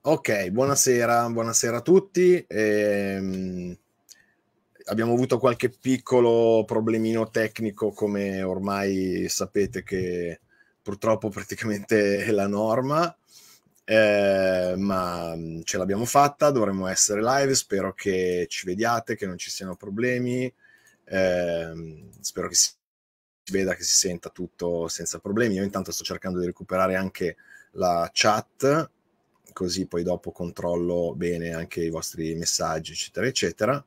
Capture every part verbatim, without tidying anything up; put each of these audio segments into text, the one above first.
Ok, buonasera, buonasera a tutti. Ehm, abbiamo avuto qualche piccolo problemino tecnico, come ormai sapete che purtroppo praticamente è la norma, eh, ma ce l'abbiamo fatta, dovremmo essere live, spero che ci vediate, che non ci siano problemi, eh, spero che si veda, che si senta tutto senza problemi. Io intanto sto cercando di recuperare anche la chat, così poi dopo controllo bene anche i vostri messaggi, eccetera, eccetera.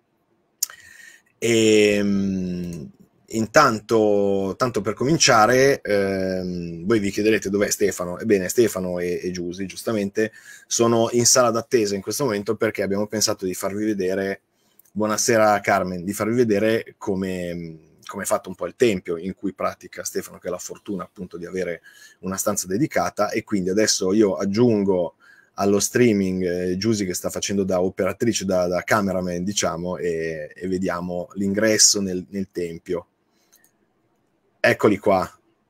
E mh, intanto, tanto per cominciare, ehm, voi vi chiederete dov'è Stefano. Ebbene, Stefano e, e Giusy, giustamente, sono in sala d'attesa in questo momento perché abbiamo pensato di farvi vedere, buonasera Carmen, di farvi vedere come come è fatto un po' il tempio in cui pratica Stefano, che ha la fortuna appunto di avere una stanza dedicata, e quindi adesso io aggiungo allo streaming eh, Giusy che sta facendo da operatrice, da, da cameraman, diciamo, e, e vediamo l'ingresso nel, nel tempio. Eccoli qua.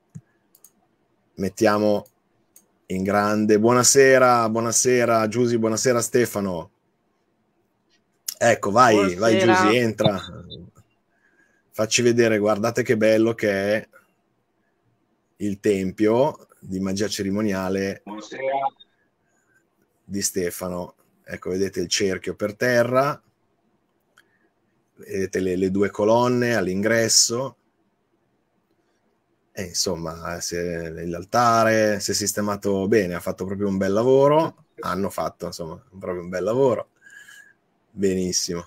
Mettiamo in grande. Buonasera, buonasera Giusy, buonasera Stefano. Ecco, vai, buonasera. Vai Giusy, entra. Facci vedere, guardate che bello che è il tempio di magia cerimoniale. Buonasera. Di Stefano. Ecco, vedete il cerchio per terra, vedete le, le due colonne all'ingresso, e insomma l'altare si è sistemato bene, ha fatto proprio un bel lavoro, hanno fatto insomma proprio un bel lavoro, benissimo.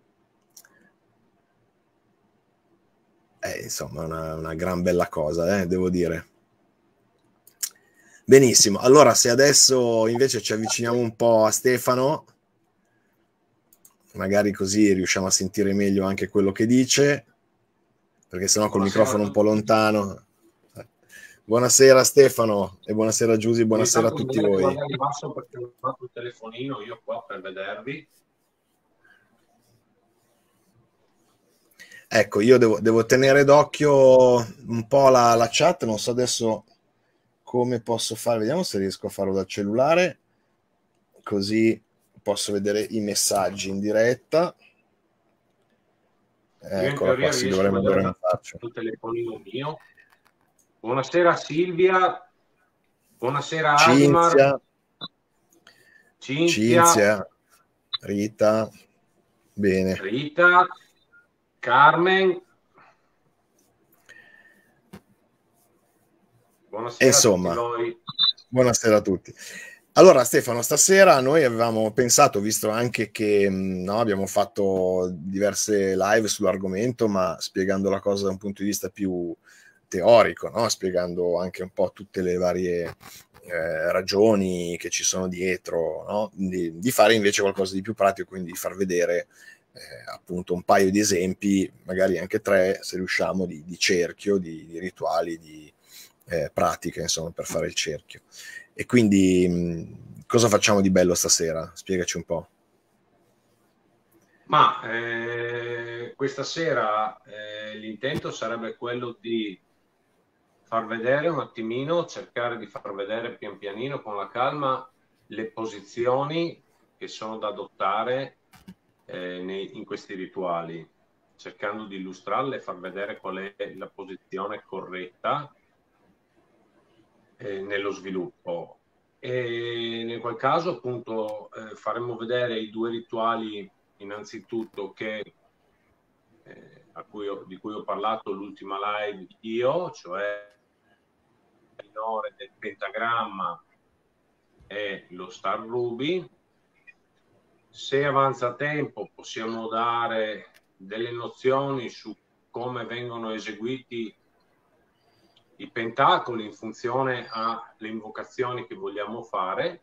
Eh, insomma una, una gran bella cosa, eh, devo dire. Benissimo, allora se adesso invece ci avviciniamo un po' a Stefano, magari così riusciamo a sentire meglio anche quello che dice, perché sennò col microfono un po' lontano. Buonasera Stefano e buonasera Giusy, buonasera a tutti voi. Guardare in basso perché ho fatto il telefonino io qua per vedervi. Ecco, io devo, devo tenere d'occhio un po' la, la chat, non so adesso come posso fare, vediamo se riesco a farlo dal cellulare, così posso vedere i messaggi in diretta. Eccola qua, si dovremmo, dovremmo farci. Il telefonino mio. Buonasera Silvia, buonasera Asimar, Cinzia, Cinzia, Cinzia, Rita, bene. Rita, Carmen. Buonasera insomma, a tutti voi. Buonasera a tutti. Allora Stefano, stasera noi avevamo pensato, visto anche che no, abbiamo fatto diverse live sull'argomento, ma spiegando la cosa da un punto di vista più teorico, no? Spiegando anche un po' tutte le varie eh, ragioni che ci sono dietro, no? di, di fare invece qualcosa di più pratico, quindi di far vedere eh, appunto un paio di esempi, magari anche tre se riusciamo, di, di cerchio, di, di rituali, di eh, pratiche, insomma, per fare il cerchio. E quindi mh, cosa facciamo di bello stasera? Spiegaci un po'. Ma eh, questa sera eh, l'intento sarebbe quello di far vedere un attimino, cercare di far vedere pian pianino con la calma le posizioni che sono da adottare eh, nei, in questi rituali, cercando di illustrarle e far vedere qual è la posizione corretta eh, nello sviluppo. E nel qual caso appunto eh, faremo vedere i due rituali innanzitutto che eh, a cui ho, di cui ho parlato l'ultima live io, cioè il minore del pentagramma e lo Star Ruby. Se avanza tempo possiamo dare delle nozioni su come vengono eseguiti i pentacoli in funzione alle invocazioni che vogliamo fare.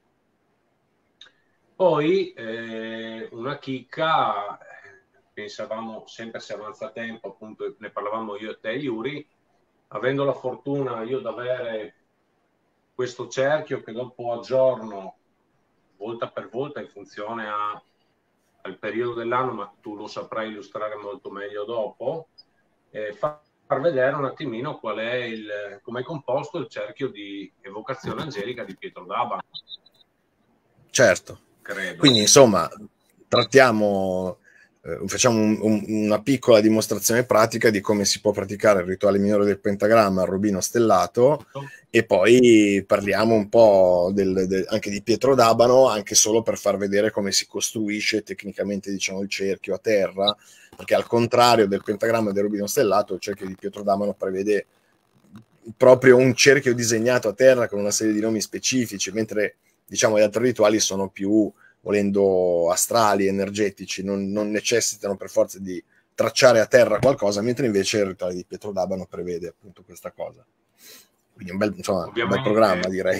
Poi eh, una chicca, pensavamo sempre se avanza tempo, appunto ne parlavamo io e te Yuri, avendo la fortuna io di avere questo cerchio che dopo aggiorno volta per volta in funzione a, al periodo dell'anno, ma tu lo saprai illustrare molto meglio dopo, eh, far vedere un attimino qual è il, come è composto il cerchio di evocazione angelica di Pietro Daba. Certo. Credo. Quindi insomma trattiamo, eh, facciamo un, un, una piccola dimostrazione pratica di come si può praticare il rituale minore del pentagramma al rubino stellato, e poi parliamo un po' del, del, anche di Pietro d'Abano, anche solo per far vedere come si costruisce tecnicamente, diciamo, il cerchio a terra, perché al contrario del pentagramma del rubino stellato, il cerchio di Pietro d'Abano prevede proprio un cerchio disegnato a terra con una serie di nomi specifici, mentre diciamo gli altri rituali sono più, volendo, astrali, energetici, non, non necessitano per forza di tracciare a terra qualcosa, mentre invece il rituale di Pietro d'Abano prevede appunto questa cosa. Quindi un bel, insomma, un bel programma, direi.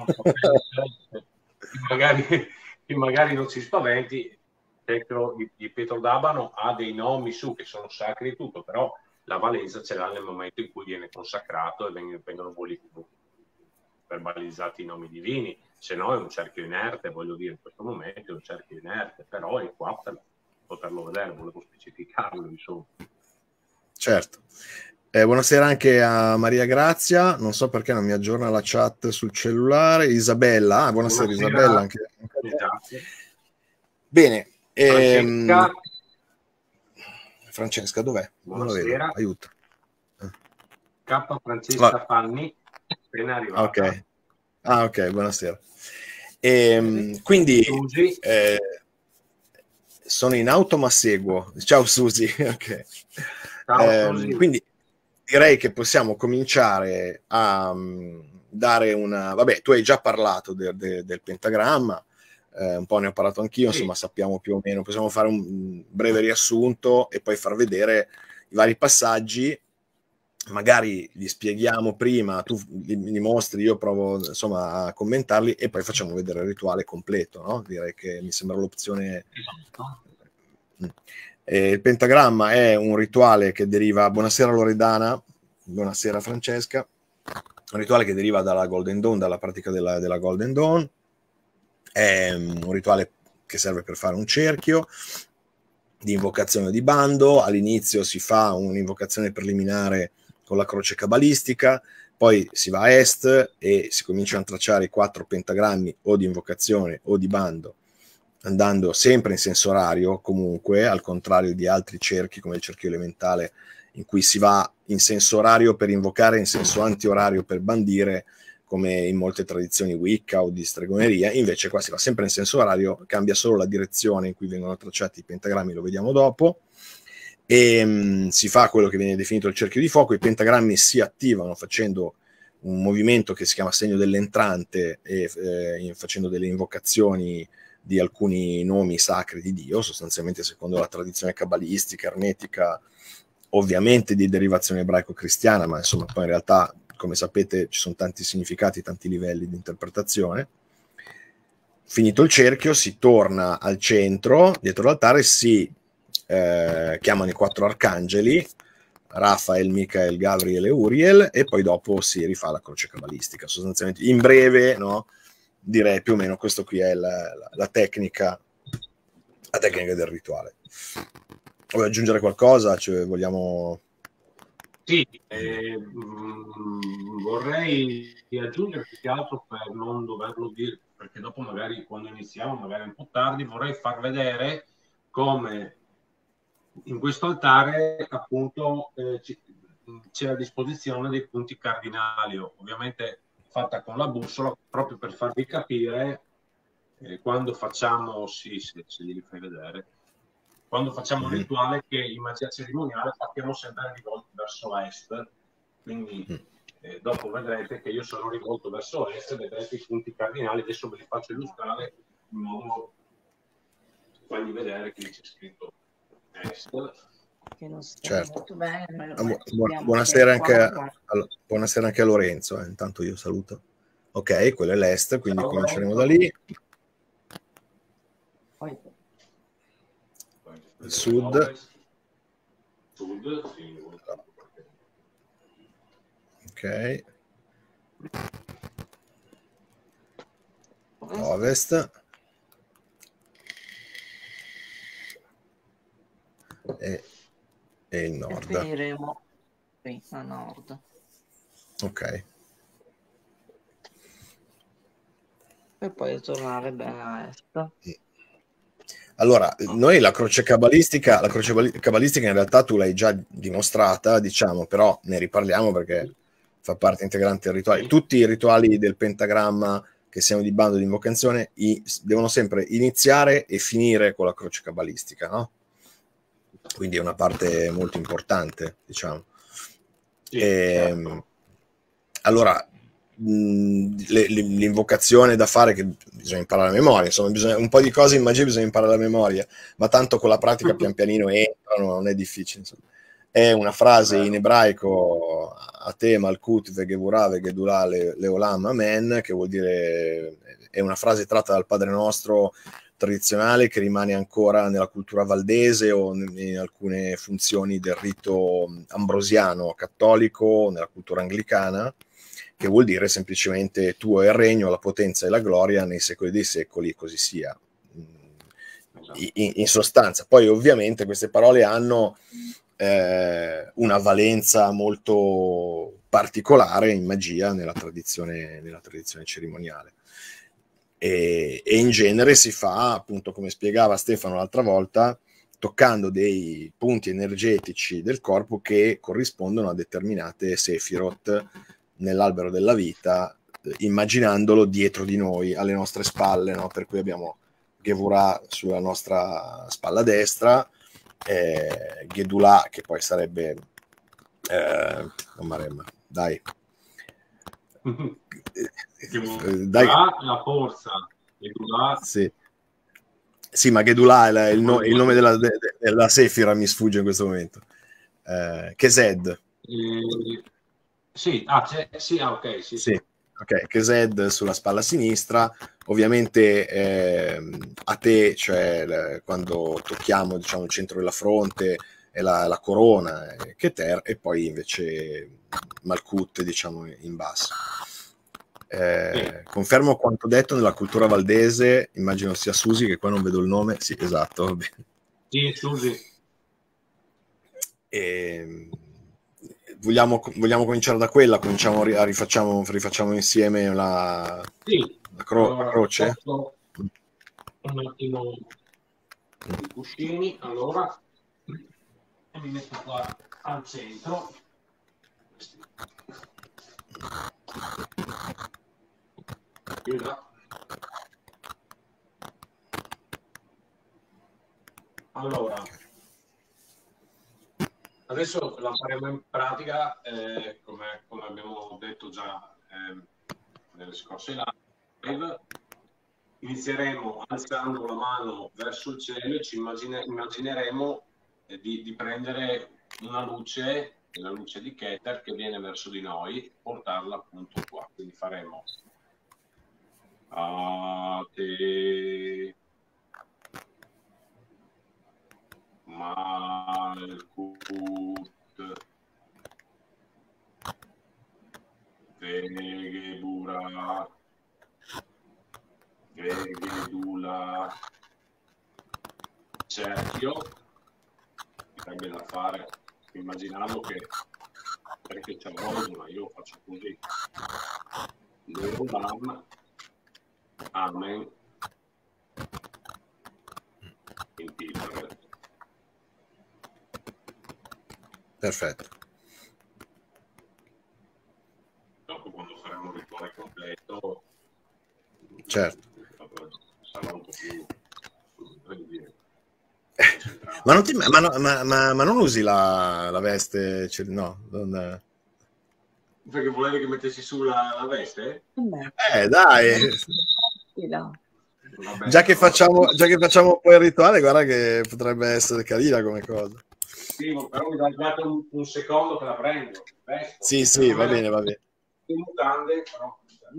Magari, magari non si spaventi, Pietro, di Pietro d'Abano ha dei nomi su che sono sacri e tutto, però la valenza ce l'ha nel momento in cui viene consacrato e vengono verbalizzati i nomi divini, se no è un cerchio inerte, voglio dire, in questo momento è un cerchio inerte, però è qua per poterlo vedere, volevo specificarlo, insomma. Certo. Eh, buonasera anche a Maria Grazia, non so perché non mi aggiorna la chat sul cellulare. Isabella, ah, buonasera, buonasera Isabella, anche, anche esatto. Bene. Francesca, ehm... Francesca dov'è? Buonasera. Aiuto. K. Francesca ah. Fanni, appena arrivata. Ok. Ah, ok, buonasera. E, quindi eh, sono in auto ma seguo. Ciao Susi. Okay. Ciao, eh, Susi. Quindi direi che possiamo cominciare a um, dare una... Vabbè, tu hai già parlato de, de, del pentagramma, eh, un po' ne ho parlato anch'io, sì. Insomma sappiamo più o meno, possiamo fare un breve riassunto e poi far vedere i vari passaggi. Magari li spieghiamo prima, tu li, li mostri, io provo insomma a commentarli e poi facciamo vedere il rituale completo, no? Direi che mi sembra l'opzione. Eh, il pentagramma è un rituale che deriva, buonasera Loredana, buonasera Francesca, un rituale che deriva dalla Golden Dawn, dalla pratica della, della Golden Dawn, è un rituale che serve per fare un cerchio di invocazione di bando. All'inizio si fa un'invocazione preliminare con la croce cabalistica, poi si va a est e si cominciano a tracciare i quattro pentagrammi o di invocazione o di bando, andando sempre in senso orario, comunque, al contrario di altri cerchi come il cerchio elementale in cui si va in senso orario per invocare, in senso antiorario per bandire, come in molte tradizioni Wicca o di stregoneria. Invece qua si va sempre in senso orario, cambia solo la direzione in cui vengono tracciati i pentagrammi, lo vediamo dopo, e mh, si fa quello che viene definito il cerchio di fuoco. I pentagrammi si attivano facendo un movimento che si chiama segno dell'entrante e eh, facendo delle invocazioni di alcuni nomi sacri di Dio, sostanzialmente secondo la tradizione cabalistica, ermetica, ovviamente di derivazione ebraico-cristiana, ma insomma poi in realtà, come sapete, ci sono tanti significati, tanti livelli di interpretazione. Finito il cerchio, si torna al centro, dietro l'altare, si eh, chiamano i quattro arcangeli, Rafael, Michael, Gabriel e Uriel, e poi dopo si rifà la croce cabalistica. Sostanzialmente, in breve, no, direi più o meno questo qui è la, la, la tecnica, la tecnica del rituale. Vuoi aggiungere qualcosa? Cioè, vogliamo... Sì, eh, mh, vorrei aggiungere più che altro per non doverlo dire, perché dopo magari quando iniziamo, magari un po' tardi, vorrei far vedere come in questo altare appunto eh, c'è a disposizione dei punti cardinali, ovviamente fatta con la bussola, proprio per farvi capire eh, quando facciamo, sì, se, se li fai vedere, quando facciamo un rituale che in magia cerimoniale partiamo sempre rivolti verso est, quindi eh, dopo vedrete che io sono rivolto verso est, vedrete i punti cardinali, adesso ve li faccio illustrare in modo da fargli vedere che c'è scritto est. Che non sta certo. molto bene. Ah, bu- buonasera, anche a, a, buonasera anche a Lorenzo, eh. Intanto io saluto. Ok, quello è l'est, quindi ciao, cominceremo Lorenzo. Da lì. Poi. Il sud. Sud, sì. Ok. Ovest. E, e il nord. E finiremo qui a nord. Ok. per poi tornare bene a est. Allora, noi la croce cabalistica, la croce cabalistica in realtà tu l'hai già dimostrata, diciamo, però ne riparliamo perché fa parte integrante del rituale. Tutti i rituali del pentagramma, che siano di bando di invocazione, i, devono sempre iniziare e finire con la croce cabalistica, no? Quindi è una parte molto importante, diciamo. Sì, e, certo. Allora, l'invocazione da fare, che bisogna imparare a memoria, insomma, bisogna, un po' di cose in magia bisogna imparare a memoria, ma tanto con la pratica pian pianino entrano, non è difficile, insomma. È una frase in ebraico, a te Malkut Vegevurah Vegedullah Leolam Amen, che vuol dire, è una frase tratta dal Padre Nostro tradizionale che rimane ancora nella cultura valdese o in alcune funzioni del rito ambrosiano cattolico, nella cultura anglicana, che vuol dire semplicemente tuo è il regno, la potenza e la gloria nei secoli dei secoli, così sia. In, in sostanza, poi ovviamente queste parole hanno eh, una valenza molto particolare in magia nella tradizione, nella tradizione cerimoniale. E, e in genere si fa, appunto, come spiegava Stefano l'altra volta, toccando dei punti energetici del corpo che corrispondono a determinate Sefirot nell'albero della vita, immaginandolo dietro di noi, alle nostre spalle, no? Per cui abbiamo Gevurah sulla nostra spalla destra, eh, Gedullah, che poi sarebbe eh, Maremma, dai dai la forza, Gedullah. Sì. Sì, ma Gedullah è il, no, il nome della, della Sefira, mi sfugge in questo momento. Eh, Kesed. Eh, sì, ah, c'è, sì, ah, ok, sì, sì. sì. Ok, Kesed sulla spalla sinistra, ovviamente eh, a te, cioè quando tocchiamo, diciamo, il centro della fronte è la, la corona, eh, Keter, e poi invece Malkut, diciamo, in basso. Eh, sì. Confermo quanto detto nella cultura valdese, immagino sia Susi, che qua non vedo il nome. Sì, esatto. Sì, Susi. E, vogliamo, vogliamo cominciare da quella? Cominciamo a rifacciamo, rifacciamo insieme la, sì. la, cro- allora, la croce? Un attimo i cuscini, allora e mi metto qua al centro. Allora, adesso la faremo in pratica, eh, come, come abbiamo detto già eh, nelle scorse live. Inizieremo alzando la mano verso il cielo e ci immagine, immagineremo eh, di, di prendere una luce, la luce di Keter, che viene verso di noi, portarla appunto qua. Quindi faremo a te Malkut Vegevurah Vegedullah cerchio. Sarebbe da fare immaginando che perché c'è l'ordine, io faccio così. Leolam Amen in Tiferet. Perfetto. Dopo, quando faremo il rituale completo, certo, sarà un po' più ma, non ti, ma, ma, ma, ma non usi la, la veste? No, non... Perché volevi che mettessi su la, la veste? Eh, dai! Sì, no. Vabbè, già, che facciamo, già che facciamo poi il rituale, guarda che potrebbe essere carina come cosa. Sì, però mi dai dato un, un secondo che la prendo. Vesto. Sì, sì, va bene, va bene. In mutande, però...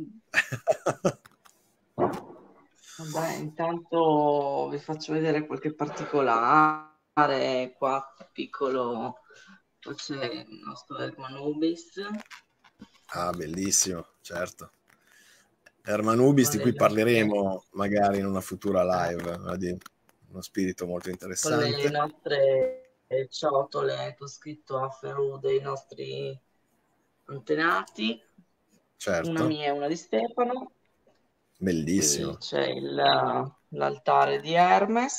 Vabbè, intanto vi faccio vedere qualche particolare. Qua piccolo c'è il nostro Hermanubis. Ah, bellissimo, certo. Hermanubis, di cui parleremo magari in una futura live, di uno spirito molto interessante. Con le nostre ciotole con scritto a Ferù dei nostri antenati, certo. Una mia e una di Stefano. Bellissimo. Qui c'è il- l'altare di Hermes.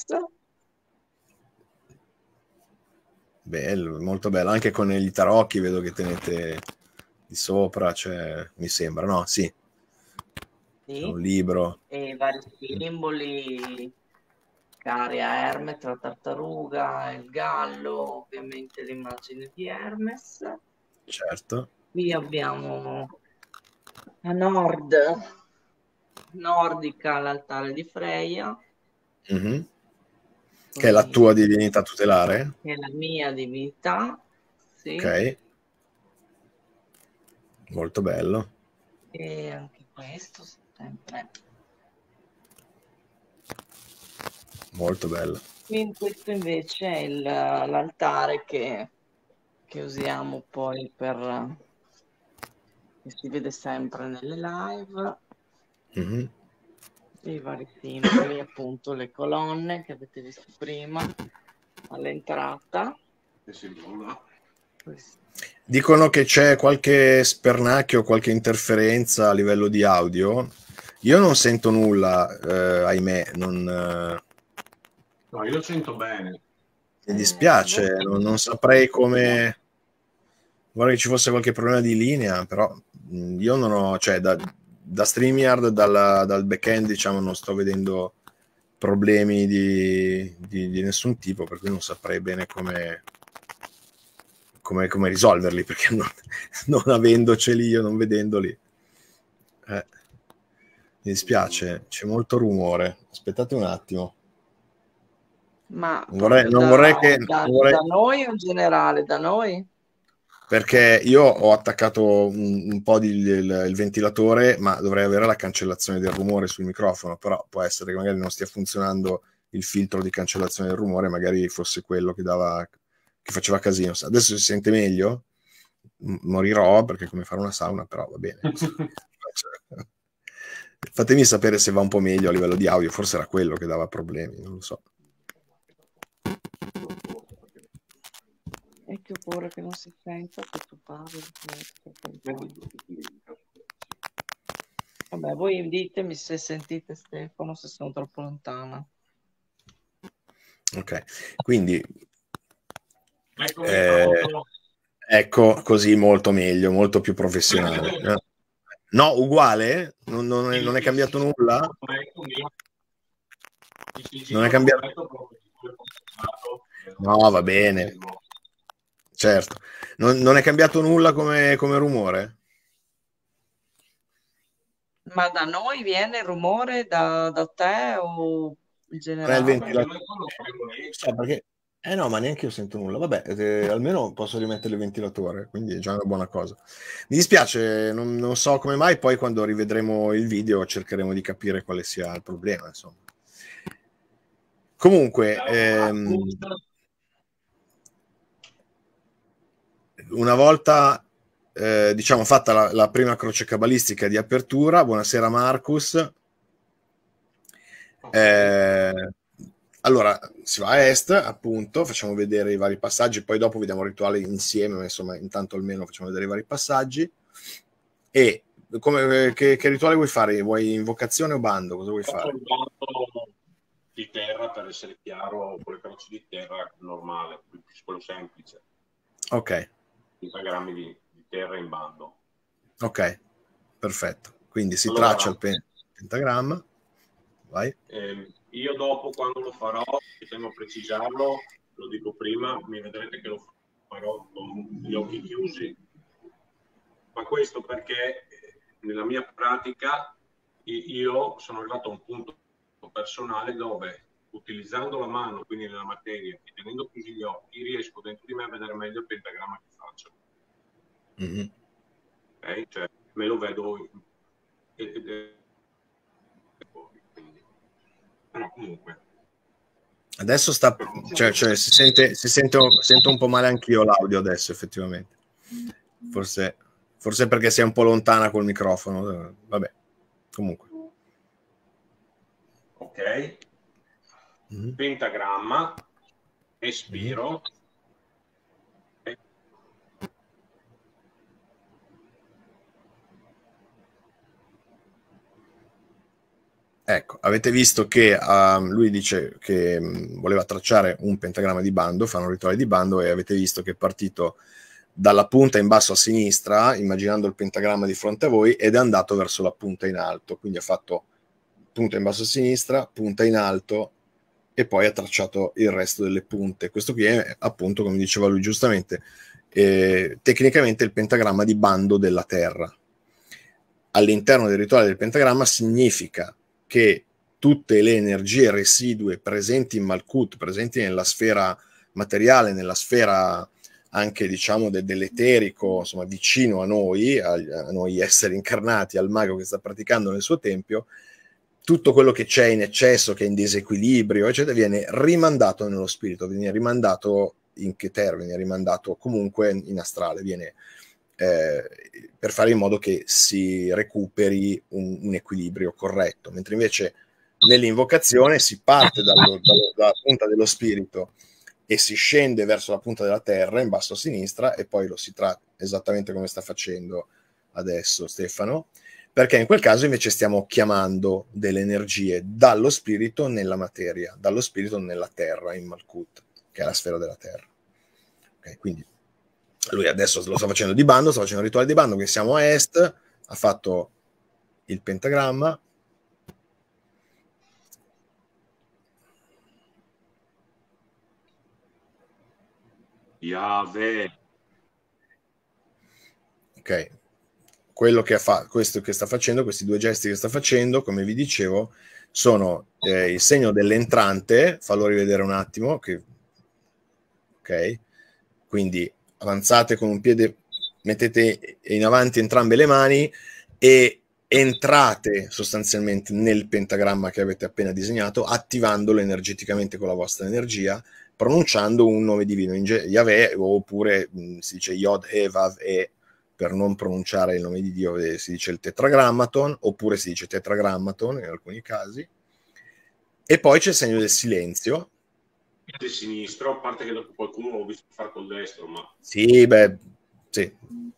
Bello, molto bello. Anche con gli tarocchi vedo che tenete di sopra, cioè, mi sembra, no? Sì, c'è Sì, un libro. e vari simboli cari a Hermes, la tartaruga, il gallo, ovviamente l'immagine di Hermes. Certo. Qui abbiamo a nord, nordica, l'altare di Freya, Mhm. Che è la tua poi divinità tutelare? è la mia divinità, sì, Ok, molto bello. e anche questo sempre. Molto bello. Quindi questo invece è il- l'altare che, che usiamo poi per, che si vede sempre nelle live, Mhm. i vari simboli, appunto le colonne che avete visto prima all'entrata. Questo. Dicono che c'è qualche spernacchio, qualche interferenza a livello di audio. Io non sento nulla, eh, ahimè, non, eh, No, io sento bene. mi Eh, dispiace, boh. non, non saprei come. Vorrei che ci fosse qualche problema di linea, però mh, io non ho, cioè da, da StreamYard, dalla- dal backend, diciamo, non sto vedendo problemi di, di- di nessun tipo, per cui non saprei bene come, come, come risolverli, perché non, non avendoceli io, non vedendoli. Eh, mi dispiace, c'è molto rumore. Aspettate un attimo. Ma Non vorrei, proprio non da, vorrei che. da- Non vorrei, da noi o in generale? Da noi? perché io ho attaccato un, un po' di, il, il ventilatore, ma dovrei avere la cancellazione del rumore sul microfono, però può essere che magari non stia funzionando il filtro di cancellazione del rumore, magari fosse quello che dava, che faceva casino. Adesso si sente meglio? M- morirò perché è come fare una sauna, però va bene. Fatemi sapere se va un po' meglio a livello di audio, forse era quello che dava problemi, non lo so. E che ho paura che non si senta che tu parli. Vabbè, voi ditemi se sentite Stefano, se sono troppo lontana. Ok, quindi Eccomi eh, pronto. ecco, così molto meglio, molto più professionale. Eh. No, uguale? Non, non è, Il, non è il cambiato sigillo nulla? eccomi. Il Non è sigillo l'ho cambiato? letto proprio di quello che ho passato, e non No, va si bene, confermo. certo. Non, non è cambiato nulla come, come rumore? Ma da noi viene il rumore da, da te o in Non è il generale? Perché ventilatore? noi quello non Non so, perché. Eh no, ma neanche io sento nulla. Vabbè, eh, almeno posso rimettere il ventilatore, quindi è già una buona cosa. Mi dispiace, non, non so come mai, poi quando rivedremo il video cercheremo di capire quale sia il problema, insomma. Comunque, Ciao ehm, Marcus. una volta eh, diciamo fatta la, la prima croce cabalistica di apertura, buonasera Marcus. Ok. Eh, allora si va a est, appunto, facciamo vedere i vari passaggi, poi dopo vediamo il rituale insieme, ma insomma, intanto almeno facciamo vedere i vari passaggi. E come, che, che rituale vuoi fare? Vuoi invocazione o bando? Cosa vuoi Faccio fare? un bando di terra, per essere chiaro, con le croci di terra normale, quello semplice. Ok, trenta grammi di, di terra in bando. ok, perfetto. Quindi si Allora, traccia il pen- pentagramma. Vai. eh, io dopo, quando lo farò, ci tengo a precisarlo, lo dico prima, mi vedrete che lo farò con gli occhi chiusi, ma questo perché eh, nella mia pratica io sono arrivato a un punto personale dove, utilizzando la mano, quindi nella materia, e tenendo chiusi gli occhi, riesco dentro di me a vedere meglio il pentagramma che faccio. Mm-hmm. Okay? Cioè, me lo vedo in, ed è fuori, quindi. Però comunque. Adesso sta, cioè, cioè si sente, si sente, sento un po' male anch'io l'audio adesso, effettivamente. Forse, forse perché sei un po' lontana col microfono. Vabbè, comunque. Ok. Mm-hmm. Pentagramma, Mm-hmm. espiro. Ecco, avete visto che uh, lui dice che um, voleva tracciare un pentagramma di bando, fare un rituale di bando, e avete visto che è partito dalla punta in basso a sinistra, immaginando il pentagramma di fronte a voi, ed è andato verso la punta in alto. Quindi ha fatto punta in basso a sinistra, punta in alto, e poi ha tracciato il resto delle punte. Questo qui è, appunto, come diceva lui giustamente, eh, tecnicamente il pentagramma di bando della Terra. All'interno del rituale del pentagramma significa che tutte le energie residue presenti in Malkuth, presenti nella sfera materiale, nella sfera anche, diciamo, de- dell'eterico, insomma, vicino a noi, a, a noi esseri incarnati, al mago che sta praticando nel suo tempio, tutto quello che c'è in eccesso, che è in disequilibrio, eccetera, viene rimandato nello spirito, viene rimandato in Keter, viene rimandato comunque in astrale, viene eh, per fare in modo che si recuperi un, un equilibrio corretto, mentre invece nell'invocazione si parte dallo, dallo, dalla punta dello spirito e si scende verso la punta della terra in basso a sinistra, e poi lo si tratta esattamente come sta facendo adesso Stefano, perché in quel caso invece stiamo chiamando delle energie dallo spirito nella materia, dallo spirito nella terra, in Malkuth, che è la sfera della terra. Okay, quindi lui adesso lo sta facendo di bando, sta facendo il rituale di bando, che siamo a est, ha fatto il pentagramma, Yahweh. Ok, quello che, fa, questo che sta facendo, questi due gesti che sta facendo, come vi dicevo, sono eh, il segno dell'entrante, fallo rivedere un attimo, che, ok, quindi avanzate con un piede, mettete in avanti entrambe le mani e entrate sostanzialmente nel pentagramma che avete appena disegnato, attivandolo energeticamente con la vostra energia, pronunciando un nome divino, in Yahweh, oppure mh, si dice Yod, He, Vav, E, per non pronunciare il nome di Dio, si dice il tetragrammaton, oppure si dice tetragrammaton in alcuni casi. E poi c'è il segno del silenzio. Il sinistro, a parte che dopo qualcuno l'ho visto fare col destro, ma... Sì, beh, sì.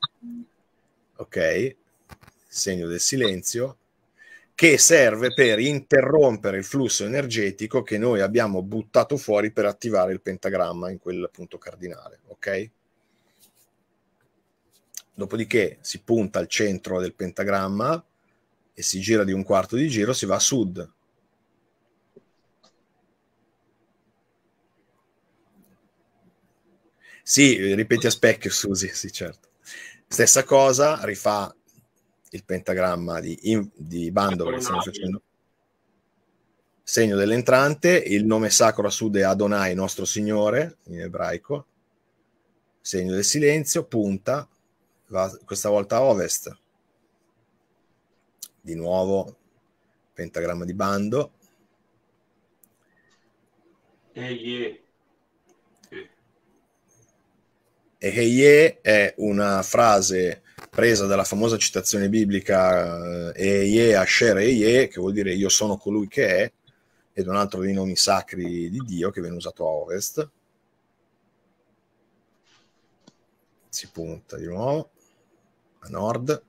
Ok, segno del silenzio, che serve per interrompere il flusso energetico che noi abbiamo buttato fuori per attivare il pentagramma in quel punto cardinale, ok? Dopodiché si punta al centro del pentagramma e si gira di un quarto di giro, si va a sud. Sì, ripeti a specchio, Susi, sì, certo. Stessa cosa, rifà il pentagramma di, in, di bando che stiamo facendo. Segno dell'entrante, il nome sacro a sud è Adonai, nostro Signore, in ebraico. Segno del silenzio, punta, va questa volta a ovest. Di nuovo, pentagramma di bando. E Eheye è una frase presa dalla famosa citazione biblica Eheye Asher Eheye, che vuol dire io sono colui che è, ed un altro dei nomi sacri di Dio che viene usato a ovest. Si punta di nuovo a nord.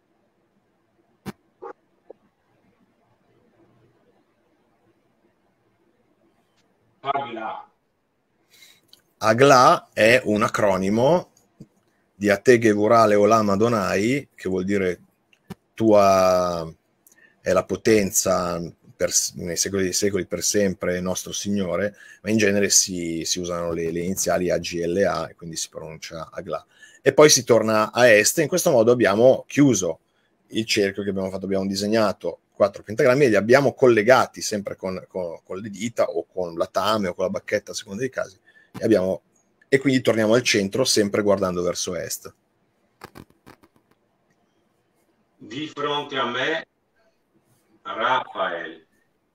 Agla. Agla è un acronimo di Ategevurale Olam Adonai, che vuol dire tua è la potenza per, nei secoli dei secoli, per sempre, nostro Signore, ma in genere si, si usano le, le iniziali A G L A e quindi si pronuncia Agla. E poi si torna a est, e in questo modo abbiamo chiuso il cerchio che abbiamo fatto, abbiamo disegnato quattro pentagrammi e li abbiamo collegati sempre con, con, con le dita o con la tame o con la bacchetta a seconda dei casi, e, abbiamo, e quindi torniamo al centro sempre guardando verso est. Di fronte a me Rafael,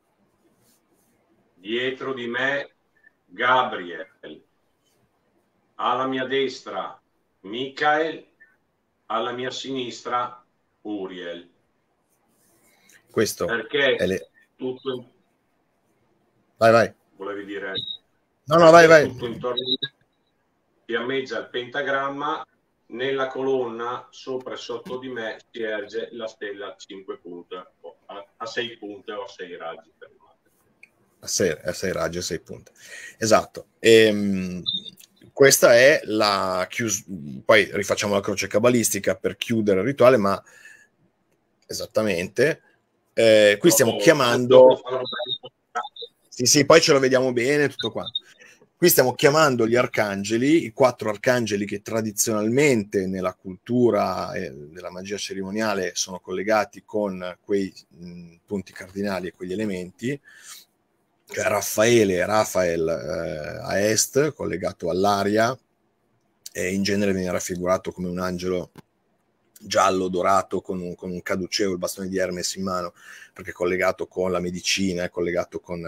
dietro di me Gabriel, alla mia destra Michael, alla mia sinistra Uriel. Questo perché è le... tutto in... vai vai volevi dire no no vai vai tutto intorno fiammeggia il pentagramma, nella colonna sopra e sotto di me si erge la stella a cinque punte, a sei punte o a sei raggi per il mate. A sei, a sei raggi, a sei punte. Esatto. E, questa è la chius- poi rifacciamo la croce cabalistica per chiudere il rituale, ma esattamente. Eh, qui stiamo Dopo- chiamando... dopo farò- Sì, sì, poi ce lo vediamo bene, tutto qua. Qui stiamo chiamando gli arcangeli, i quattro arcangeli che tradizionalmente nella cultura e nella magia cerimoniale sono collegati con quei mh, punti cardinali e quegli elementi. Cioè Raffaele, Rafael eh, a est, collegato all'aria, e in genere viene raffigurato come un angelo giallo dorato con un, con un caduceo, il bastone di Hermes in mano, perché è collegato con la medicina, è collegato con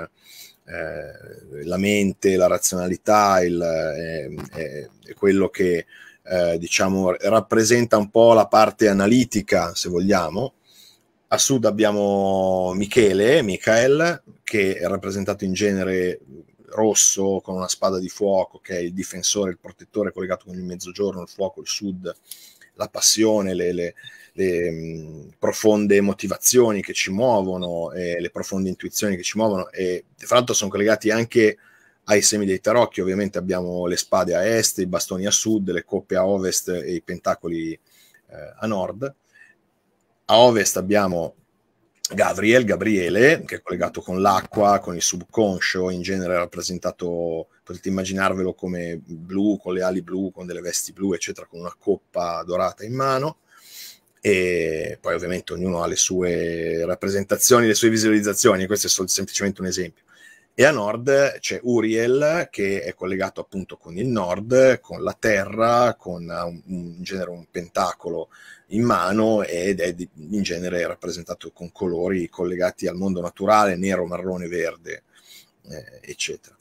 eh, la mente, la razionalità, il, è, è, è quello che eh, diciamo rappresenta un po' la parte analitica, se vogliamo. A sud abbiamo Michele, Michael, che è rappresentato in genere rosso con una spada di fuoco, che è il difensore, il protettore, collegato con il mezzogiorno, il fuoco, il sud, la passione, le, le, le mh, profonde motivazioni che ci muovono, e le profonde intuizioni che ci muovono, e fra l'altro sono collegati anche ai semi dei tarocchi. Ovviamente abbiamo le spade a est, i bastoni a sud, le coppe a ovest e i pentacoli eh, a nord. A ovest abbiamo Gabriel, Gabriele, che è collegato con l'acqua, con il subconscio, in genere rappresentato, potete immaginarvelo come blu, con le ali blu, con delle vesti blu, eccetera, con una coppa dorata in mano. E poi ovviamente ognuno ha le sue rappresentazioni, le sue visualizzazioni, questo è semplicemente un esempio. E a nord c'è Uriel, che è collegato appunto con il nord, con la terra, con un, in genere un pentacolo in mano, ed è in genere rappresentato con colori collegati al mondo naturale, nero, marrone, verde, eh, eccetera.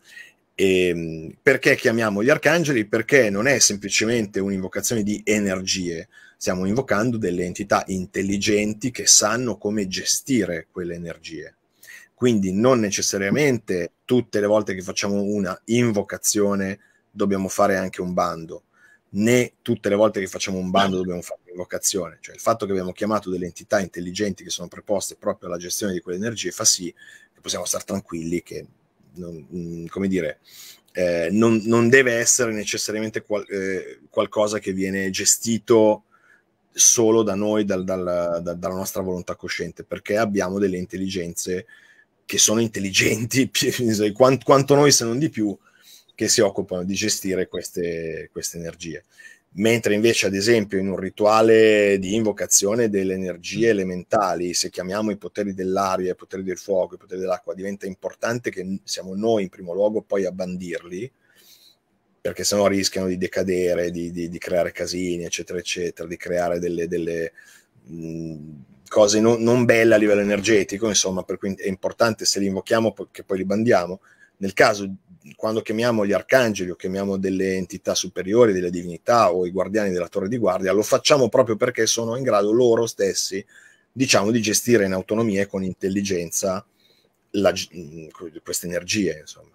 E perché chiamiamo gli arcangeli? Perché non è semplicemente un'invocazione di energie, stiamo invocando delle entità intelligenti che sanno come gestire quelle energie. Quindi non necessariamente tutte le volte che facciamo una invocazione dobbiamo fare anche un bando, né tutte le volte che facciamo un bando dobbiamo fare un'invocazione. Cioè il fatto che abbiamo chiamato delle entità intelligenti che sono preposte proprio alla gestione di quelle energie fa sì che possiamo stare tranquilli che non, come dire, eh, non, non deve essere necessariamente qual, eh, qualcosa che viene gestito solo da noi, dal, dal, da, dalla nostra volontà cosciente, perché abbiamo delle intelligenze che sono intelligenti quanto, quanto noi, se non di più, che si occupano di gestire queste, queste energie. Mentre invece, ad esempio, in un rituale di invocazione delle energie elementali, se chiamiamo i poteri dell'aria, i poteri del fuoco, i poteri dell'acqua, diventa importante che siamo noi in primo luogo poi a bandirli, perché sennò rischiano di decadere, di, di, di creare casini, eccetera, eccetera, di creare delle, delle mh, cose non, non belle a livello energetico, insomma, per cui è importante, se li invochiamo, che poi li bandiamo. Nel caso, quando chiamiamo gli arcangeli o chiamiamo delle entità superiori, delle divinità o i guardiani della torre di guardia, lo facciamo proprio perché sono in grado loro stessi, diciamo, di gestire in autonomia e con intelligenza la, queste energie, insomma.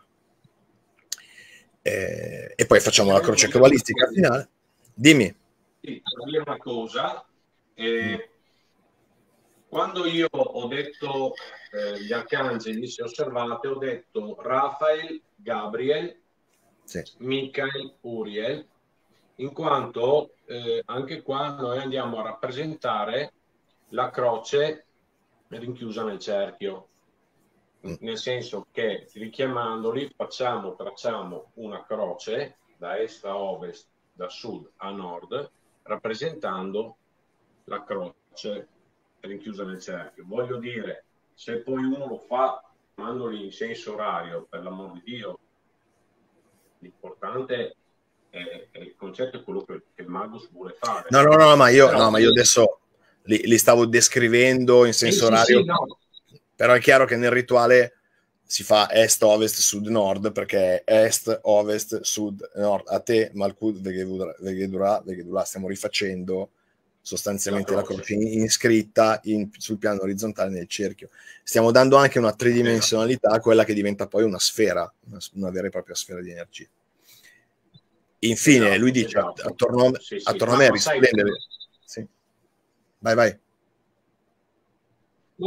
Eh, e poi facciamo la croce cabalistica finale. Dimmi. Sì, per dire una cosa, eh, mm. quando io ho detto eh, gli arcangeli, se osservate, ho detto Rafael, Gabriel, sì. Michael, Uriel, in quanto eh, anche qua noi andiamo a rappresentare la croce rinchiusa nel cerchio. Nel senso che richiamandoli facciamo, tracciamo una croce da est a ovest, da sud a nord, rappresentando la croce rinchiusa nel cerchio. Voglio dire, se poi uno lo fa chiamandoli in senso orario, per l'amor di Dio, l'importante è, è il concetto, è quello che, che il Magus vuole fare. No, no, no, ma io, Però, no, ma io adesso li, li stavo descrivendo in senso sì, orario. Sì, sì, no. Però è chiaro che nel rituale si fa est, ovest, sud, nord, perché est, ovest, sud, nord. A te, Malkud, Vegedura, Vegedura, stiamo rifacendo sostanzialmente la croce, la croce iscritta in, sul piano orizzontale nel cerchio. Stiamo dando anche una tridimensionalità a quella che diventa poi una sfera, una, una vera e propria sfera di energia. Infine, esatto, lui dice, esatto. attorno, sì, sì. attorno a me risplende... Sì. Vai, vai.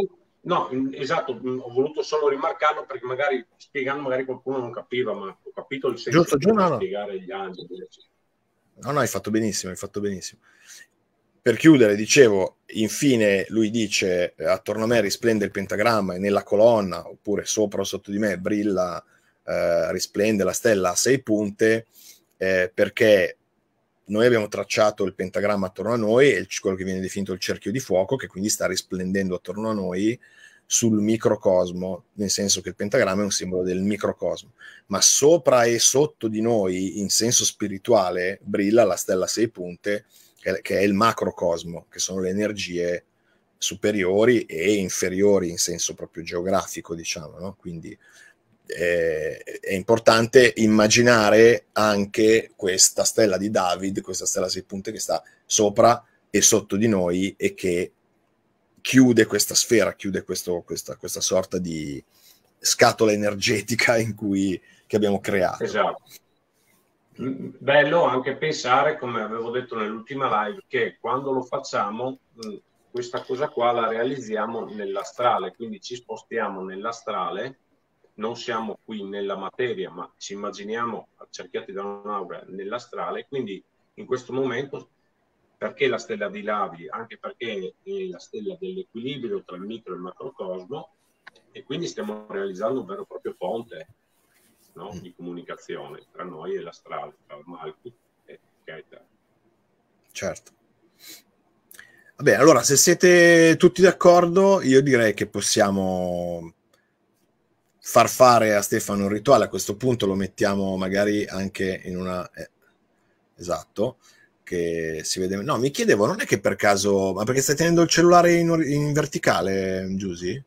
No, esatto, ho voluto solo rimarcarlo perché magari spiegando magari qualcuno non capiva, ma ho capito il senso Giusto, di giusto, no, no. spiegare gli angeli. No, no, hai fatto benissimo, hai fatto benissimo. Per chiudere, dicevo, infine lui dice attorno a me risplende il pentagramma e nella colonna, oppure sopra o sotto di me, brilla, eh, risplende la stella a sei punte, eh, perché noi abbiamo tracciato il pentagramma attorno a noi, e quello che viene definito il cerchio di fuoco, che quindi sta risplendendo attorno a noi sul microcosmo, nel senso che il pentagramma è un simbolo del microcosmo, ma sopra e sotto di noi, in senso spirituale, brilla la stella a sei punte, che è il macrocosmo, che sono le energie superiori e inferiori in senso proprio geografico, diciamo, no? Quindi eh, è importante immaginare anche questa stella di David, questa stella a sei punte che sta sopra e sotto di noi e che chiude questa sfera, chiude questo, questa, questa sorta di scatola energetica in cui, che abbiamo creato. Esatto. Bello anche pensare, come avevo detto nell'ultima live, che quando lo facciamo questa cosa qua la realizziamo nell'astrale, quindi ci spostiamo nell'astrale, non siamo qui nella materia, ma ci immaginiamo accerchiati da un'aura nell'astrale, quindi in questo momento, perché la stella di Lavi? Anche perché è la stella dell'equilibrio tra il micro e il macrocosmo, e quindi stiamo realizzando un vero e proprio ponte, no? Di comunicazione tra noi e l'astrale, tra il Malkuth e Keter. Certo. Vabbè, allora se siete tutti d'accordo, io direi che possiamo far fare a Stefano un rituale. A questo punto lo mettiamo magari anche in una... Eh, esatto, che si vede... No, mi chiedevo, non è che per caso... Ma perché stai tenendo il cellulare in, in verticale, Giusy?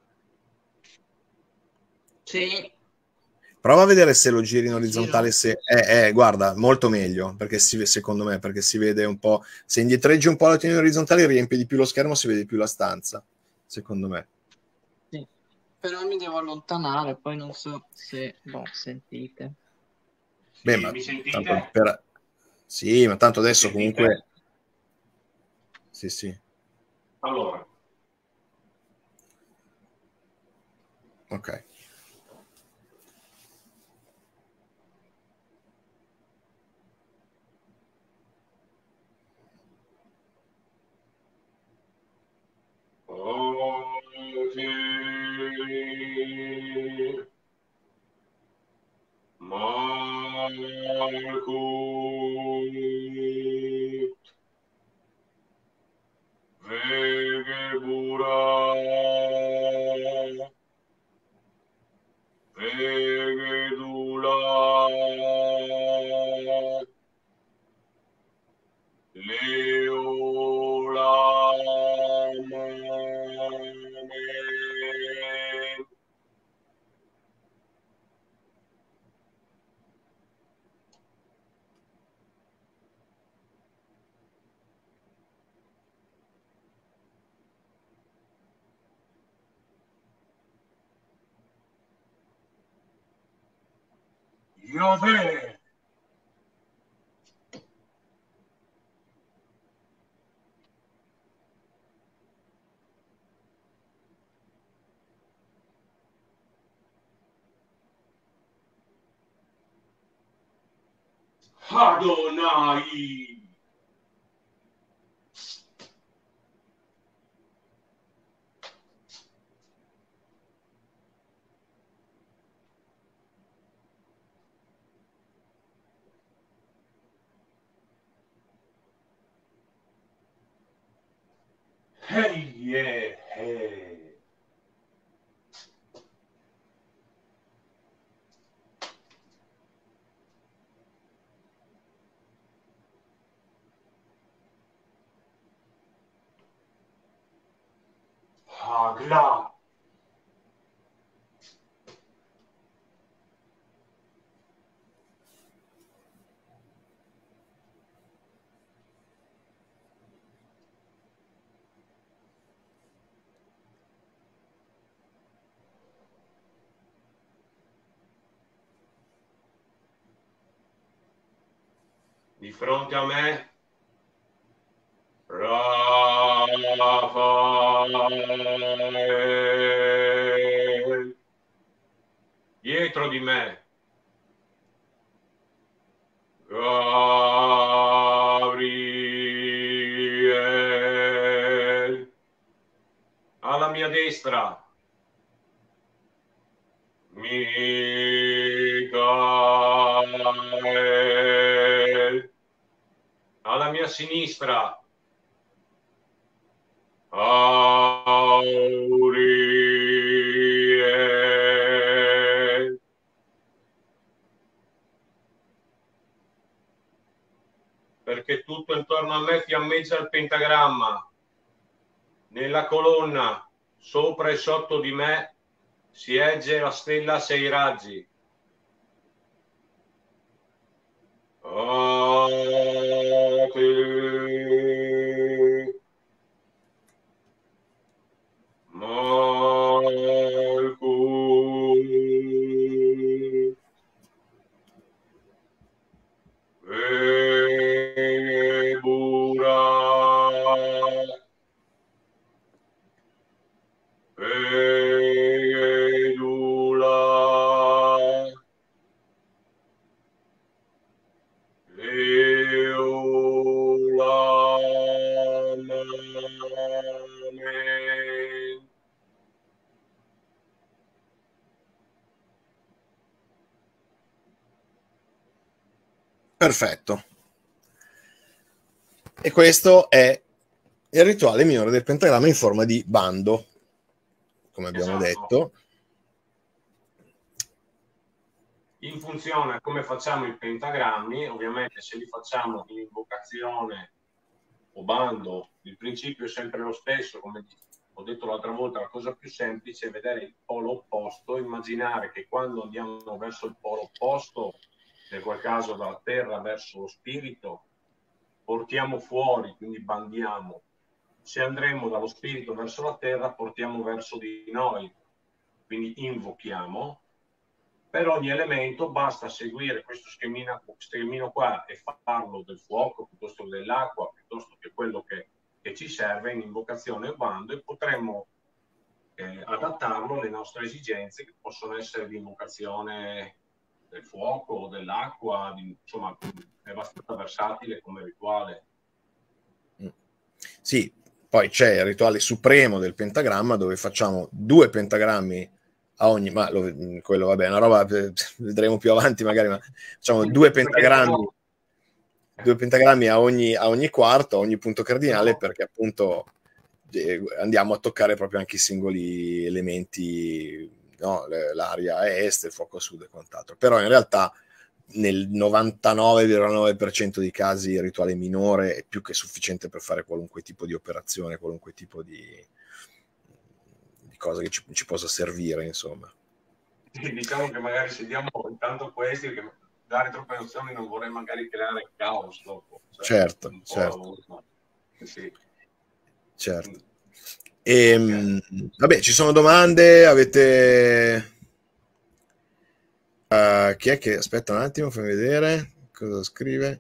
Sì. Prova a vedere se lo giri in orizzontale, Giro. se... Eh, eh, guarda, molto meglio, perché si, secondo me, perché si vede un po'... Se indietreggi un po' la tieni in orizzontale, riempie di più lo schermo, si vede di più la stanza, secondo me. Sì. Però mi devo allontanare, poi non so se... Boh, sentite. Beh, Sì, ma mi sentite? tanto per... Sì, ma tanto adesso Sentite? comunque... Sì, sì. Allora. Ok. Malkuth Vegebura Vegedula Leolamamen. Yahweh. Adonai. Hey, yeah, hey. Hagla. Di fronte a me, Rafa. dietro di me Gabriel, alla mia destra Michael, alla mia sinistra Auriel, perché tutto intorno a me fiammeggia il pentagramma. Nella colonna sopra e sotto di me si erge la stella a sei raggi. Ate Malchut Ebura Edula Eolam Amen. Perfetto. E questo è il rituale minore del pentagramma in forma di bando, come abbiamo Esatto. detto. In funzione a come facciamo i pentagrammi, ovviamente se li facciamo in invocazione o bando, il principio è sempre lo stesso, come ho detto l'altra volta, la cosa più semplice è vedere il polo opposto, immaginare che quando andiamo verso il polo opposto, nel qual caso dalla terra verso lo spirito, portiamo fuori, quindi bandiamo. Se andremo dallo spirito verso la terra, portiamo verso di noi, quindi invochiamo. Per ogni elemento basta seguire questo schemino, schemino qua e farlo del fuoco piuttosto che dell'acqua, piuttosto che quello che, che ci serve in invocazione e bando, e potremmo eh, adattarlo alle nostre esigenze, che possono essere di invocazione del fuoco o dell'acqua, insomma è abbastanza versatile come rituale. Sì, poi c'è il rituale supremo del pentagramma, dove facciamo due pentagrammi a ogni, ma lo, quello vabbè, è una roba, vedremo più avanti magari, ma facciamo due pentagrammi, due pentagrammi a ogni, a ogni quarto, a ogni punto cardinale, perché appunto eh, andiamo a toccare proprio anche i singoli elementi, no? L'aria a est, il fuoco a sud e quant'altro. Però in realtà nel novantanove virgola nove per cento dei casi il rituale minore è più che sufficiente per fare qualunque tipo di operazione, qualunque tipo di, di cosa che ci, ci possa servire, insomma. Sì, diciamo che magari se diamo intanto questi, che dare troppe nozioni non vorrei magari creare caos dopo. Cioè, certo, certo. Sì. Certo. E, okay. Vabbè, ci sono domande? Avete... Uh, chi è che... Aspetta un attimo, fammi vedere cosa scrive.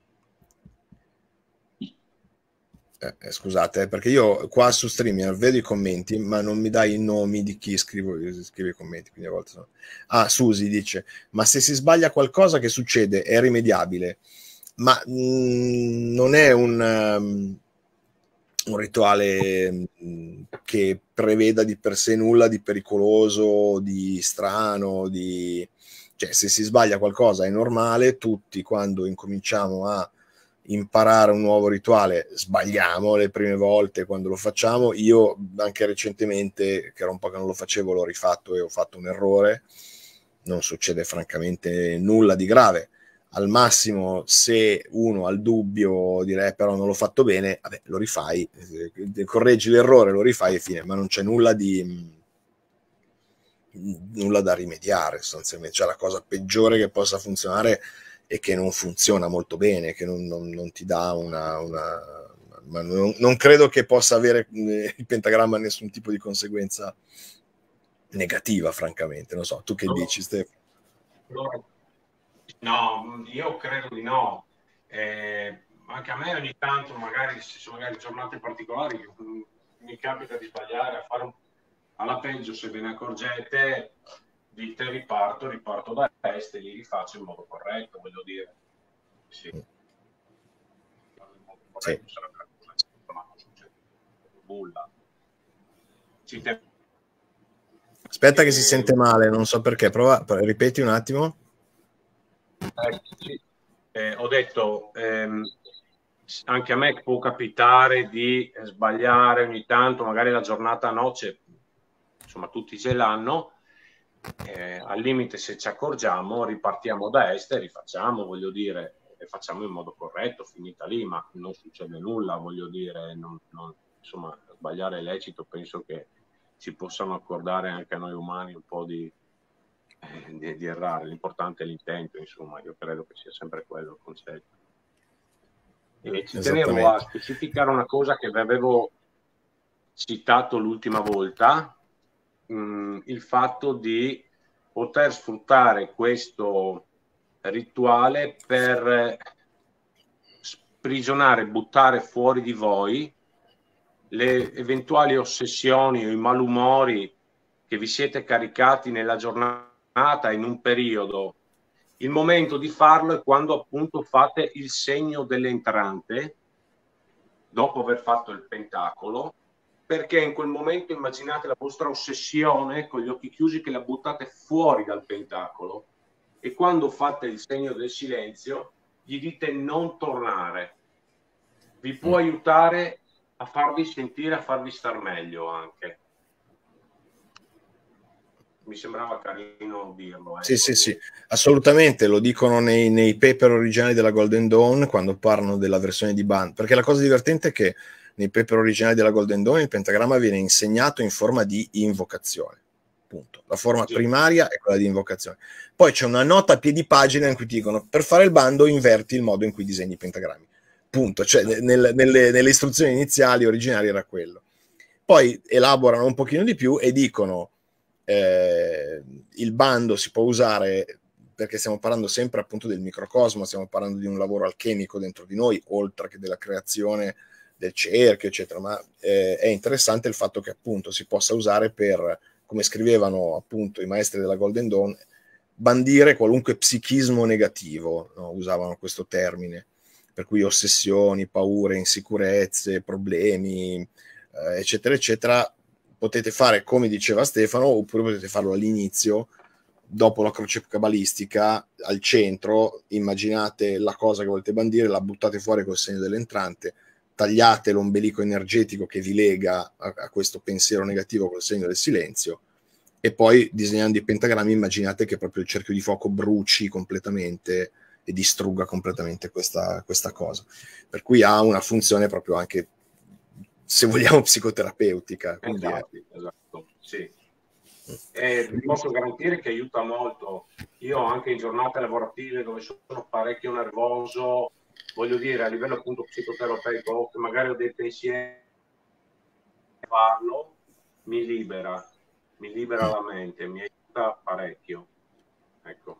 Eh, eh, scusate, perché io qua su Streamer vedo i commenti, ma non mi dai i nomi di chi scrivo, scrive i commenti, quindi a volte sono... Ah, Susi dice, ma se si sbaglia qualcosa che succede è rimediabile, ma mh, non è un... Um, un rituale che preveda di per sé nulla di pericoloso, di strano, di... cioè se si sbaglia qualcosa è normale, tutti quando incominciamo a imparare un nuovo rituale sbagliamo le prime volte quando lo facciamo. Io anche recentemente, che era un po' che non lo facevo, l'ho rifatto e ho fatto un errore, non succede francamente nulla di grave. Al massimo, se uno ha il dubbio, direi però non l'ho fatto bene, vabbè, lo rifai, eh, correggi l'errore, lo rifai e fine, ma non c'è nulla di nulla da rimediare sostanzialmente. Cioè la cosa peggiore che possa funzionare è che non funziona molto bene, che non, non, non ti dà una, una ma non, non credo che possa avere eh, il pentagramma nessun tipo di conseguenza negativa, francamente. Non so, tu che no. dici, Stefano? No. No, io credo di no. Eh, anche a me ogni tanto, magari se sono magari giornate particolari, mi capita di sbagliare, a fare un... alla peggio, se ve ne accorgete, dite riparto, riparto da est e li rifaccio in modo corretto, voglio dire. Sì. In modo corretto sì. sarebbe la cosa, ma non succede nulla. Ci te... Aspetta e... che si sente male, non so perché, prova, ripeti un attimo. Eh, sì. eh, ho detto, ehm, anche a me può capitare di sbagliare ogni tanto, magari la giornata a noce, insomma tutti ce l'hanno, eh, al limite se ci accorgiamo ripartiamo da est e rifacciamo, voglio dire, e facciamo in modo corretto, finita lì, ma non succede nulla, voglio dire, non, non, insomma sbagliare è lecito, penso che ci possano accordare anche a noi umani un po' di, eh, di, di errare, l'importante è l'intento, insomma, io credo che sia sempre quello il concetto. E ci tenevo a specificare una cosa che vi avevo citato l'ultima volta, mh, il fatto di poter sfruttare questo rituale per sprigionare, buttare fuori di voi le eventuali ossessioni o i malumori che vi siete caricati nella giornata, in un periodo. Il momento di farlo è quando appunto fate il segno dell'entrante, dopo aver fatto il pentacolo, perché in quel momento immaginate la vostra ossessione con gli occhi chiusi che la buttate fuori dal pentacolo, e quando fate il segno del silenzio gli dite non tornare. Vi può mm. aiutare a farvi sentire, a farvi star meglio anche. Mi sembrava carino dirlo. Ecco. Sì, sì, sì, assolutamente, lo dicono nei, nei paper originali della Golden Dawn quando parlano della versione di band, perché la cosa divertente è che nei paper originali della Golden Dawn il pentagramma viene insegnato in forma di invocazione, punto. La forma sì. primaria è quella di invocazione. Poi c'è una nota a piedi pagina in cui ti dicono per fare il bando inverti il modo in cui disegni i pentagrammi, punto. Cioè nel, nelle, nelle istruzioni iniziali originali era quello. Poi elaborano un pochino di più e dicono Eh, il bando si può usare perché stiamo parlando sempre appunto del microcosmo, stiamo parlando di un lavoro alchemico dentro di noi, oltre che della creazione del cerchio, eccetera, ma eh, è interessante il fatto che appunto si possa usare per, come scrivevano appunto i maestri della Golden Dawn, bandire qualunque psichismo negativo, no? Usavano questo termine, per cui ossessioni, paure, insicurezze, problemi, eh, eccetera, eccetera. Potete fare come diceva Stefano, oppure potete farlo all'inizio, dopo la croce cabalistica, al centro, immaginate la cosa che volete bandire, la buttate fuori col segno dell'entrante, tagliate l'ombelico energetico che vi lega a, a questo pensiero negativo col segno del silenzio, e poi disegnando i pentagrammi immaginate che proprio il cerchio di fuoco bruci completamente e distrugga completamente questa, questa cosa. Per cui ha una funzione proprio anche, se vogliamo, psicoterapeutica. Esatto, esatto, sì. E vi posso garantire che aiuta molto. Io anche in giornate lavorative dove sono parecchio nervoso, voglio dire, a livello appunto psicoterapeutico, che magari ho dei pensieri, farlo mi libera, mi libera la mente, mi aiuta parecchio. Ecco.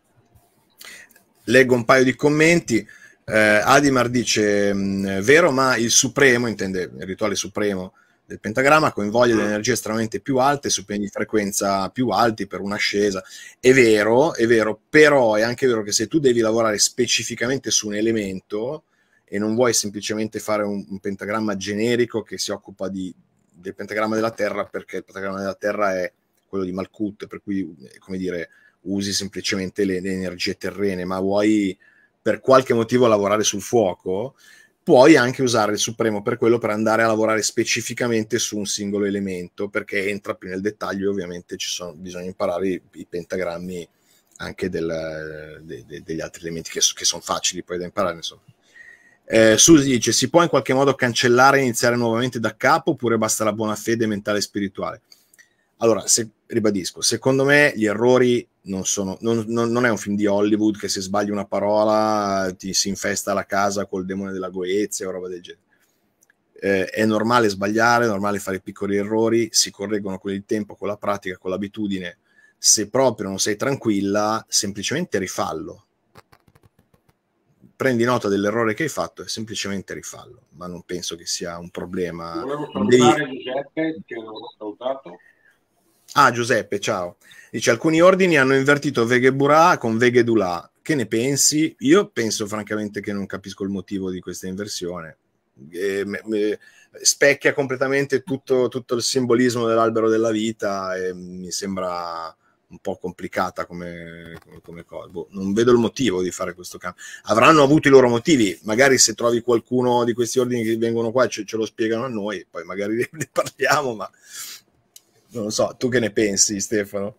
Leggo un paio di commenti. Eh, Adimar dice, mh, vero, ma il supremo, intende il rituale supremo del pentagramma, coinvolge mm. delle energie estremamente più alte su piani di frequenza più alti per un'ascesa. È vero, è vero, però è anche vero che se tu devi lavorare specificamente su un elemento e non vuoi semplicemente fare un, un pentagramma generico che si occupa di, del pentagramma della Terra, perché il pentagramma della Terra è quello di Malkuth, per cui, come dire, usi semplicemente le, le energie terrene, ma vuoi per qualche motivo lavorare sul fuoco, puoi anche usare il Supremo per quello, per andare a lavorare specificamente su un singolo elemento, perché entra più nel dettaglio. Ovviamente ci sono, bisogna imparare i, i pentagrammi anche del, de, de, degli altri elementi che, che sono facili poi da imparare, insomma. Eh, Susi dice, si può in qualche modo cancellare e iniziare nuovamente da capo, oppure basta la buona fede mentale e spirituale? Allora, se, ribadisco, secondo me gli errori non sono, non, non, non è un film di Hollywood che se sbagli una parola ti si infesta la casa col demone della goezia o roba del genere. Eh, è normale sbagliare, è normale fare piccoli errori, si correggono con il tempo, con la pratica, con l'abitudine. Se proprio non sei tranquilla, semplicemente rifallo. prendi nota dell'errore che hai fatto e semplicemente rifallo, ma non penso che sia un problema. Volevo salutare Devi... Giuseppe, che non ho salutato. Ah, Giuseppe, ciao. Dice, alcuni ordini hanno invertito Veghe Burà con Veghe Dulà. Che ne pensi? Io penso francamente che non capisco il motivo di questa inversione. E, me, me, specchia completamente tutto, tutto il simbolismo dell'albero della vita e mi sembra un po' complicata come, come, come cosa. Boh, non vedo il motivo di fare questo cambio. Avranno avuto i loro motivi, magari se trovi qualcuno di questi ordini che vengono qua ce, ce lo spiegano a noi, poi magari ne parliamo, ma non lo so. Tu che ne pensi, Stefano?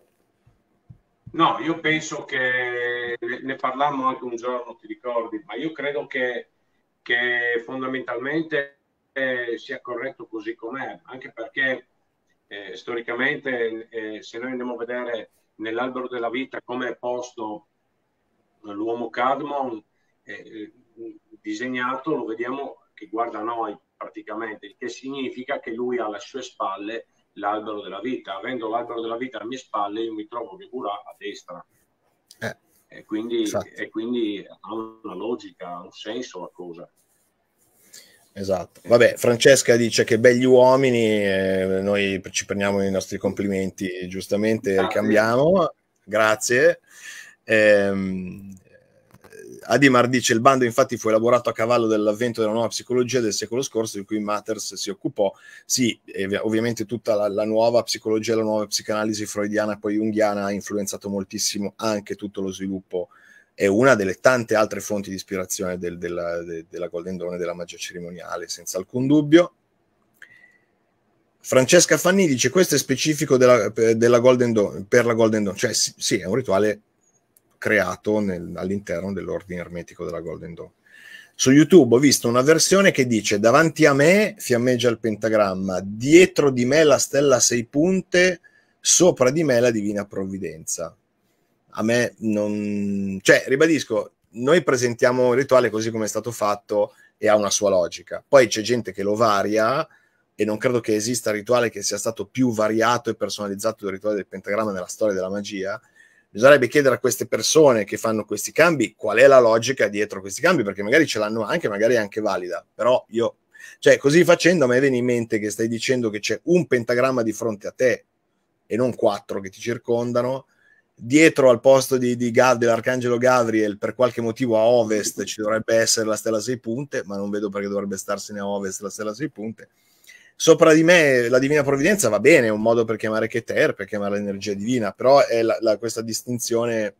No, io penso che ne parlammo anche un giorno, ti ricordi, ma io credo che, che fondamentalmente eh, sia corretto così com'è, anche perché eh, storicamente eh, se noi andiamo a vedere nell'albero della vita come è posto l'uomo Cadmon eh, disegnato, lo vediamo che guarda a noi praticamente, il che significa che lui ha alle sue spalle l'albero della vita. Avendo l'albero della vita alle mie spalle, io mi trovo Veghe Burà a destra. Eh, e, quindi, e quindi ha una logica, ha un senso la cosa. Esatto. Vabbè, Francesca dice che begli uomini, eh, noi ci prendiamo i nostri complimenti, giustamente. Grazie. Ricambiamo. Grazie. Ehm, Adimar dice il bando infatti fu elaborato a cavallo dell'avvento della nuova psicologia del secolo scorso di cui Matters si occupò. Sì, ovviamente tutta la, la nuova psicologia, la nuova psicanalisi freudiana poi junghiana ha influenzato moltissimo anche tutto lo sviluppo. È una delle tante altre fonti di ispirazione del, della, de, della Golden Dawn e della magia cerimoniale, senza alcun dubbio. Francesca Fanni dice questo è specifico della, della Golden Dawn, per la Golden Dawn, cioè sì, sì è un rituale creato nel, all'interno dell'ordine ermetico della Golden Dawn. Su YouTube ho visto una versione che dice davanti a me fiammeggia il pentagramma, dietro di me la stella a sei punte, sopra di me la divina provvidenza. A me non... cioè, ribadisco, noi presentiamo il rituale così come è stato fatto e ha una sua logica. Poi c'è gente che lo varia e non credo che esista rituale che sia stato più variato e personalizzato del rituale del pentagramma nella storia della magia. Bisognerebbe chiedere a queste persone che fanno questi cambi qual è la logica dietro questi cambi, perché magari ce l'hanno anche, magari è anche valida, però io, cioè così facendo a me viene in mente che stai dicendo che c'è un pentagramma di fronte a te e non quattro che ti circondano, dietro al posto di, di Gav, dell'arcangelo Gabriel per qualche motivo a ovest ci dovrebbe essere la stella a sei punte, ma non vedo perché dovrebbe starsene a ovest la stella a sei punte. Sopra di me la divina provvidenza va bene, è un modo per chiamare Keter, per chiamare l'energia divina, però è la, la, questa distinzione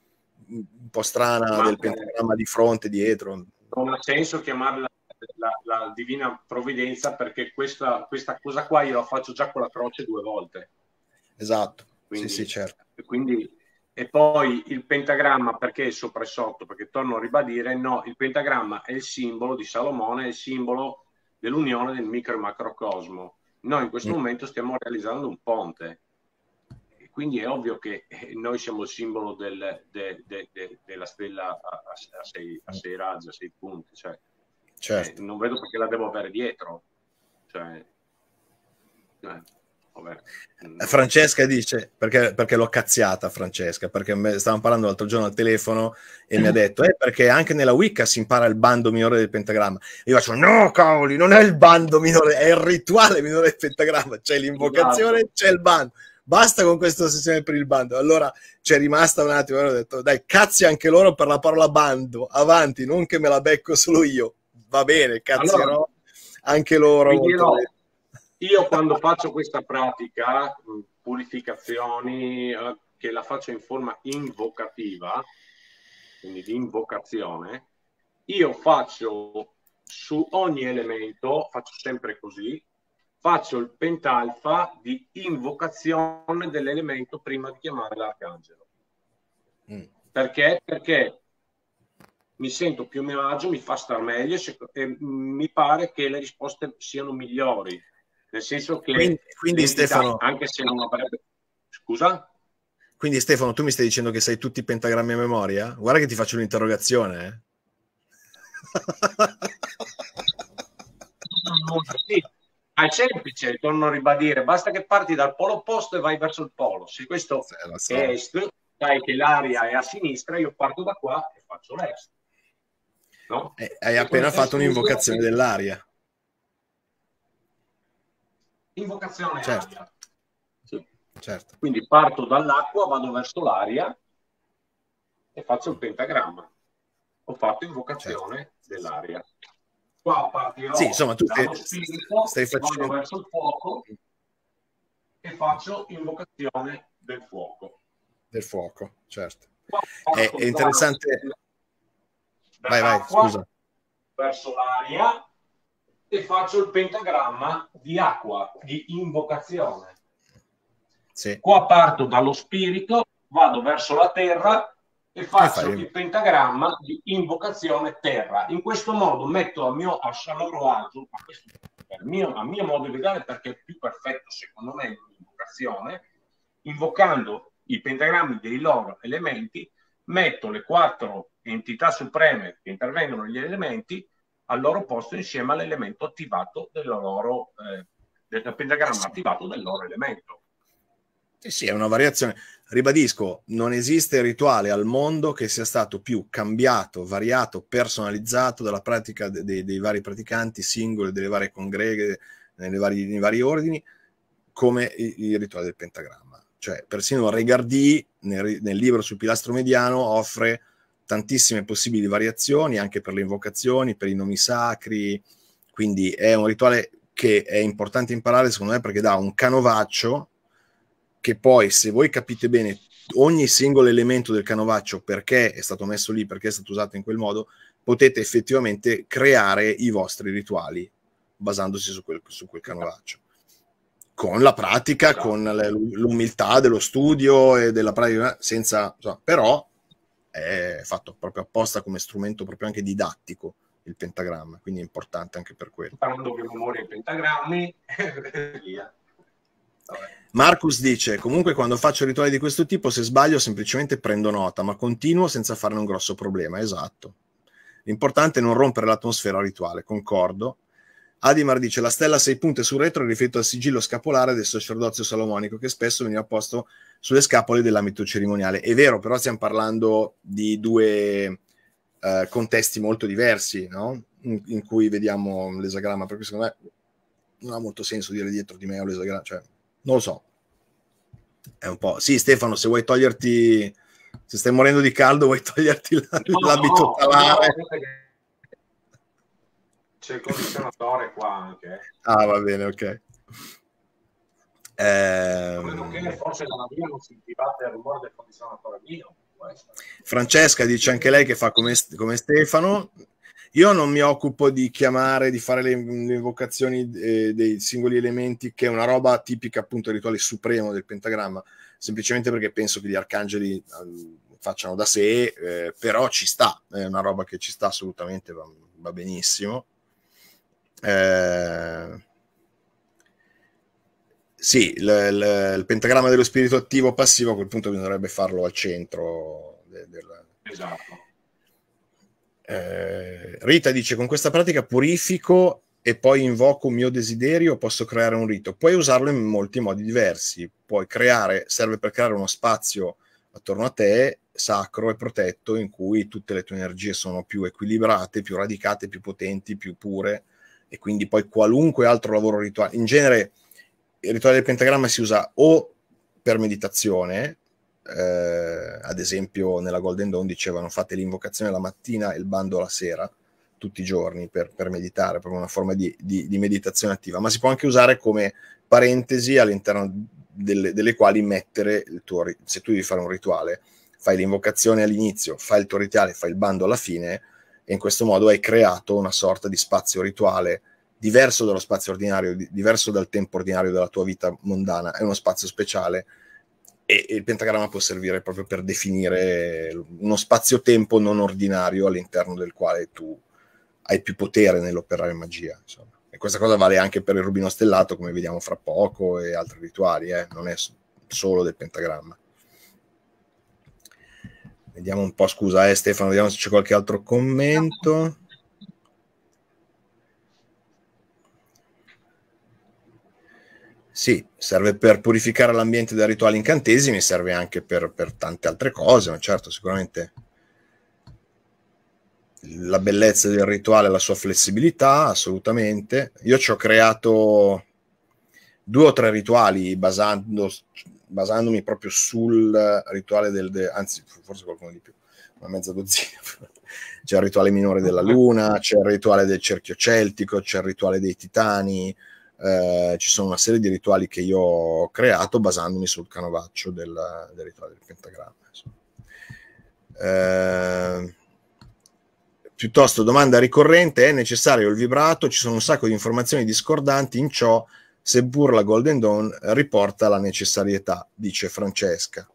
un po' strana ma del pentagramma di fronte, dietro. Non ha senso chiamarla la, la divina provvidenza perché questa, questa cosa qua io la faccio già con la croce due volte. Esatto, quindi, sì, sì, certo. Quindi, e poi il pentagramma perché è sopra e sotto? Perché torno a ribadire, no, il pentagramma è il simbolo di Salomone, è il simbolo dell'unione del micro e macrocosmo. Noi in questo mm. momento stiamo realizzando un ponte, e quindi è ovvio che noi siamo il simbolo del, de, de, de, della stella a, a, a, sei, a sei raggi, a sei punti, cioè, certo. eh, non vedo perché la devo avere dietro, cioè, eh, vabbè. Francesca dice, perché, perché l'ho cazziata Francesca, perché me, stavamo parlando l'altro giorno al telefono e mi ha detto, eh, perché anche nella Wicca si impara il bando minore del pentagramma. E io faccio, no cavoli, non è il bando minore, è il rituale minore del pentagramma, c'è l'invocazione, esatto. C'è il bando, basta con questa ossessione per il bando. Allora c'è rimasta un attimo e ho detto, dai, cazzi anche loro per la parola bando, avanti, non che me la becco solo io, va bene, cazzierò allora, anche loro. Molto bene. Io quando faccio questa pratica, purificazioni, eh, che la faccio in forma invocativa, quindi di invocazione, io faccio su ogni elemento, faccio sempre così, faccio il pentalfa di invocazione dell'elemento prima di chiamare l'arcangelo. Mm. Perché? Perché mi sento più a mio agio, mi fa star meglio e mi pare che le risposte siano migliori. Nel senso che quindi, quindi Stefano, anche se non avrebbe... Scusa? Quindi Stefano, tu mi stai dicendo che sai tutti i pentagrammi a memoria? Guarda che ti faccio un'interrogazione, eh? Sì, è semplice, torno a ribadire, basta che parti dal polo opposto e vai verso il polo. Se questo so. è est, sai che l'aria è a sinistra, io parto da qua e faccio l'est. no? Eh, hai appena fatto un'invocazione dell'aria. Invocazione Certo. aria. Sì. Certo. Quindi parto dall'acqua, vado verso l'aria e faccio il pentagramma. Ho fatto invocazione Certo. dell'aria. Qua partirò Sì, insomma, tu dallo stai, spirito, stai vado facendo... verso il fuoco e faccio invocazione del fuoco. Del fuoco, certo. Qua È, parto è interessante... Vai, vai, scusa. verso l'aria e faccio il pentagramma di acqua, di invocazione. Sì. Qua parto dallo spirito, vado verso la terra e faccio il pentagramma di invocazione terra. In questo modo metto a mio a loro agio, a, questo, a, mio, a mio modo di vedere, perché è più perfetto secondo me l'invocazione, invocando i pentagrammi dei loro elementi, metto le quattro entità supreme che intervengono negli elementi al loro posto insieme all'elemento attivato del loro eh, del pentagramma sì. attivato del loro elemento. Sì, sì, è una variazione. Ribadisco, non esiste rituale al mondo che sia stato più cambiato, variato, personalizzato dalla pratica de- de- dei vari praticanti singoli, delle varie congreghe, nelle vari, nei vari ordini, come il, il rituale del pentagramma. Cioè, persino Regardie, nel, nel libro sul pilastro mediano, offre tantissime possibili variazioni, anche per le invocazioni, per i nomi sacri, quindi è un rituale che è importante imparare, secondo me, perché dà un canovaccio che poi, se voi capite bene ogni singolo elemento del canovaccio, perché è stato messo lì, perché è stato usato in quel modo, potete effettivamente creare i vostri rituali basandosi su quel, su quel canovaccio. Con la pratica, esatto, con l'umiltà dello studio e della pratica, senza, insomma, però è fatto proprio apposta come strumento proprio anche didattico il pentagramma, quindi è importante anche per quello. Parlando che memoria i pentagrammi e via. Vabbè. Marcus dice, comunque quando faccio rituali di questo tipo, se sbaglio semplicemente prendo nota, ma continuo senza farne un grosso problema. Esatto. L'importante è non rompere l'atmosfera rituale, concordo. Adimar dice, la stella a sei punte sul retro è riferito al sigillo scapolare del sacerdozio salomonico, che spesso veniva posto sulle scapole dell'ambito cerimoniale. È vero, però stiamo parlando di due eh, contesti molto diversi, no? In, in cui vediamo l'esagramma, perché secondo me non ha molto senso dire dietro di me o l'esagramma, cioè, non lo so. È un po'... Sì, Stefano, se vuoi toglierti... Se stai morendo di caldo, vuoi toglierti la, no, l'abito no, talare? No, c'è il condizionatore qua anche. Ah, va bene, ok. Eh... che forse la via non sentivate il rumore del condizionatore mio. Francesca dice anche lei che fa come, come Stefano. Io non mi occupo di chiamare, di fare le, le invocazioni eh, dei singoli elementi, che è una roba tipica appunto del rituale supremo del pentagramma, semplicemente perché penso che gli arcangeli um, facciano da sé, eh, però ci sta, è una roba che ci sta assolutamente, va, va benissimo. Eh, sì, il, il, il pentagramma dello spirito attivo passivo a quel punto bisognerebbe farlo al centro del... del... Esatto. Eh, Rita dice, con questa pratica purifico e poi invoco un mio desiderio, posso creare un rito. Puoi usarlo in molti modi diversi, puoi creare, serve per creare uno spazio attorno a te sacro e protetto in cui tutte le tue energie sono più equilibrate, più radicate, più potenti, più pure, e quindi poi qualunque altro lavoro rituale, in genere il rituale del pentagramma si usa o per meditazione, eh, ad esempio nella Golden Dawn dicevano fate l'invocazione la mattina e il bando la sera, tutti i giorni per, per meditare, proprio una forma di, di, di meditazione attiva, ma si può anche usare come parentesi all'interno delle, delle quali mettere il tuo, se tu devi fare un rituale, fai l'invocazione all'inizio, fai il tuo rituale, fai il bando alla fine, e in questo modo hai creato una sorta di spazio rituale diverso dallo spazio ordinario, diverso dal tempo ordinario della tua vita mondana, è uno spazio speciale, e, e il pentagramma può servire proprio per definire uno spazio-tempo non ordinario all'interno del quale tu hai più potere nell'operare magia, insomma. E questa cosa vale anche per il rubino stellato, come vediamo fra poco, e altri rituali, eh? Non è solo del pentagramma. Vediamo un po', scusa eh, Stefano, vediamo se c'è qualche altro commento. Sì, serve per purificare l'ambiente da rituali incantesimi, serve anche per, per tante altre cose, ma certo, sicuramente la bellezza del rituale, la sua flessibilità, assolutamente. Io ci ho creato due o tre rituali basando, basandomi proprio sul rituale del, de, anzi forse qualcuno di più, una mezza dozzina. C'è il rituale minore della luna, c'è il rituale del cerchio celtico, c'è il rituale dei titani, eh, ci sono una serie di rituali che io ho creato basandomi sul canovaccio del, del rituale del pentagramma. Eh, piuttosto, domanda ricorrente: è necessario il vibrato? Ci sono un sacco di informazioni discordanti in ciò, seppur la Golden Dawn riporta la necessarietà, dice Francesca.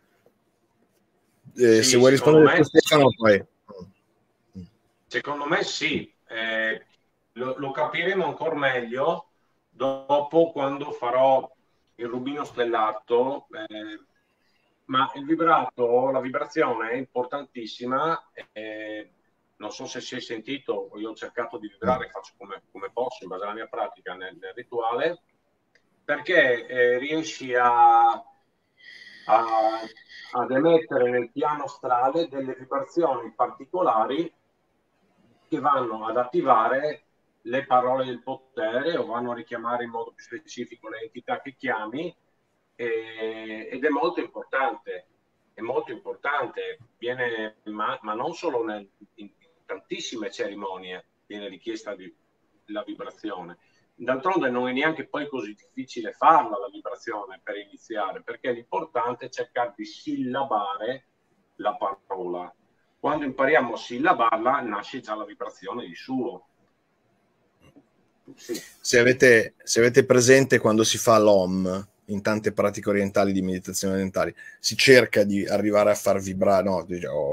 Eh, sì, se vuoi rispondere a Stefano, sì. poi. Secondo me sì, eh, lo, lo capiremo ancora meglio dopo, quando farò il rubino stellato, eh, ma il vibrato, la vibrazione è importantissima. Eh, non so se si è sentito, io ho cercato di vibrare, faccio come, come posso in base alla mia pratica nel, nel rituale, perché eh, riesci a, a, ad emettere nel piano astrale delle vibrazioni particolari che vanno ad attivare le parole del potere o vanno a richiamare in modo più specifico le entità che chiami, eh, ed è molto importante, è molto importante, viene, ma, ma non solo nel, in, in tantissime cerimonie viene richiesta di, la vibrazione. D'altronde non è neanche poi così difficile farla la vibrazione per iniziare, perché l'importante è cercare di sillabare la parola. Quando impariamo a sillabarla nasce già la vibrazione di suo. Sì. Se avete, se avete presente quando si fa l'Om in tante pratiche orientali di meditazione orientali, si cerca di arrivare a far vibrare, no,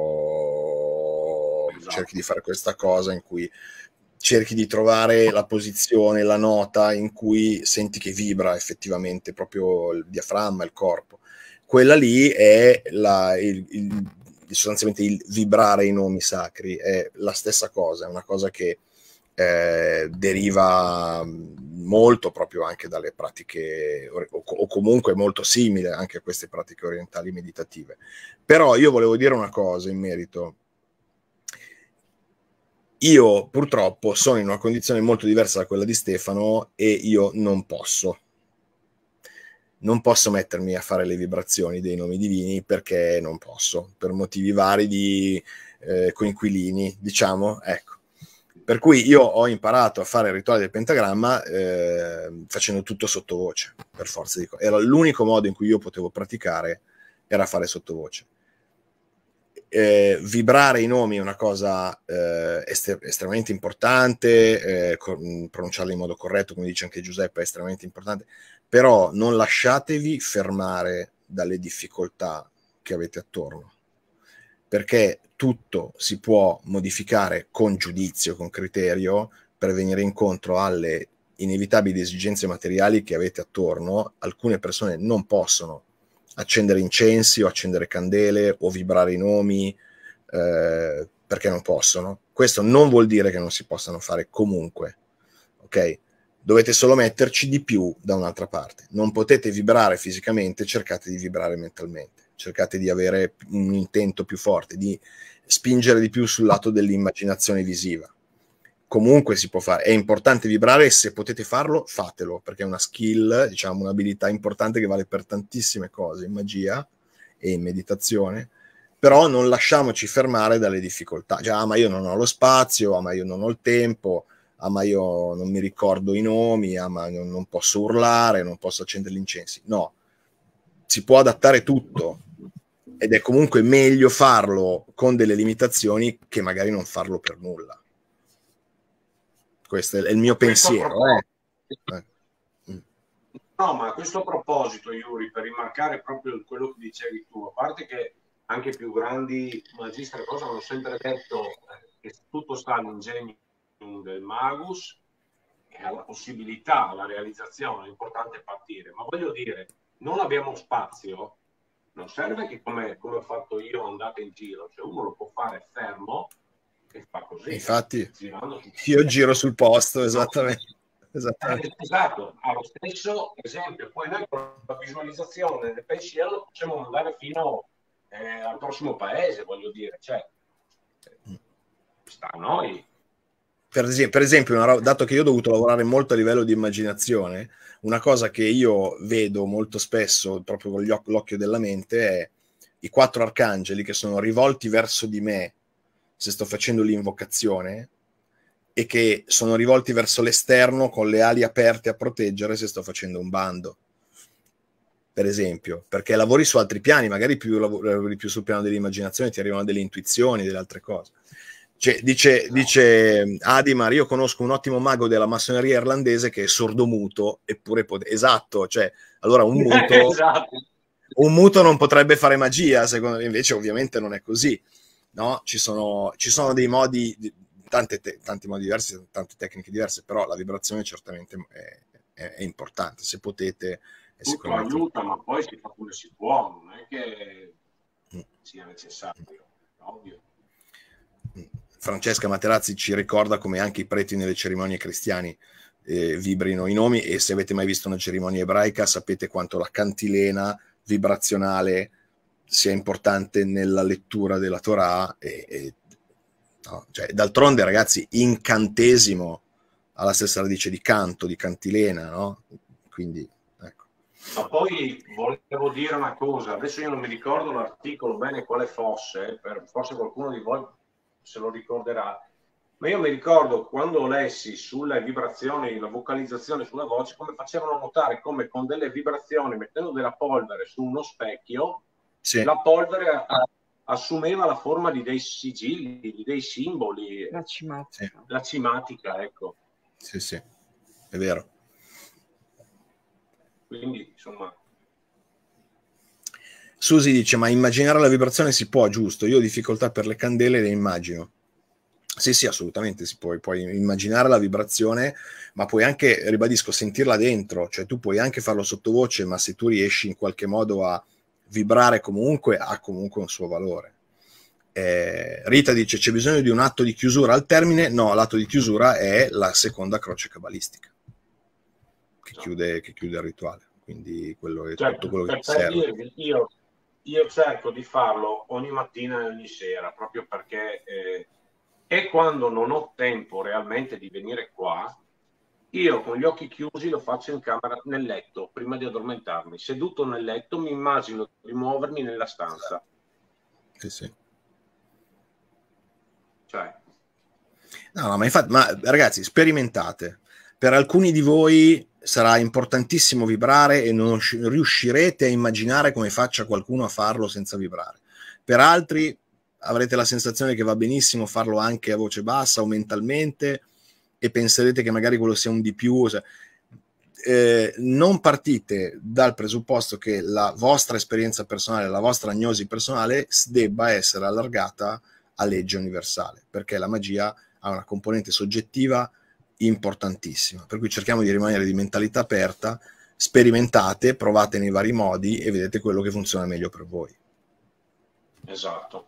oh, esatto. Cerchi di fare questa cosa in cui cerchi di trovare la posizione, la nota in cui senti che vibra effettivamente proprio il diaframma, il corpo. Quella lì è la, il, il, sostanzialmente il vibrare i nomi sacri, è la stessa cosa, è una cosa che eh, deriva molto proprio anche dalle pratiche, o, o comunque molto simile anche a queste pratiche orientali meditative. Però io volevo dire una cosa in merito. Io purtroppo sono in una condizione molto diversa da quella di Stefano e io non posso. Non posso mettermi a fare le vibrazioni dei nomi divini perché non posso, per motivi vari di eh, coinquilini, diciamo, ecco. Per cui io ho imparato a fare il rituale del pentagramma eh, facendo tutto sottovoce, per forza di cose. Era l'unico modo in cui io potevo praticare, era fare sottovoce. Eh, vibrare i nomi è una cosa eh, ester- estremamente importante, eh, co- pronunciarli in modo corretto, come dice anche Giuseppe, è estremamente importante, però non lasciatevi fermare dalle difficoltà che avete attorno, perché tutto si può modificare con giudizio, con criterio, per venire incontro alle inevitabili esigenze materiali che avete attorno. Alcune persone non possono accendere incensi o accendere candele o vibrare i nomi eh, perché non possono. Questo non vuol dire che non si possano fare comunque, ok? Dovete solo metterci di più da un'altra parte. Non potete vibrare fisicamente, cercate di vibrare mentalmente, cercate di avere un intento più forte, di spingere di più sul lato dell'immaginazione visiva. Comunque si può fare, è importante vibrare e se potete farlo, fatelo, perché è una skill, diciamo, un'abilità importante che vale per tantissime cose, in magia e in meditazione, però non lasciamoci fermare dalle difficoltà. Cioè, ah, ma io non ho lo spazio, ah, ma io non ho il tempo, ah, ma io non mi ricordo i nomi, ah, ma non, non posso urlare, non posso accendere gli incensi. No, si può adattare tutto ed è comunque meglio farlo con delle limitazioni che magari non farlo per nulla. Questo è il mio pensiero. Eh. No, ma a questo proposito, Yuri, per rimarcare proprio quello che dicevi tu, a parte che anche i più grandi magistri cosa hanno sempre detto che tutto sta all'ingegno del magus e alla possibilità, alla realizzazione, l'importante è partire. Ma voglio dire, non abbiamo spazio, non serve che come, come ho fatto io andate in giro, cioè uno lo può fare fermo e fa così. Infatti, girando io giro sul posto, esattamente. No. Esattamente. Eh, esatto, ha lo stesso esempio. Poi noi con la visualizzazione del pensiero lo possiamo mandare fino eh, al prossimo paese, voglio dire. Cioè, sta a noi. Per esempio, per esempio una, dato che io ho dovuto lavorare molto a livello di immaginazione, una cosa che io vedo molto spesso proprio con gli oc- l'occhio della mente è i quattro arcangeli che sono rivolti verso di me se sto facendo l'invocazione e che sono rivolti verso l'esterno con le ali aperte a proteggere se sto facendo un bando, per esempio, perché lavori su altri piani, magari più lavori più sul piano dell'immaginazione, ti arrivano delle intuizioni, delle altre cose. Cioè, dice, no. dice Adimar, io conosco un ottimo mago della massoneria irlandese che è sordomuto, eppure pot- esatto, cioè, allora un muto, esatto. un muto non potrebbe fare magia, secondo me, invece ovviamente non è così, no? Ci sono, ci sono dei modi, tante te- tanti modi diversi, tante tecniche diverse, però la vibrazione certamente è, è, è importante, se potete... È tutto aiuta, ma poi si fa come si può, non è che mm. sia necessario, ovvio. Francesca Materazzi ci ricorda come anche i preti nelle cerimonie cristiane eh, vibrino i nomi, e se avete mai visto una cerimonia ebraica sapete quanto la cantilena vibrazionale sia importante nella lettura della Torah e, e no, cioè, d'altronde ragazzi, incantesimo ha la stessa radice di canto, di cantilena, no? Quindi ecco. Ma poi volevo dire una cosa, adesso io non mi ricordo l'articolo bene quale fosse, per, forse qualcuno di voi se lo ricorderà, ma io mi ricordo quando lessi sulle vibrazioni, la vocalizzazione sulla voce, come facevano notare come con delle vibrazioni, mettendo della polvere su uno specchio, sì. la polvere a, assumeva la forma di dei sigilli, di dei simboli, la cimatica, sì. la cimatica, ecco. Sì, sì, è vero. Quindi, insomma... Susi dice, ma immaginare la vibrazione si può, giusto? Io ho difficoltà per le candele, le immagino. Sì, sì, assolutamente si può. Puoi immaginare la vibrazione, ma puoi anche, ribadisco, sentirla dentro. Cioè tu puoi anche farlo sottovoce, ma se tu riesci in qualche modo a vibrare comunque, ha comunque un suo valore. Eh, Rita dice, c'è bisogno di un atto di chiusura al termine? No, l'atto di chiusura è la seconda croce cabalistica, che chiude, che chiude il rituale. Quindi quello è cioè, tutto quello per, che ti serve. Dirvi, io, io cerco di farlo ogni mattina e ogni sera, proprio perché eh, e quando non ho tempo realmente di venire qua, io con gli occhi chiusi lo faccio in camera, nel letto, prima di addormentarmi. Seduto nel letto mi immagino di muovermi nella stanza. Sì, sì. Cioè. No, no, ma infatti, ma ragazzi, sperimentate. Per alcuni di voi sarà importantissimo vibrare e non riuscirete a immaginare come faccia qualcuno a farlo senza vibrare. Per altri avrete la sensazione che va benissimo farlo anche a voce bassa o mentalmente e penserete che magari quello sia un di più. Eh, non partite dal presupposto che la vostra esperienza personale, la vostra agnosi personale debba essere allargata a legge universale, perché la magia ha una componente soggettiva importantissima, per cui cerchiamo di rimanere di mentalità aperta, sperimentate, provate nei vari modi e vedete quello che funziona meglio per voi. Esatto.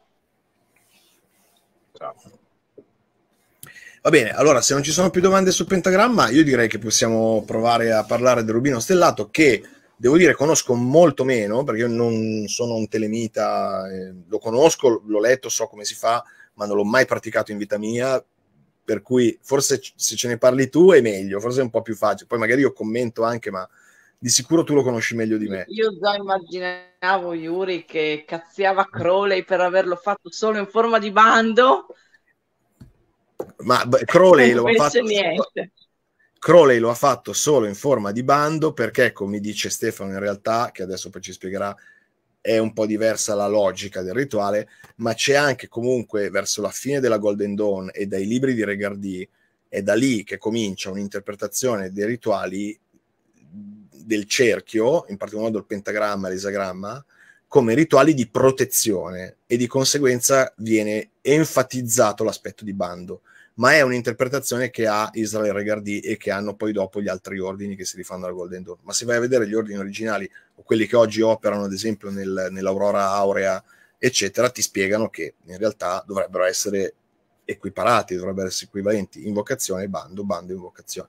Esatto. Va bene, allora se non ci sono più domande sul pentagramma, io direi che possiamo provare a parlare del rubino stellato, che devo dire conosco molto meno, perché io non sono un telemita, eh, lo conosco, l'ho letto, so come si fa, ma non l'ho mai praticato in vita mia, per cui forse se ce ne parli tu è meglio, forse è un po' più facile, poi magari io commento anche, ma di sicuro tu lo conosci meglio di me. Io già immaginavo Yuri che cazziava Crowley per averlo fatto solo in forma di bando, ma beh, Crowley lo ha fatto niente. Crowley lo ha fatto solo in forma di bando perché, come dice Stefano, in realtà, che adesso poi ci spiegherà, è un po' diversa la logica del rituale, ma c'è anche comunque verso la fine della Golden Dawn e dai libri di Regardie, è da lì che comincia un'interpretazione dei rituali del cerchio, in particolar modo il pentagramma e l'esagramma, come rituali di protezione, e di conseguenza viene enfatizzato l'aspetto di bando, ma è un'interpretazione che ha Israel Regardie e che hanno poi dopo gli altri ordini che si rifanno alla Golden Dawn. Ma se vai a vedere gli ordini originali o quelli che oggi operano, ad esempio nel, nell'Aurora Aurea eccetera, ti spiegano che in realtà dovrebbero essere equiparati, dovrebbero essere equivalenti: invocazione, bando, bando, invocazione.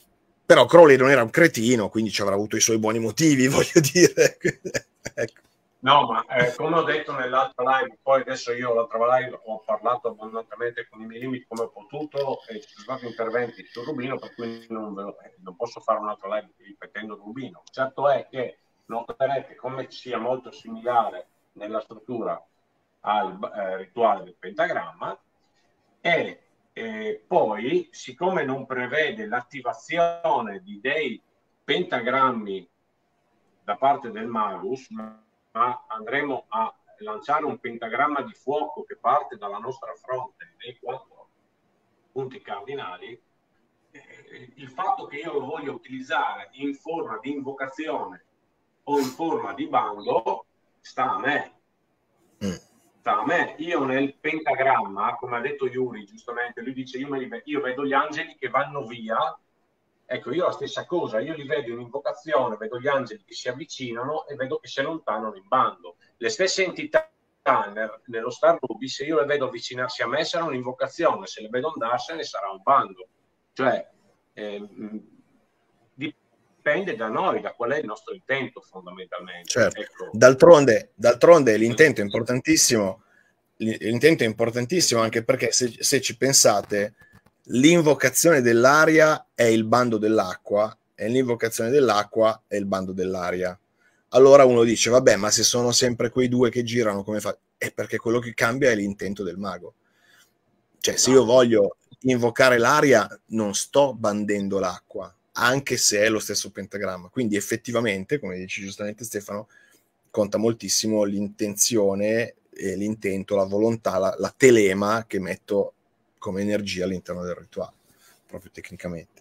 Però Crowley non era un cretino, quindi ci avrà avuto i suoi buoni motivi, voglio dire. Ecco. No, ma eh, come ho detto nell'altra live, poi adesso io l'altra live ho parlato abbondantemente con i miei limiti come ho potuto e ci sono stati interventi sul Rubino, per cui non, ve lo, eh, non posso fare un'altra live ripetendo il Rubino. Certo è che noterete come sia molto similare nella struttura al eh, rituale del pentagramma e eh, poi, siccome non prevede l'attivazione di dei pentagrammi da parte del Magus, ma andremo a lanciare un pentagramma di fuoco che parte dalla nostra fronte nei quattro punti cardinali, eh, il fatto che io lo voglia utilizzare in forma di invocazione o in forma di bando sta a me. Mm. Sta a me. Io nel pentagramma, come ha detto Yuri giustamente, lui dice io, me li, io vedo gli angeli che vanno via. Ecco, io la stessa cosa, io li vedo in invocazione, vedo gli angeli che si avvicinano e vedo che si allontanano in bando. Le stesse entità nello Star Ruby, se io le vedo avvicinarsi a me sarà un'invocazione, se le vedo andarsene sarà un bando. Cioè, eh, dipende da noi, da qual è il nostro intento fondamentalmente. Certo. Ecco. D'altronde, d'altronde l'intento è importantissimo, l'intento è importantissimo anche perché se, se ci pensate, l'invocazione dell'aria è il bando dell'acqua e l'invocazione dell'acqua è il bando dell'aria. Allora uno dice, vabbè, ma se sono sempre quei due che girano, come fa? È perché quello che cambia è l'intento del mago. Cioè, se io voglio invocare l'aria, non sto bandendo l'acqua, anche se è lo stesso pentagramma. Quindi effettivamente, come dice giustamente Stefano, conta moltissimo l'intenzione, eh, l'intento, la volontà, la, la telema che metto come energia all'interno del rituale, proprio tecnicamente.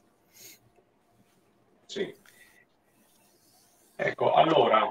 Sì. Ecco, allora,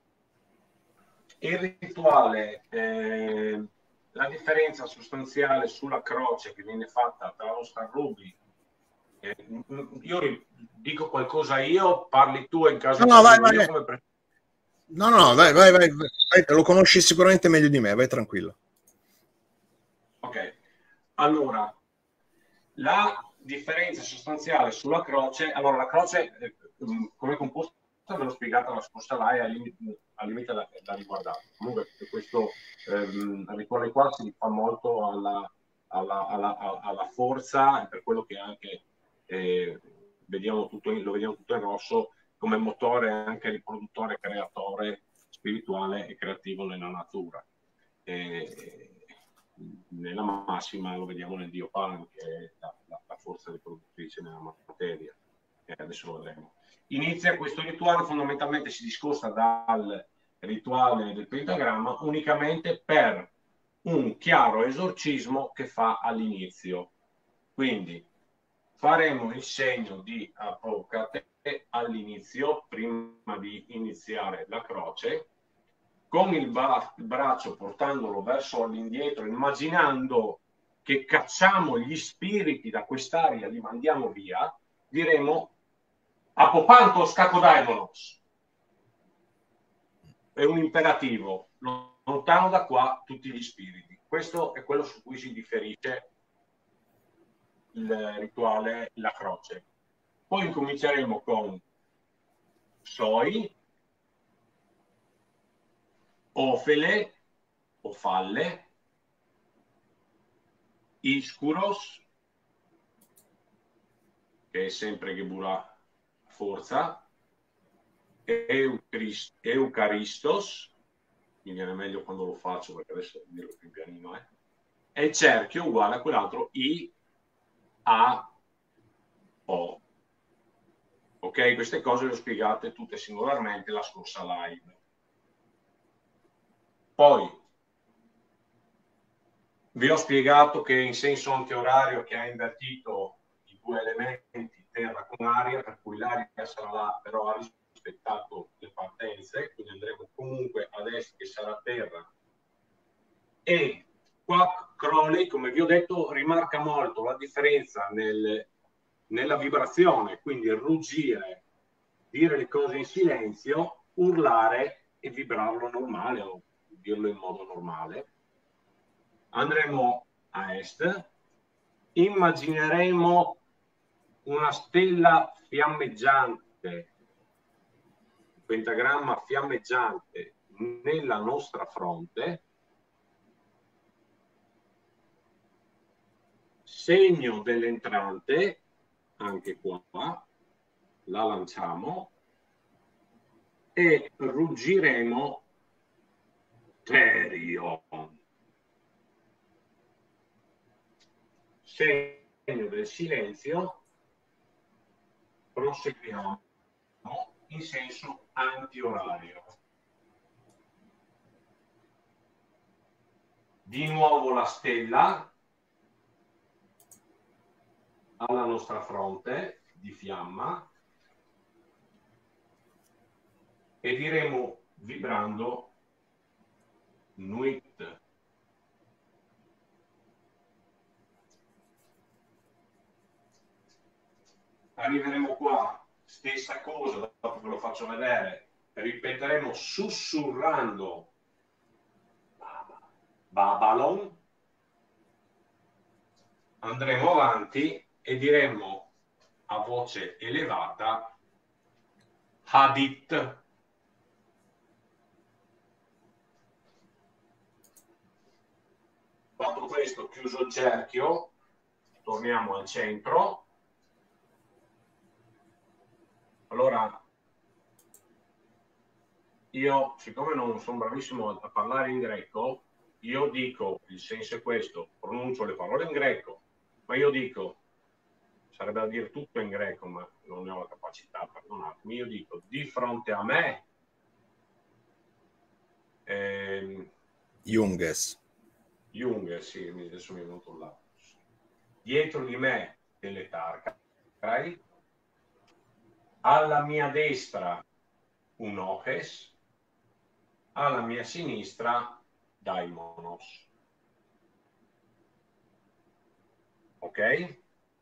il rituale, eh, la differenza sostanziale sulla croce che viene fatta tra lo Star Ruby, eh, io dico qualcosa io, parli tu in caso no, no, vai, vai. Come pre- no, no, vai, vai, vai, vai, lo conosci sicuramente meglio di me, vai tranquillo. Ok, allora, la differenza sostanziale sulla croce, allora la croce eh, come composta ve l'ho spiegata la scorsa live, al limite, al limite da, da riguardare. Comunque questo ehm, rituale qua si fa molto alla, alla, alla, alla forza, per quello che anche eh, vediamo tutto in, lo vediamo tutto in rosso, come motore anche riproduttore, creatore spirituale e creativo nella natura. E, nella massima lo vediamo nel Dio Pan, che è la, la, la forza riproduttrice nella materia. E adesso lo vedremo. Inizia questo rituale, fondamentalmente si discosta dal rituale del pentagramma unicamente per un chiaro esorcismo che fa all'inizio. Quindi faremo il segno di Apocate all'inizio, prima di iniziare la croce, con il braccio portandolo verso all'indietro, immaginando che cacciamo gli spiriti da quest'area, li mandiamo via, diremo Apopantos Cacodaimonos. È un imperativo, lontano da qua tutti gli spiriti. Questo è quello su cui si differisce il rituale, la croce. Poi incominceremo con Soi, Ofele o Falle, Iscuros, che è sempre Geburah forza, Eucaristos, mi viene meglio quando lo faccio perché adesso dirlo più pianino, eh? E il cerchio uguale a quell'altro I, A, O. Ok, queste cose le ho spiegate tutte singolarmente la scorsa live. Poi vi ho spiegato che in senso antiorario che ha invertito i due elementi terra con aria, per cui l'aria sarà là, però ha rispettato le partenze, quindi andremo comunque ad est che sarà terra. E qua Crowley, come vi ho detto, rimarca molto la differenza nel, nella vibrazione, quindi ruggire, dire le cose in silenzio, urlare e vibrarlo normale o dirlo in modo normale. Andremo a est, immagineremo una stella fiammeggiante, un pentagramma fiammeggiante nella nostra fronte, segno dell'entrante, anche qua, la lanciamo e ruggiremo Therion. Segno del silenzio, proseguiamo in senso antiorario. Di nuovo la stella alla nostra fronte di fiamma e diremo vibrando Nuit. Arriveremo qua, stessa cosa, dopo ve lo faccio vedere, ripeteremo sussurrando Babylon, andremo avanti e diremo a voce elevata Hadith. Fatto questo, chiuso il cerchio, torniamo al centro. Allora, io, siccome non sono bravissimo a parlare in greco, io dico, il senso è questo, pronuncio le parole in greco, ma io dico, sarebbe da dire tutto in greco, ma non ne ho la capacità, perdonatemi, io dico, di fronte a me, ehm, Junges. Junges, sì, adesso mi è venuto là. Dietro di me delle Tarkai, alla mia destra un Oches, alla mia sinistra Daimonos. Ok?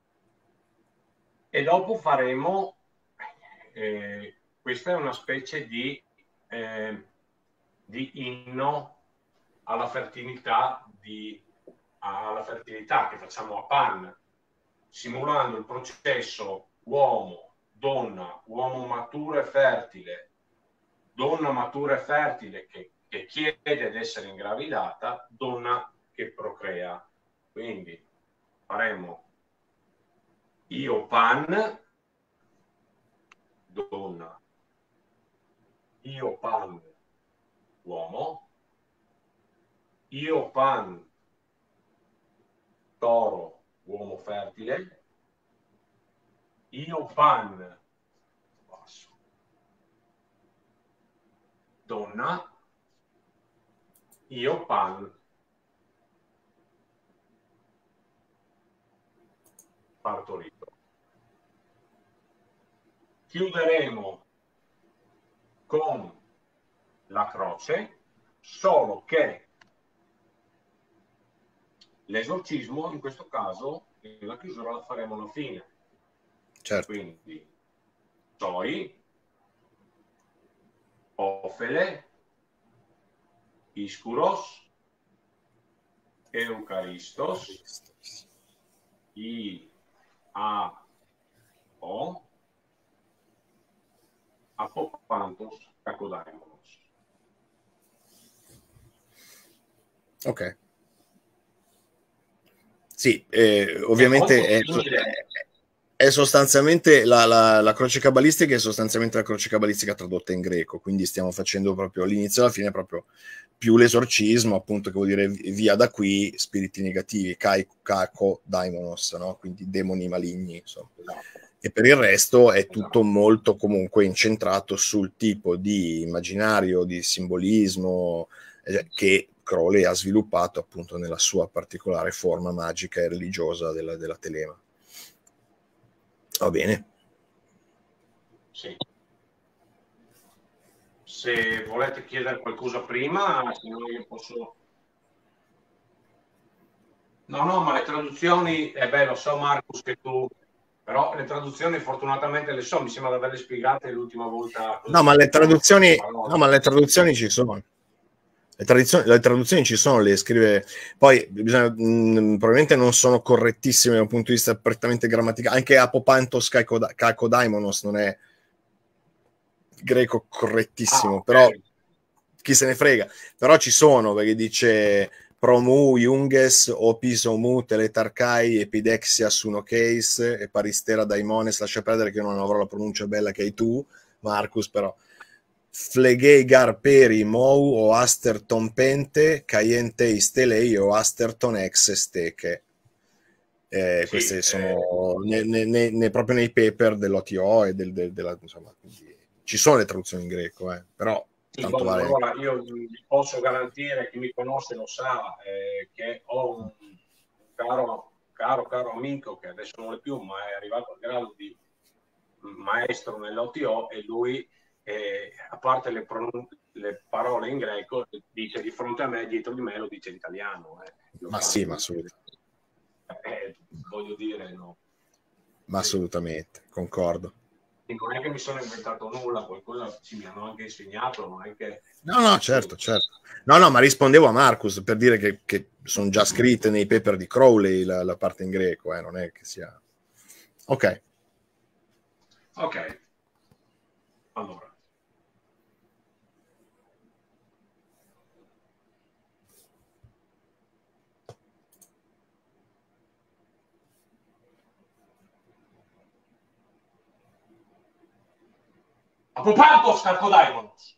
E dopo faremo, eh, questa è una specie di, eh, di inno alla fertilità, di, alla fertilità che facciamo a Pan, simulando il processo uomo, donna, uomo maturo e fertile, donna matura e fertile che, che chiede di essere ingravidata, donna che procrea. Quindi faremo io Pan, donna, io Pan, uomo, io Pan, toro, uomo fertile, io Pan, basso, donna, io Pan, partorito. Chiuderemo con la croce, solo che l'esorcismo in questo caso la chiusura la faremo alla fine. Certo. Quindi Soi, Ofele, Iscuros, Eucaristos, I A O, Apopantos, Cacodaimonos. Ok. Sì, eh, ovviamente è, è sostanzialmente la, la, la croce cabalistica è sostanzialmente la croce cabalistica tradotta in greco, quindi stiamo facendo proprio all'inizio e alla fine proprio più l'esorcismo, appunto, che vuol dire via da qui spiriti negativi, kai, kako, daimonos, no? Quindi demoni maligni, insomma. E per il resto è tutto molto comunque incentrato sul tipo di immaginario, di simbolismo eh, che Crowley ha sviluppato appunto nella sua particolare forma magica e religiosa della, della telema. Va bene? Sì. Se volete chiedere qualcosa prima, se no io posso... No, no, ma le traduzioni, è eh beh, lo so Marcus che tu... Però le traduzioni fortunatamente le so, mi sembra di averle spiegate l'ultima volta. No, ma le traduzioni, no, ma le traduzioni ci sono. Le, tradizioni, le traduzioni ci sono, le scrive... Poi bisogna, mh, probabilmente non sono correttissime da un punto di vista prettamente grammaticale. Anche Apopantos Kakodaimonos non è greco correttissimo, ah, okay. Però chi se ne frega, però ci sono, perché dice Promu, Junges, Opisomu, Teletarkai, Epidexia, Sunocase e Paristera Daimones, lascia perdere che io non avrò la pronuncia bella che hai tu, Marcus, però Flegei Garperi, Mou, o Asterton Pente, Cayente Istelei o Asterton Ex Steche. Eh, sì, queste sono eh... ne, ne, ne, proprio nei paper dell'O T O e del, del, della, insomma, quindi, ci sono le traduzioni in greco, eh, però sì, tanto vale. Allora io vi posso garantire, chi mi conosce lo sa, eh, che ho un caro, caro, caro amico che adesso non è più, ma è arrivato al grado di maestro nell'O T O e lui, eh, a parte le, le parole in greco, dice di fronte a me, dietro di me lo dice in italiano. Eh. Ma sì, ma assolutamente. Eh, voglio dire, no. Ma assolutamente, concordo. E non è che mi sono inventato nulla, qualcosa ci mi hanno anche insegnato, non è che... No, no, certo, certo. No, no, ma rispondevo a Marcus per dire che, che sono già scritte nei paper di Crowley la, la parte in greco, eh, non è che sia... Ok. Ok. Allora. Αποπάντως καρκοδάιμονος.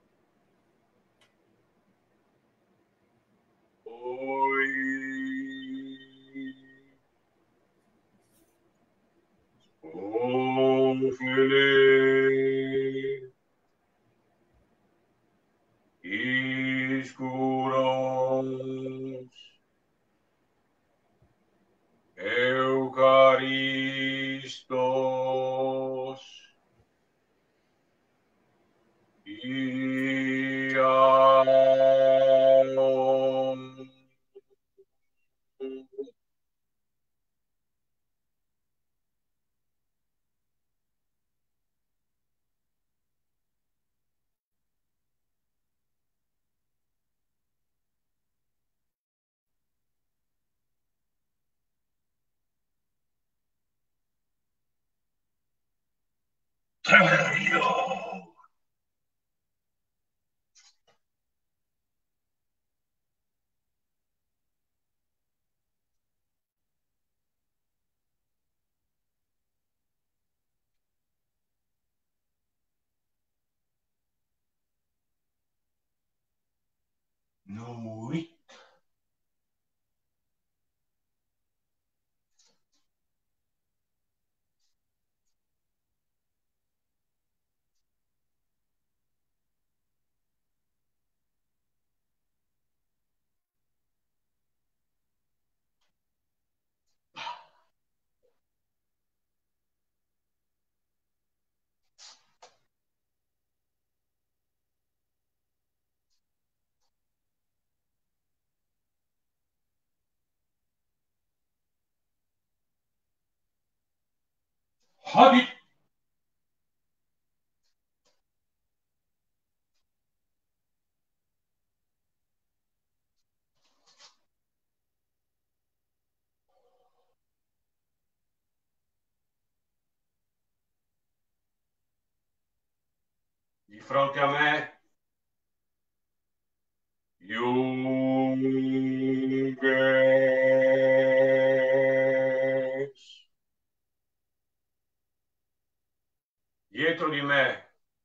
Όφελε εις κουρός Ευκαριστός Noi. Hobby. Di fronte a me, Junges. Dietro di me,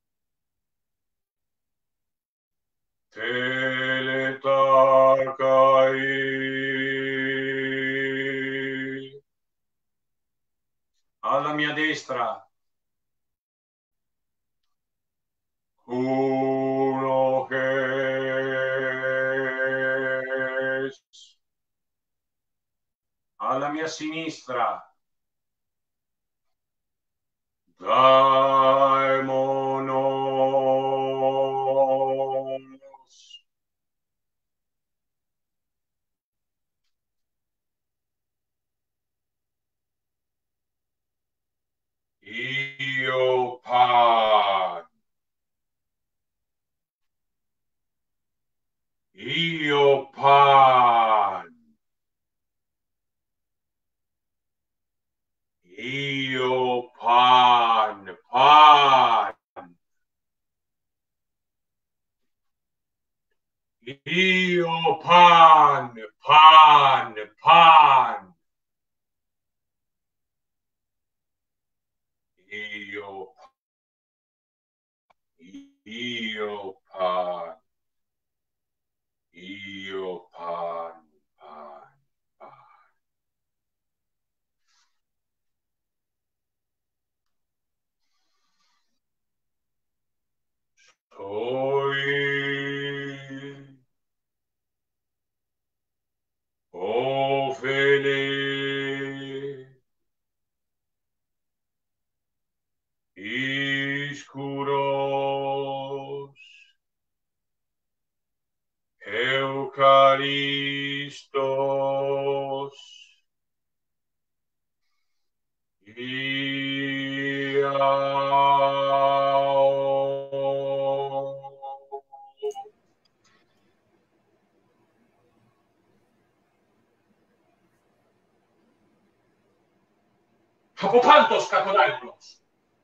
Teletarkai. Alla mia destra, uno che alla mia sinistra, Daimonos. Io pan. Io pan. Io pan. Pan. Io pan, pan, pan. Io, io pan, io pan, pan, pan. Soy Ofele Iscuros Eucaristos Iao. Capopantos Cacodailos.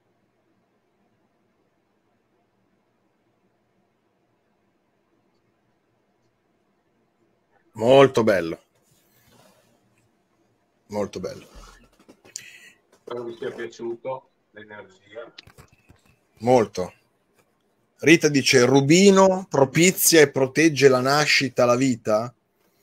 Molto bello, molto bello. Spero vi sia piaciuto l'energia. Molto. Rita dice: Rubino propizia e protegge la nascita, la vita.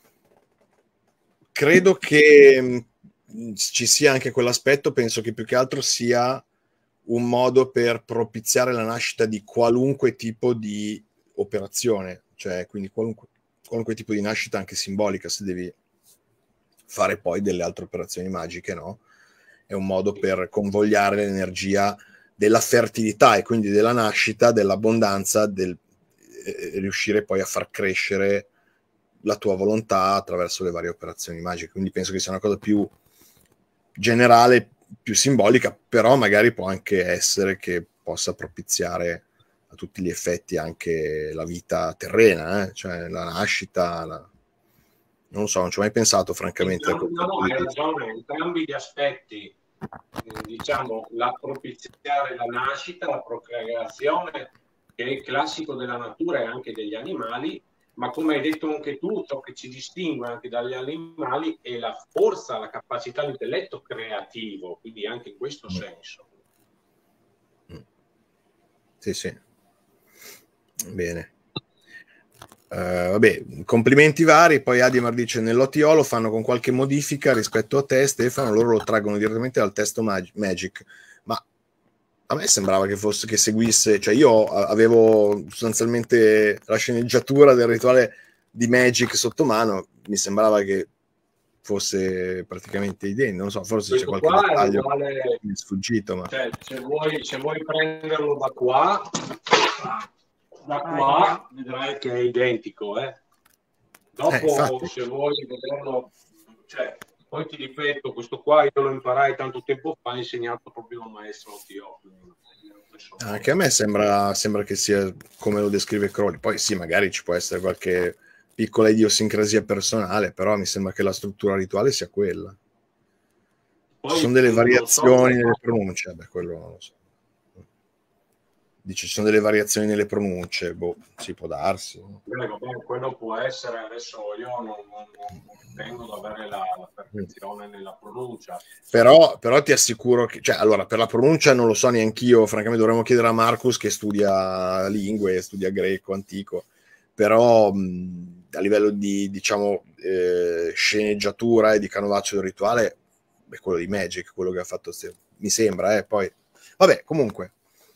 Credo che mh, ci sia anche quell'aspetto. Penso che più che altro sia un modo per propiziare la nascita di qualunque tipo di operazione, cioè quindi qualunque, qualunque tipo di nascita, anche simbolica, se devi fare poi delle altre operazioni magiche, no? È un modo per convogliare l'energia della fertilità e quindi della nascita, dell'abbondanza, del eh, riuscire poi a far crescere la tua volontà attraverso le varie operazioni magiche. Quindi penso che sia una cosa più generale, più simbolica, però magari può anche essere che possa propiziare a tutti gli effetti anche la vita terrena, eh? Cioè la nascita, la... non lo so, non ci ho mai pensato francamente. No, no, hai ragione, entrambi gli aspetti, eh, diciamo, la propiziare la nascita, la procreazione, che è il classico della natura e anche degli animali, ma come hai detto anche tu, ciò che ci distingue anche dagli animali è la forza, la capacità, l'intelletto creativo, quindi anche in questo mm. senso. Sì, sì. Bene. Uh, vabbè, complimenti vari. Poi Adimar dice: nell'O T O lo fanno con qualche modifica rispetto a te, Stefano, loro lo traggono direttamente dal testo mag- Magic, ma a me sembrava che fosse, che seguisse, cioè io avevo sostanzialmente la sceneggiatura del rituale di Magic sotto mano, mi sembrava che fosse praticamente identico, non so, forse questo c'è qualche dettaglio uguale, che mi è sfuggito, ma cioè, se vuoi, se vuoi prenderlo da qua da qua vedrai che è identico, eh. Dopo eh, se vuoi vederlo, cioè, poi ti ripeto, questo qua io lo imparai tanto tempo fa, insegnato proprio un maestro O T O. Anche a me sembra, sembra che sia come lo descrive Crowley. Poi sì, magari ci può essere qualche piccola idiosincrasia personale, però mi sembra che la struttura rituale sia quella. Poi, ci sono delle variazioni so, nelle pronunce, beh, quello non lo so. Dice ci sono delle variazioni nelle pronunce, boh, si può darsi. Beh, vabbè, quello può essere, adesso io non, non, non ritengo di avere la, la perfezione mm. nella pronuncia. Però, però ti assicuro che, cioè, allora, per la pronuncia non lo so neanch'io, francamente dovremmo chiedere a Marcus che studia lingue, studia greco, antico, però mh, a livello di, diciamo, eh, sceneggiatura e di canovaccio del rituale, è quello di Magic, quello che ha fatto, mi sembra, eh, poi, vabbè, comunque.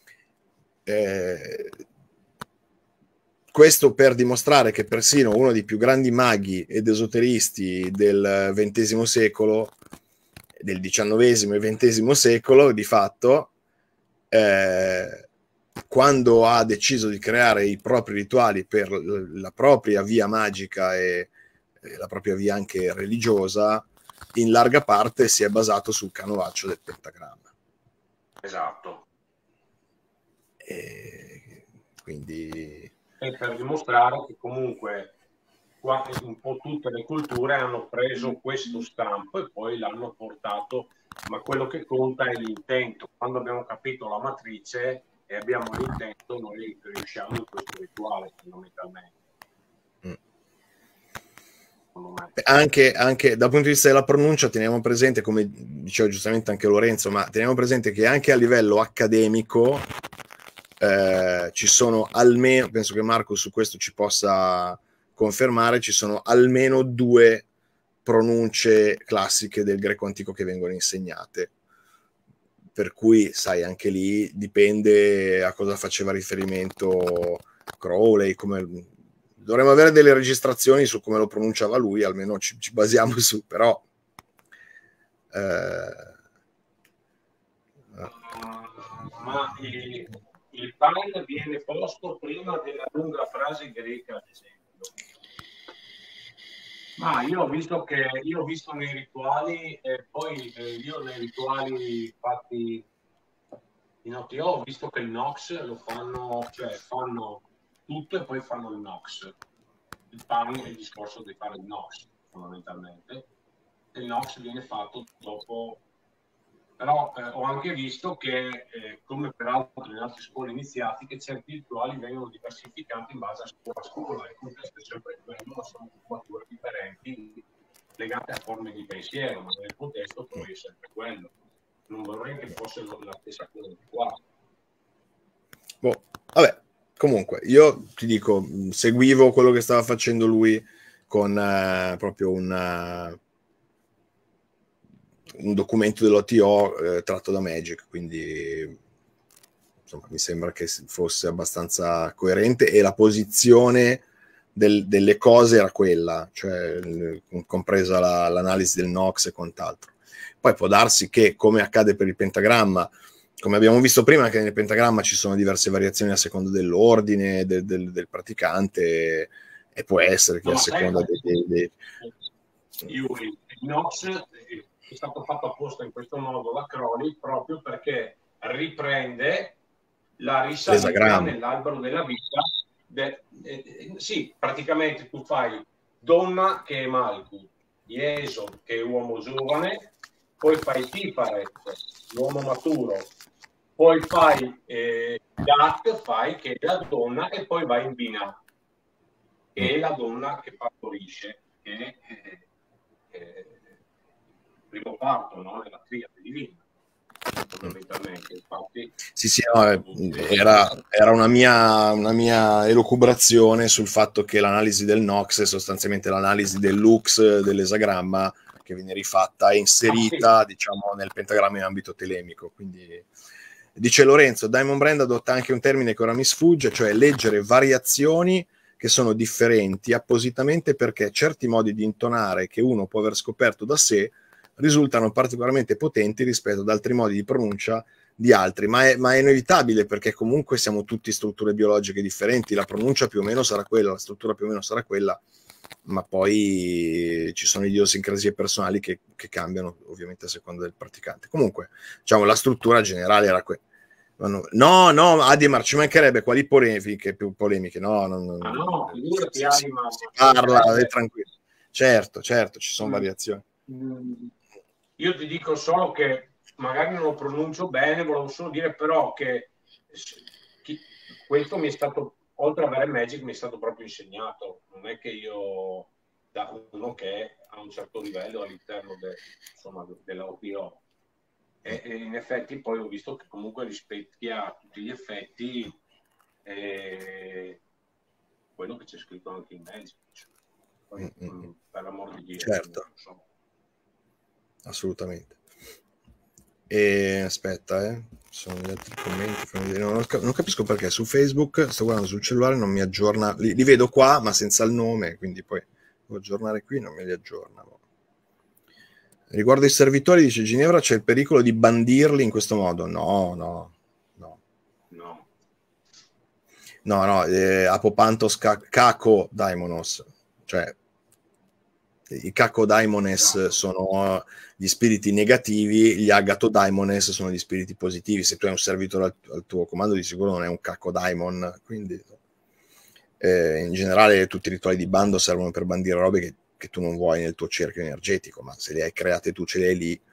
Eh, questo per dimostrare che persino uno dei più grandi maghi ed esoteristi del ventesimo secolo, del diciannovesimo e ventesimo secolo, di fatto, eh, quando ha deciso di creare i propri rituali per la propria via magica e, e la propria via anche religiosa, in larga parte si è basato sul canovaccio del pentagramma. Esatto. E quindi e per dimostrare che comunque qua un po' tutte le culture hanno preso questo stampo e poi l'hanno portato, ma quello che conta è l'intento. Quando abbiamo capito la matrice e abbiamo l'intento, noi riusciamo in questo rituale fondamentalmente. Mm. anche, anche dal punto di vista della pronuncia teniamo presente, come diceva giustamente anche Lorenzo, ma teniamo presente che anche a livello accademico eh, ci sono almeno, penso che Marco su questo ci possa confermare, ci sono almeno due pronunce classiche del greco antico che vengono insegnate, per cui sai, anche lì dipende a cosa faceva riferimento Crowley, come dovremmo avere delle registrazioni su come lo pronunciava lui, almeno ci, ci basiamo su, però eh, ma il, il pane viene posto prima della lunga frase greca, ad esempio. Ma io ho visto che io ho visto nei rituali, e poi eh, io nei rituali fatti in O T O ho visto che il Nox lo fanno, cioè fanno tutto e poi fanno il Nox. Il pan è il discorso di fare il Nox, fondamentalmente. E il Nox viene fatto dopo. Però eh, ho anche visto che, eh, come peraltro in altre scuole iniziatiche, certi rituali vengono diversificati in base a scuola a scuola, e questo è sempre quello, ma sono sfumature differenti legate a forme di pensiero, ma nel contesto poi è sempre quello. Non vorrei che fosse la stessa cosa di qua. Boh, vabbè, comunque, io ti dico, seguivo quello che stava facendo lui con eh, proprio un... Uh, un documento dell'O T O eh, tratto da Magic, quindi insomma mi sembra che fosse abbastanza coerente, e la posizione del, delle cose era quella, cioè compresa la, l'analisi del Nox e quant'altro. Poi può darsi che, come accade per il pentagramma, come abbiamo visto prima, anche nel pentagramma ci sono diverse variazioni a seconda dell'ordine del, del, del praticante, e può essere che no, a seconda dei... dei, dei... Io, il Nox è stato fatto apposta in questo modo da Crowley proprio perché riprende la risalita nell'albero della vita. De, eh, eh, sì, praticamente tu fai donna che è Malkuth, Ieso che è uomo giovane, poi fai Tifaret, l'uomo maturo, poi fai eh, Gat, fai che è la donna, e poi vai in Binah, che è la donna che partorisce, che è eh, eh, primo parto, no? Nella triade divina, fondamentalmente. Infatti, sì, sì, no, era, era una, mia, una mia elucubrazione sul fatto che l'analisi del Nox è sostanzialmente l'analisi del Lux, dell'esagramma, che viene rifatta e inserita, ah, sì, diciamo, nel pentagramma in ambito telemico. Quindi, dice Lorenzo, Diamond Brand adotta anche un termine che ora mi sfugge, cioè leggere variazioni che sono differenti appositamente perché certi modi di intonare che uno può aver scoperto da sé risultano particolarmente potenti rispetto ad altri modi di pronuncia di altri, ma è, ma è inevitabile, perché comunque siamo tutti strutture biologiche differenti, la pronuncia più o meno sarà quella, la struttura più o meno sarà quella, ma poi ci sono idiosincrasie personali che, che cambiano ovviamente a seconda del praticante. Comunque, diciamo, la struttura generale era quella. No, no, Adimar, ci mancherebbe, quali polemiche, più polemiche, no, no, no, ah, no, figurati, si, Adimar, si parla, è tranquillo. Certo, certo, ci sono mm. variazioni. Mm. Io ti dico solo che magari non lo pronuncio bene, volevo solo dire però che chi, questo mi è stato, oltre ad avere Magic, mi è stato proprio insegnato. Non è che io, da uno che a un certo livello all'interno de, insomma, della O T O, e, e in effetti poi ho visto che comunque rispecchia a tutti gli effetti eh, quello che c'è scritto anche in Magic. Poi, mm-hmm. Per l'amor di Dio, certo. Non so. Assolutamente. E aspetta, eh. Sono gli altri commenti. Non, non capisco perché su Facebook, sto guardando sul cellulare, non mi aggiorna. Li, li vedo qua, ma senza il nome, quindi poi devo aggiornare qui, non me li aggiorna. Riguardo i servitori, dice Ginevra, c'è il pericolo di bandirli in questo modo. No, no, no. No, no, no eh, Apopantos Caco Daimonos, cioè i Cacodaimones sono gli spiriti negativi, gli Agathodaimones sono gli spiriti positivi. Se tu hai un servitore al, al tuo comando, di sicuro non è un Cacodaimon. Quindi eh, in generale tutti i rituali di bando servono per bandire robe che, che tu non vuoi nel tuo cerchio energetico, ma se le hai create tu, ce le hai lì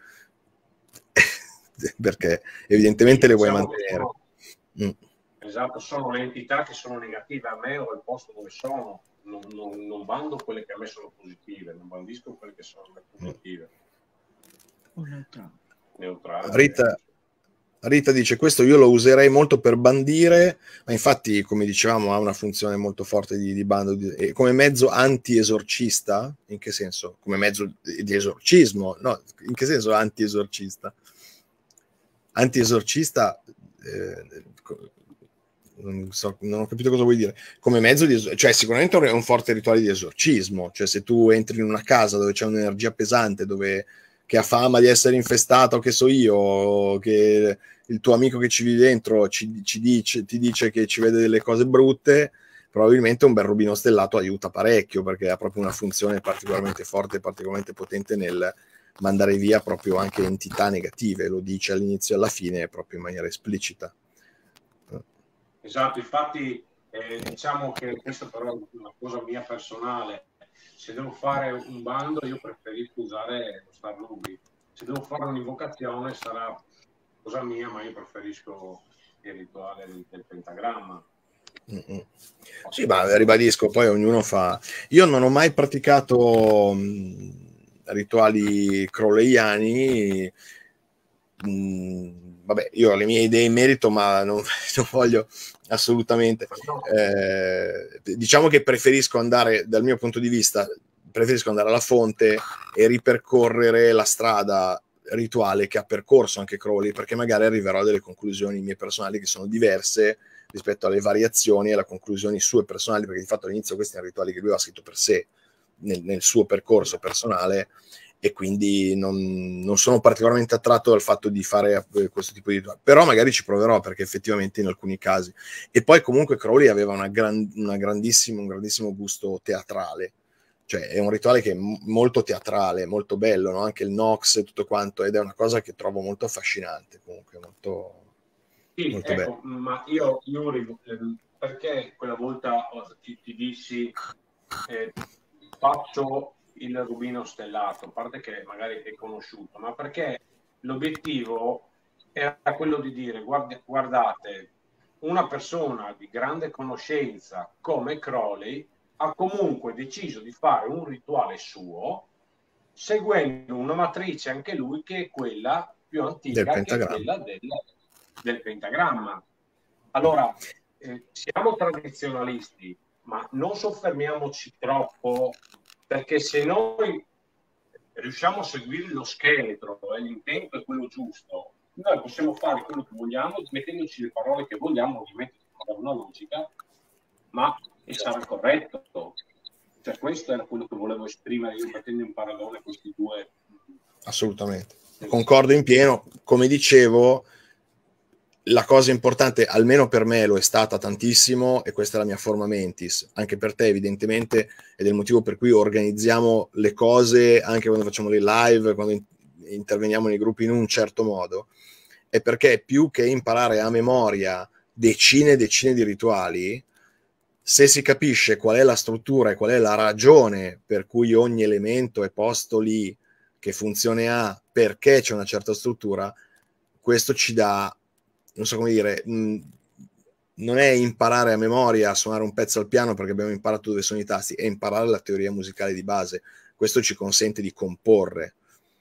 perché evidentemente sì, le vuoi mantenere. Sono, mm. Esatto, sono le entità che sono negative a me o al posto dove sono. non, non, non bando quelle che a me sono positive, non bandisco quelle che sono positive. Neutrale. Neutrale. Rita, Rita dice: questo io lo userei molto per bandire, ma infatti, come dicevamo, ha una funzione molto forte di, di bando, di, come mezzo anti-esorcista. In che senso? Come mezzo di, di esorcismo? No, in che senso anti-esorcista? Anti-esorcista, eh, non, so, non ho capito cosa vuoi dire. Come mezzo di, cioè sicuramente è un forte rituale di esorcismo, cioè se tu entri in una casa dove c'è un'energia pesante, dove che ha fama di essere infestata, o che so io, che il tuo amico che ci vive dentro ci, ci dice, ti dice che ci vede delle cose brutte, probabilmente un bel rubino stellato aiuta parecchio, perché ha proprio una funzione particolarmente forte, particolarmente potente nel mandare via proprio anche entità negative, lo dice all'inizio e alla fine proprio in maniera esplicita. Esatto, infatti eh, diciamo che questa però è una cosa mia personale. Se devo fare un bando io preferisco usare lo Star Nubi. Se devo fare un'invocazione sarà cosa mia, ma io preferisco il rituale del, del pentagramma. Mm-hmm. Sì, ma ribadisco, poi ognuno fa... Io non ho mai praticato mh, rituali crowleyani. Mh, vabbè, io ho le mie idee in merito, ma non, non voglio assolutamente... Eh, diciamo che preferisco andare, dal mio punto di vista, preferisco andare alla fonte e ripercorrere la strada rituale che ha percorso anche Crowley, perché magari arriverò a delle conclusioni mie personali che sono diverse rispetto alle variazioni e alle conclusioni sue personali, perché di fatto all'inizio questi erano rituali che lui ha scritto per sé nel, nel suo percorso personale, e quindi non, non sono particolarmente attratto dal fatto di fare questo tipo di rituali, però magari ci proverò, perché effettivamente in alcuni casi. E poi comunque Crowley aveva una gran, una grandissimo, un grandissimo gusto teatrale, cioè è un rituale che è m- molto teatrale, molto bello, no? Anche il Nox e tutto quanto, ed è una cosa che trovo molto affascinante, comunque molto... Sì, molto ecco, bello. ma io, io perché quella volta ti, ti dissi eh, faccio il rubino stellato, a parte che magari è conosciuto, ma perché l'obiettivo era quello di dire guardi, guardate, una persona di grande conoscenza come Crowley ha comunque deciso di fare un rituale suo seguendo una matrice anche lui che è quella più antica, che è quella del, del pentagramma. Allora, eh, siamo tradizionalisti, ma non soffermiamoci troppo, perché se noi riusciamo a seguire lo scheletro e l'intento è quello giusto, noi possiamo fare quello che vogliamo, mettendoci le parole che vogliamo, ovviamente con una logica, ma e sarà corretto. Cioè, questo era quello che volevo esprimere io, mettendo in paragone questi due. Assolutamente, concordo in pieno. Come dicevo, la cosa importante, almeno per me lo è stata tantissimo, e questa è la mia forma mentis, anche per te evidentemente, ed è il motivo per cui organizziamo le cose anche quando facciamo le live, quando interveniamo nei gruppi in un certo modo, è perché più che imparare a memoria decine e decine di rituali, se si capisce qual è la struttura e qual è la ragione per cui ogni elemento è posto lì, che funzione ha, perché c'è una certa struttura, questo ci dà, non so come dire, mh, non è imparare a memoria a suonare un pezzo al piano perché abbiamo imparato dove sono i tasti, è imparare la teoria musicale di base. Questo ci consente di comporre,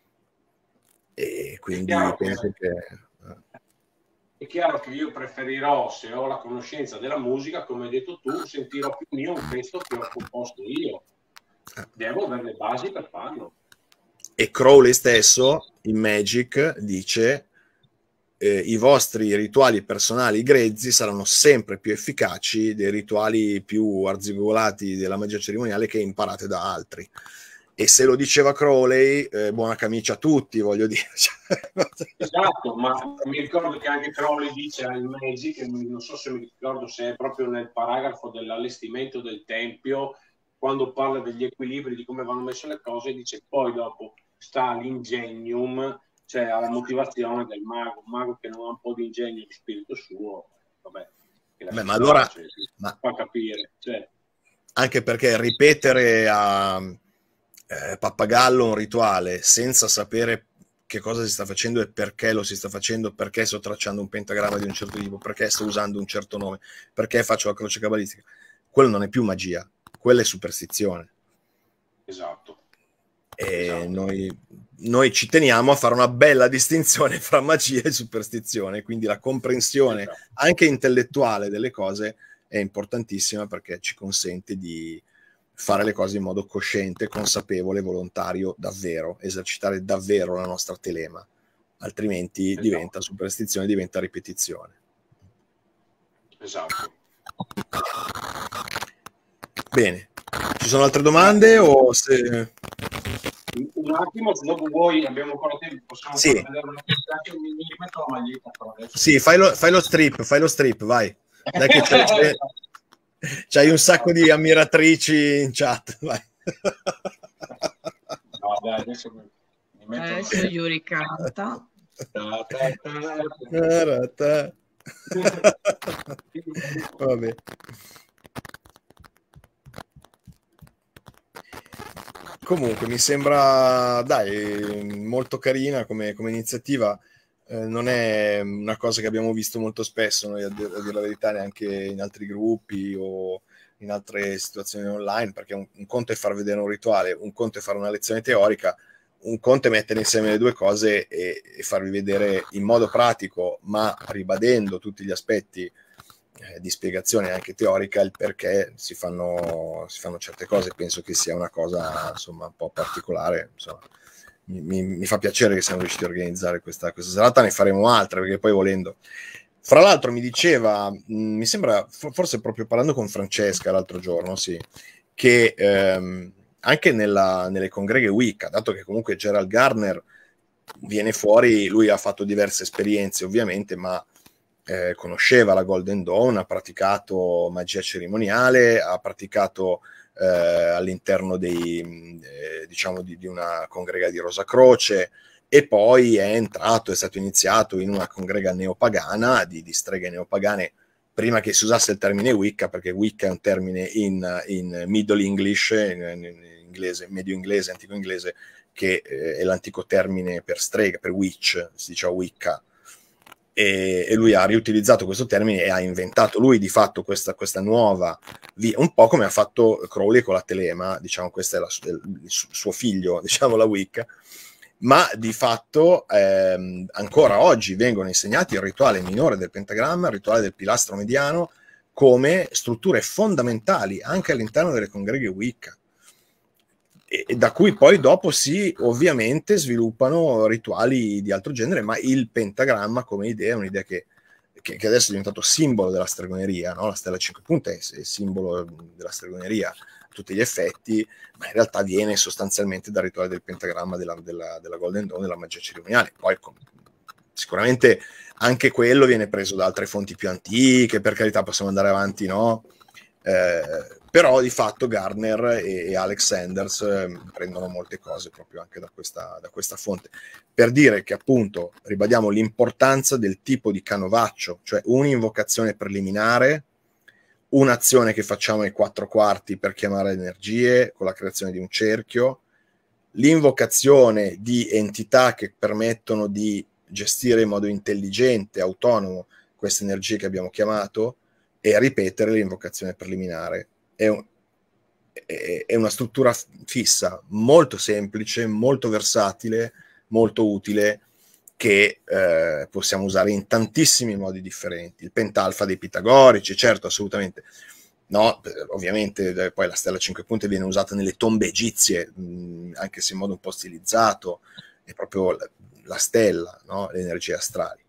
e quindi penso che... È chiaro che io preferirò, se ho la conoscenza della musica, come hai detto tu, sentirò più mio un testo che ho composto io. Devo avere le basi per farlo. E Crowley stesso, in Magic, dice eh, i vostri rituali personali grezzi saranno sempre più efficaci dei rituali più arzigolati della magia cerimoniale che imparate da altri. E se lo diceva Crowley, eh, buona camicia a tutti, voglio dire. Esatto, ma mi ricordo che anche Crowley dice al Magic, non so se mi ricordo se è proprio nel paragrafo dell'allestimento del tempio, quando parla degli equilibri, di come vanno messe le cose, dice poi dopo sta l'ingenium, cioè alla motivazione del mago, un mago che non ha un po' di ingegno di spirito suo, vabbè, che la Beh, ma allora cioè, ma... fa capire, cioè. Anche perché ripetere a eh, pappagallo un rituale senza sapere che cosa si sta facendo e perché lo si sta facendo, perché sto tracciando un pentagramma di un certo tipo, perché sto usando un certo nome, perché faccio la croce cabalistica, quello non è più magia, quella è superstizione. Esatto. E esatto. Noi, noi ci teniamo a fare una bella distinzione fra magia e superstizione, quindi la comprensione esatto. anche intellettuale delle cose è importantissima, perché ci consente di fare le cose in modo cosciente, consapevole, volontario, davvero, esercitare davvero la nostra telema, altrimenti esatto. diventa superstizione, diventa ripetizione. Esatto. Bene, ci sono altre domande o se... Un attimo, se dopo voi abbiamo ancora tempo, possiamo sì. far vedere una cosa, mi, mi rimetto la maglietta però adesso. Sì, fai lo, fai lo strip, fai lo strip, vai. Dai che c'è, c'è, c'hai un sacco di ammiratrici in chat, vai. No, dai, adesso mi, mi metto adesso Yuri canta. Vabbè. Comunque mi sembra, dai, molto carina come, come iniziativa. Eh, non è una cosa che abbiamo visto molto spesso, noi, a, dir, a dire la verità, neanche in altri gruppi o in altre situazioni online, perché un, un conto è far vedere un rituale, un conto è fare una lezione teorica, un conto è mettere insieme le due cose e, e farvi vedere in modo pratico, ma ribadendo tutti gli aspetti eh, di spiegazione anche teorica, il perché si fanno, si fanno certe cose. Penso che sia una cosa, insomma, un po' particolare, insomma. Mi, mi, mi fa piacere che siamo riusciti a organizzare questa, questa serata, ne faremo altre, perché poi volendo. Fra l'altro mi diceva, mh, mi sembra, forse proprio parlando con Francesca l'altro giorno, sì, che ehm, anche nella, nelle congreghe Wicca, dato che comunque Gerald Gardner viene fuori, lui ha fatto diverse esperienze ovviamente, ma eh, conosceva la Golden Dawn, ha praticato magia cerimoniale, ha praticato eh, all'interno dei, eh, diciamo di, di una congrega di Rosa Croce, e poi è entrato, è stato iniziato in una congrega neopagana, di, di streghe neopagane, prima che si usasse il termine Wicca, perché Wicca è un termine in, in Middle English, in, in inglese, medio inglese, antico inglese, che eh, è l'antico termine per strega, per witch, si diceva Wicca, e, e lui ha riutilizzato questo termine e ha inventato lui di fatto questa, questa nuova via, un po' come ha fatto Crowley con la telema, diciamo, questo è la, il suo figlio, diciamo, la Wicca. Ma di fatto ehm, ancora oggi vengono insegnati il rituale minore del pentagramma, il rituale del pilastro mediano, come strutture fondamentali anche all'interno delle congreghe Wicca, e, e da cui poi dopo si ovviamente sviluppano rituali di altro genere, ma il pentagramma come idea è un'idea che, che, che adesso è diventato simbolo della stregoneria, no? La stella a cinque punte è, è simbolo della stregoneria a tutti gli effetti, ma in realtà viene sostanzialmente dal rituale del pentagramma della, della, della Golden Dawn, della magia cerimoniale. Poi sicuramente anche quello viene preso da altre fonti più antiche, per carità possiamo andare avanti, no? Eh, però di fatto Gardner e, e Alex Sanders eh, prendono molte cose proprio anche da questa, da questa fonte, per dire che appunto ribadiamo l'importanza del tipo di canovaccio, cioè un'invocazione preliminare, un'azione che facciamo ai quattro quarti per chiamare le energie con la creazione di un cerchio, l'invocazione di entità che permettono di gestire in modo intelligente, autonomo queste energie che abbiamo chiamato, e ripetere l'invocazione preliminare. È, un, è, è una struttura fissa, molto semplice, molto versatile, molto utile, che eh, possiamo usare in tantissimi modi differenti. Il pentalfa dei pitagorici, certo, assolutamente. No, ovviamente poi la stella a cinque punte viene usata nelle tombe egizie, mh, anche se in modo un po' stilizzato, è proprio la, la stella, no? Le energie astrali.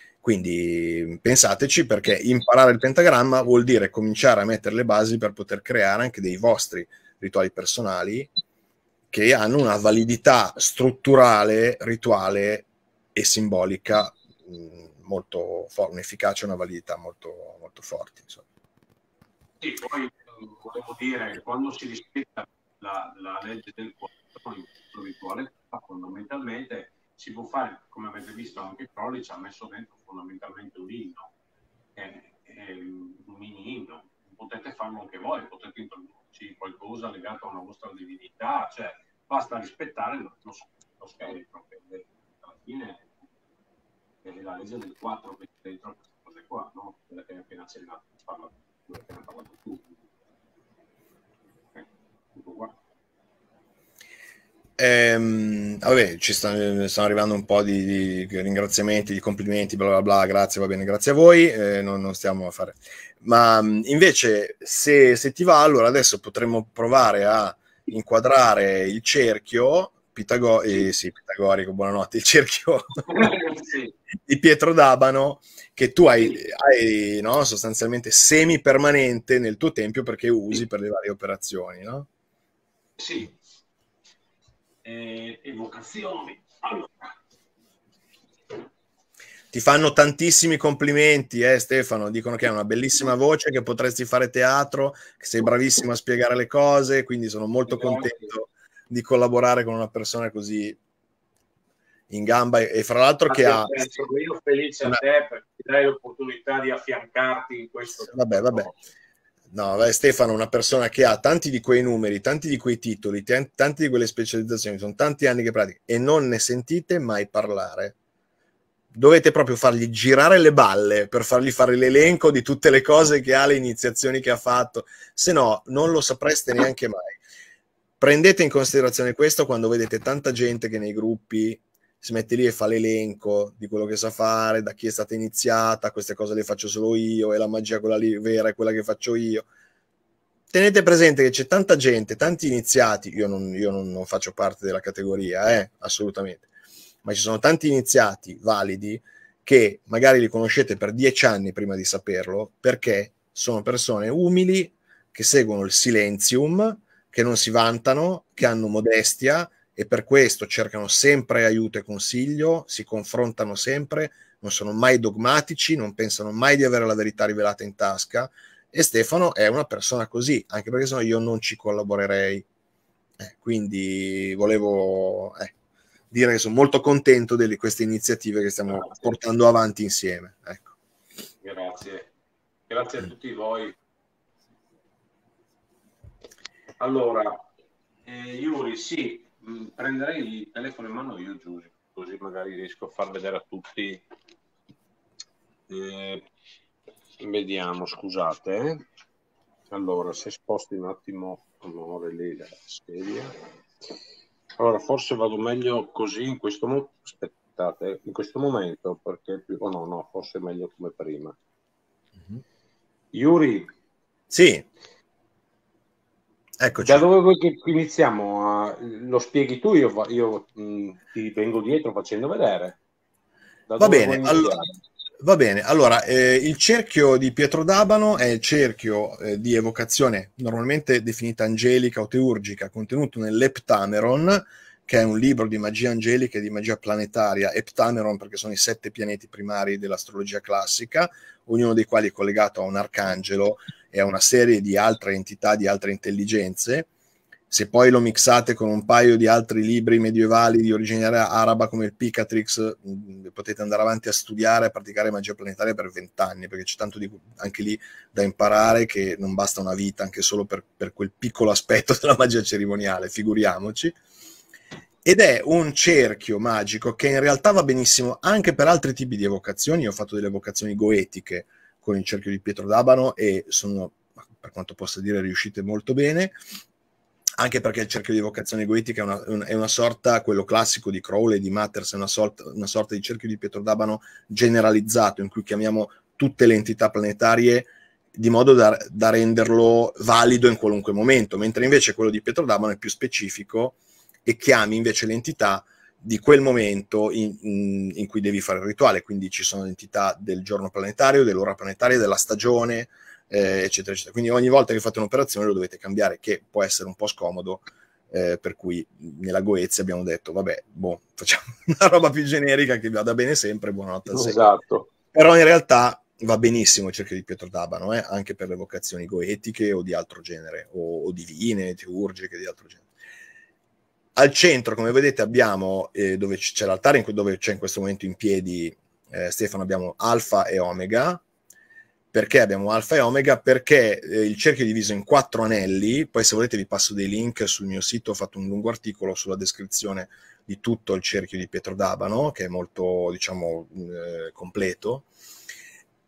Quindi pensateci, perché imparare il pentagramma vuol dire cominciare a mettere le basi per poter creare anche dei vostri rituali personali che hanno una validità strutturale, rituale e simbolica mh, molto forte, un'efficacia e una validità molto, molto forti. Insomma. Sì, poi volevo dire che quando si rispetta la, la legge del quattro, il rituale, fondamentalmente si può fare, come avete visto anche Crowley ci ha messo dentro fondamentalmente un inno, è, è un mini inno, potete farlo anche voi, potete introdurci qualcosa legato a una vostra divinità, cioè basta rispettare lo, lo, lo scheletro, che alla fine è la legge del quattro che dentro queste cose qua, no? Quella che hai appena accennato, parla, quella che ne hai parlato tu. Ehm, vabbè, ci stanno, stanno arrivando un po' di, di ringraziamenti, di complimenti, bla bla bla, grazie, va bene, grazie a voi, eh, non, non stiamo a fare. Ma invece, se, se ti va, allora adesso potremmo provare a inquadrare il cerchio Pitago- eh, sì, pitagorico, buonanotte, il cerchio Sì. di Pietro D'Abano che tu hai, Sì. hai no, sostanzialmente semi-permanente nel tuo tempio perché usi Sì. per le varie operazioni, no? Sì. Eh, evocazioni. Allora. Ti fanno tantissimi complimenti, eh, Stefano. Dicono che hai una bellissima voce, che potresti fare teatro, che sei bravissimo a spiegare le cose, quindi sono molto contento di collaborare con una persona così in gamba e, e fra l'altro che ha Sono io felice una... a te perché ti dai l'opportunità di affiancarti in questo Vabbè, vabbè. percorso. No, beh, Stefano è una persona che ha tanti di quei numeri, tanti di quei titoli, t- tanti di quelle specializzazioni, sono tanti anni che pratica e non ne sentite mai parlare. Dovete proprio fargli girare le balle per fargli fare l'elenco di tutte le cose che ha, le iniziazioni che ha fatto, se no non lo sapreste neanche mai. Prendete in considerazione questo quando vedete tanta gente che nei gruppi si mette lì e fa l'elenco di quello che sa fare, da chi è stata iniziata, queste cose le faccio solo io, e la magia quella lì vera è quella che faccio io. Tenete presente che c'è tanta gente, tanti iniziati, io non, io non, non faccio parte della categoria, eh, assolutamente, ma ci sono tanti iniziati validi che magari li conoscete per dieci anni prima di saperlo, perché sono persone umili che seguono il silenzium, che non si vantano, che hanno modestia e per questo cercano sempre aiuto e consiglio, si confrontano sempre, non sono mai dogmatici, non pensano mai di avere la verità rivelata in tasca. E Stefano è una persona così, anche perché sennò io non ci collaborerei. Eh, quindi volevo eh, dire che sono molto contento di queste iniziative che stiamo Grazie. portando avanti insieme. Ecco. Grazie. Grazie a tutti voi. Allora, eh, Yuri, sì, mh, prenderei il telefono in mano io, Giuseppe, così magari riesco a far vedere a tutti. Eh, vediamo, scusate. Eh. Allora, se sposti un attimo amore lì la sedia. Allora, forse vado meglio così in questo momento. Aspettate, in questo momento, perché più... Oh no, no, forse è meglio come prima. Mm-hmm. Yuri. Sì. Eccoci. Da dove vuoi che iniziamo? A... Lo spieghi tu, io, io mh, ti vengo dietro facendo vedere. Da Va dove bene, vuoi allora, va bene. Allora, eh, il cerchio di Pietro D'Abano è il cerchio eh, di evocazione normalmente definita angelica o teurgica, contenuto nell'Eptameron, che è un libro di magia angelica e di magia planetaria. Eptameron perché sono i sette pianeti primari dell'astrologia classica, ognuno dei quali è collegato a un arcangelo e a una serie di altre entità, di altre intelligenze. Se poi lo mixate con un paio di altri libri medievali di origine araba come il Picatrix, mh, potete andare avanti a studiare, a praticare magia planetaria per vent'anni, perché c'è tanto di, anche lì da imparare che non basta una vita anche solo per, per quel piccolo aspetto della magia cerimoniale, figuriamoci. Ed è un cerchio magico che in realtà va benissimo anche per altri tipi di evocazioni. Io ho fatto delle evocazioni goetiche con il cerchio di Pietro D'Abano e sono, per quanto possa dire, riuscite molto bene, anche perché il cerchio di evocazione goetica è una, è una sorta, quello classico di Crowley, di Matters, è una sorta, una sorta di cerchio di Pietro D'Abano generalizzato, in cui chiamiamo tutte le entità planetarie di modo da, da renderlo valido in qualunque momento, mentre invece quello di Pietro D'Abano è più specifico e chiami invece l'entità di quel momento in, in, in cui devi fare il rituale, quindi ci sono entità del giorno planetario, dell'ora planetaria, della stagione, Eh, eccetera, eccetera. Quindi ogni volta che fate un'operazione lo dovete cambiare, che può essere un po' scomodo, eh, per cui nella Goezia abbiamo detto, vabbè, boh, facciamo una roba più generica che vada bene sempre, buonanotte al secolo. Esatto. Però in realtà va benissimo il cerchio di Pietro D'Abano, eh, anche per le vocazioni goetiche o di altro genere, o, o divine, teurgiche, di altro genere. Al centro, come vedete, abbiamo, eh, dove c'è l'altare, in cui, dove c'è in questo momento in piedi eh, Stefano, abbiamo Alfa e Omega. Perché abbiamo Alfa e Omega? Perché eh, il cerchio è diviso in quattro anelli, poi se volete vi passo dei link sul mio sito, ho fatto un lungo articolo sulla descrizione di tutto il cerchio di Pietro D'Abano, che è molto, diciamo, eh, completo.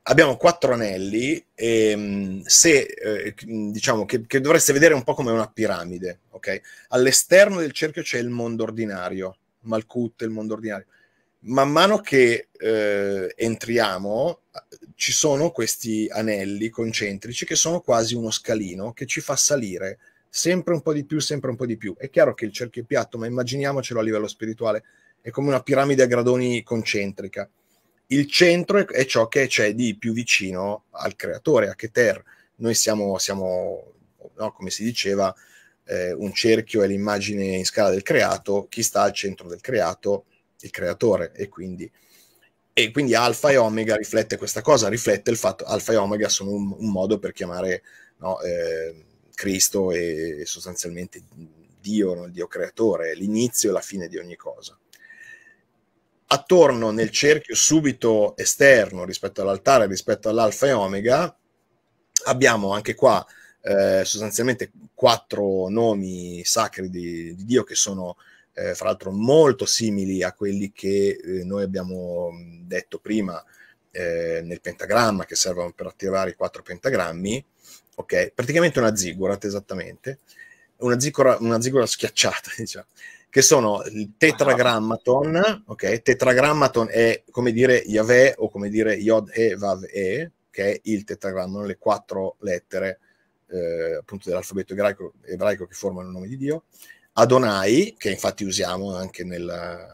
abbiamo quattro anelli, e se eh, diciamo che, che dovreste vedere un po' come una piramide, ok? All'esterno del cerchio c'è il mondo ordinario, Malkut, il mondo ordinario. Man mano che eh, entriamo, ci sono questi anelli concentrici che sono quasi uno scalino che ci fa salire sempre un po' di più, sempre un po' di più. È chiaro che il cerchio è piatto, ma immaginiamocelo a livello spirituale, è come una piramide a gradoni concentrica. Il centro è ciò che c'è di più vicino al creatore, a Keter. Noi siamo, siamo no, come si diceva, eh, un cerchio è l'immagine in scala del creato, chi sta al centro del creato? Il creatore, e quindi, e quindi Alfa e Omega riflette questa cosa, riflette il fatto Alfa e Omega sono un, un modo per chiamare no, eh, Cristo e sostanzialmente Dio, no? Il Dio creatore, l'inizio e la fine di ogni cosa. Attorno nel cerchio subito esterno rispetto all'altare, rispetto all'Alfa e Omega, abbiamo anche qua eh, sostanzialmente quattro nomi sacri di, di Dio che sono Eh, fra l'altro molto simili a quelli che eh, noi abbiamo detto prima eh, nel pentagramma, che servono per attivare i quattro pentagrammi, ok? Praticamente una ziggurat, esattamente, una ziggurat, una ziggurat schiacciata, diciamo, che sono il tetragrammaton, ok? Tetragrammaton è come dire Yahweh o come dire Yod E Vav E, che è il tetragramma, le quattro lettere eh, appunto dell'alfabeto ebraico, ebraico che formano il nome di Dio. Adonai, che infatti usiamo anche nel,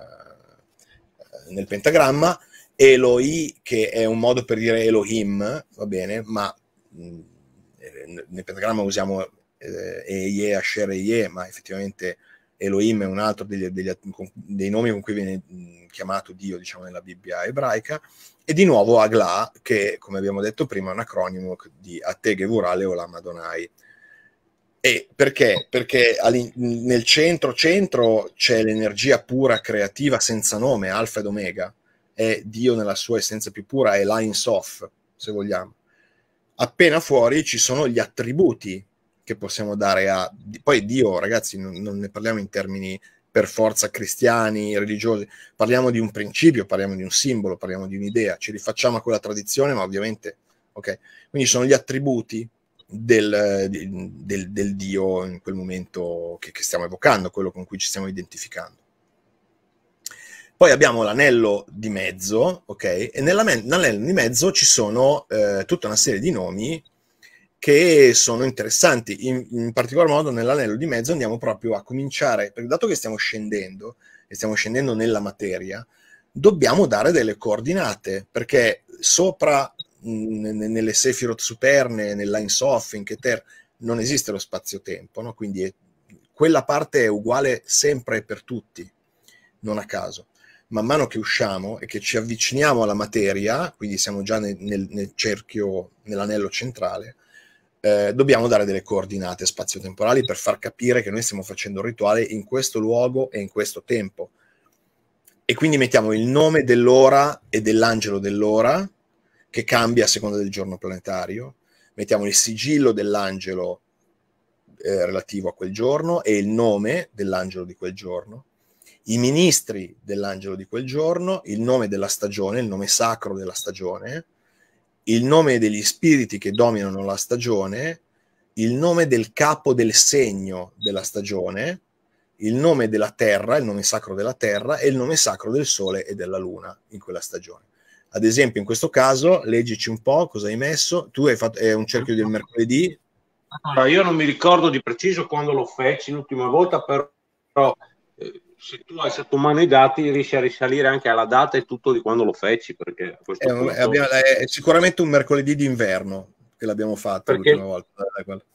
nel pentagramma, Eloi, che è un modo per dire Elohim, va bene, ma mh, nel pentagramma usiamo eh, Eie, Asher Eie, ma effettivamente Elohim è un altro degli, degli, dei nomi con cui viene chiamato Dio, diciamo, nella Bibbia ebraica, e di nuovo Agla, che, come abbiamo detto prima, è un acronimo di Ate Gevurah Leolam Adonai. E perché? Perché nel centro centro c'è l'energia pura creativa senza nome, Alfa ed Omega, è Dio nella sua essenza più pura, è l'Ain Sof, se vogliamo. Appena fuori ci sono gli attributi che possiamo dare a... Poi Dio, ragazzi, non, non ne parliamo in termini per forza cristiani, religiosi, parliamo di un principio, parliamo di un simbolo, parliamo di un'idea, ci rifacciamo a quella tradizione, ma ovviamente, ok? Quindi sono gli attributi Del, del, del Dio in quel momento che, che stiamo evocando, quello con cui ci stiamo identificando. Poi abbiamo l'anello di mezzo, ok? E nell'anello di mezzo ci sono eh, tutta una serie di nomi che sono interessanti. In, in particolar modo nell'anello di mezzo andiamo proprio a cominciare, perché dato che stiamo scendendo e stiamo scendendo nella materia, dobbiamo dare delle coordinate, perché sopra nelle Sefirot superne, nell'Ain Sof, in Keter, non esiste lo spazio-tempo, no? Quindi è, quella parte è uguale sempre per tutti, non a caso. Man mano che usciamo e che ci avviciniamo alla materia, quindi siamo già nel, nel, nel cerchio, nell'anello centrale, eh, dobbiamo dare delle coordinate spazio-temporali per far capire che noi stiamo facendo un rituale in questo luogo e in questo tempo. E quindi mettiamo il nome dell'ora e dell'angelo dell'ora, che cambia a seconda del giorno planetario, mettiamo il sigillo dell'angelo eh, relativo a quel giorno e il nome dell'angelo di quel giorno, i ministri dell'angelo di quel giorno, il nome della stagione, il nome sacro della stagione, il nome degli spiriti che dominano la stagione, il nome del capo del segno della stagione, il nome della terra, il nome sacro della terra e il nome sacro del sole e della luna in quella stagione. Ad esempio, in questo caso, leggici un po' cosa hai messo. Tu hai fatto è un cerchio del mercoledì. Allora, io non mi ricordo di preciso quando lo feci l'ultima volta, però eh, se tu hai sotto mano i dati riesci a risalire anche alla data e tutto di quando lo feci, perché a questo è, punto... è, abbiamo, è sicuramente un mercoledì d'inverno che l'abbiamo fatto perché... l'ultima volta.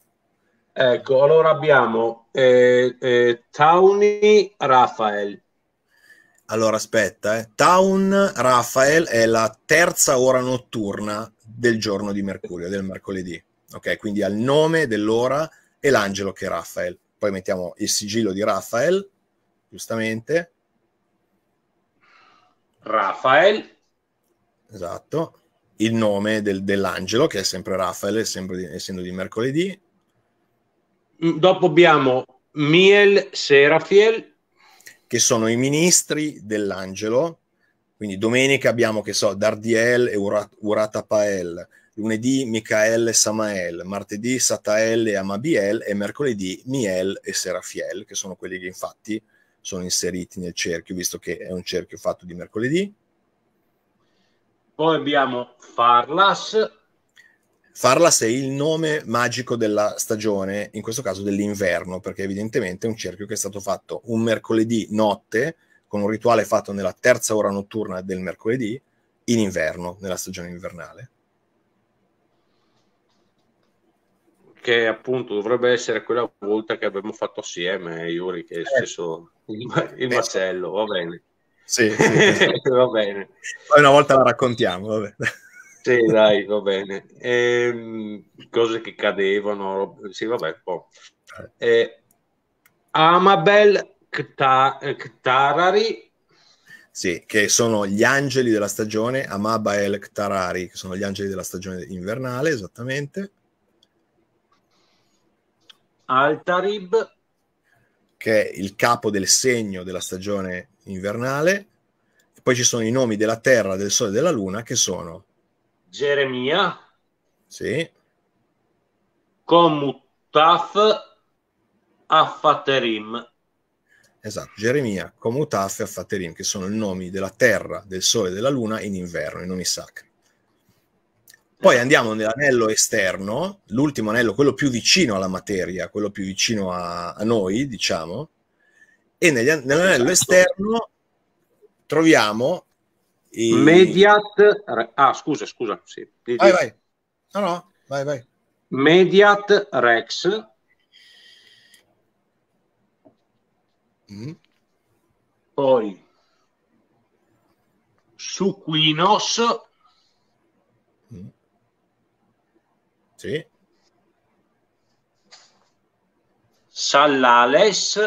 Ecco, allora abbiamo eh, eh, Tauni Rafael. Allora aspetta, eh. Taun Rafael è la terza ora notturna del giorno di Mercurio, del mercoledì. Ok, quindi ha il nome dell'ora e l'angelo che è Rafael. Poi mettiamo il sigillo di Rafael, giustamente. Rafael. Esatto. Il nome del, dell'angelo, che è sempre Rafael, sempre di, essendo di mercoledì. Dopo abbiamo Miel Serafiel, che sono i ministri dell'angelo, Quindi domenica abbiamo, che so, Dardiel e Urat, Uratapael, lunedì Michael e Samael, martedì Satael e Amabiel e mercoledì Miel e Serafiel, che sono quelli che infatti sono inseriti nel cerchio, visto che è un cerchio fatto di mercoledì. Poi abbiamo Farlas. Farlas è il nome magico della stagione, in questo caso dell'inverno, perché evidentemente è un cerchio che è stato fatto un mercoledì notte, con un rituale fatto nella terza ora notturna del mercoledì, in inverno, nella stagione invernale. Che appunto dovrebbe essere quella volta che abbiamo fatto assieme, Yuri, che è stesso il, il macello, va bene. Sì, sì. Va bene. Poi una volta la raccontiamo, vabbè. Sì, dai, va bene. Ehm, cose che cadevano, sì, vabbè, un po'. Eh, Amabel Ktarari. Sì, che sono gli angeli della stagione, Amabael Ktarari, che sono gli angeli della stagione invernale, esattamente. Altarib, che è il capo del segno della stagione invernale. E poi ci sono i nomi della terra, del sole e della luna, che sono Geremia, sì, Komutaf, Affaterim. esatto, Geremia, Komutaf e Affaterim, che sono i nomi della terra, del sole e della luna in inverno, i nomi sacri. Poi andiamo nell'anello esterno, l'ultimo anello, quello più vicino alla materia, quello più vicino a, a noi, diciamo, e negli, nell'anello esterno troviamo i... Mediat, ah scusa, scusa, sì. Vai, vai. No, no, vai, vai. Mediat Rex. Mm. Poi Suquinos. Mm. Sì. Sallales.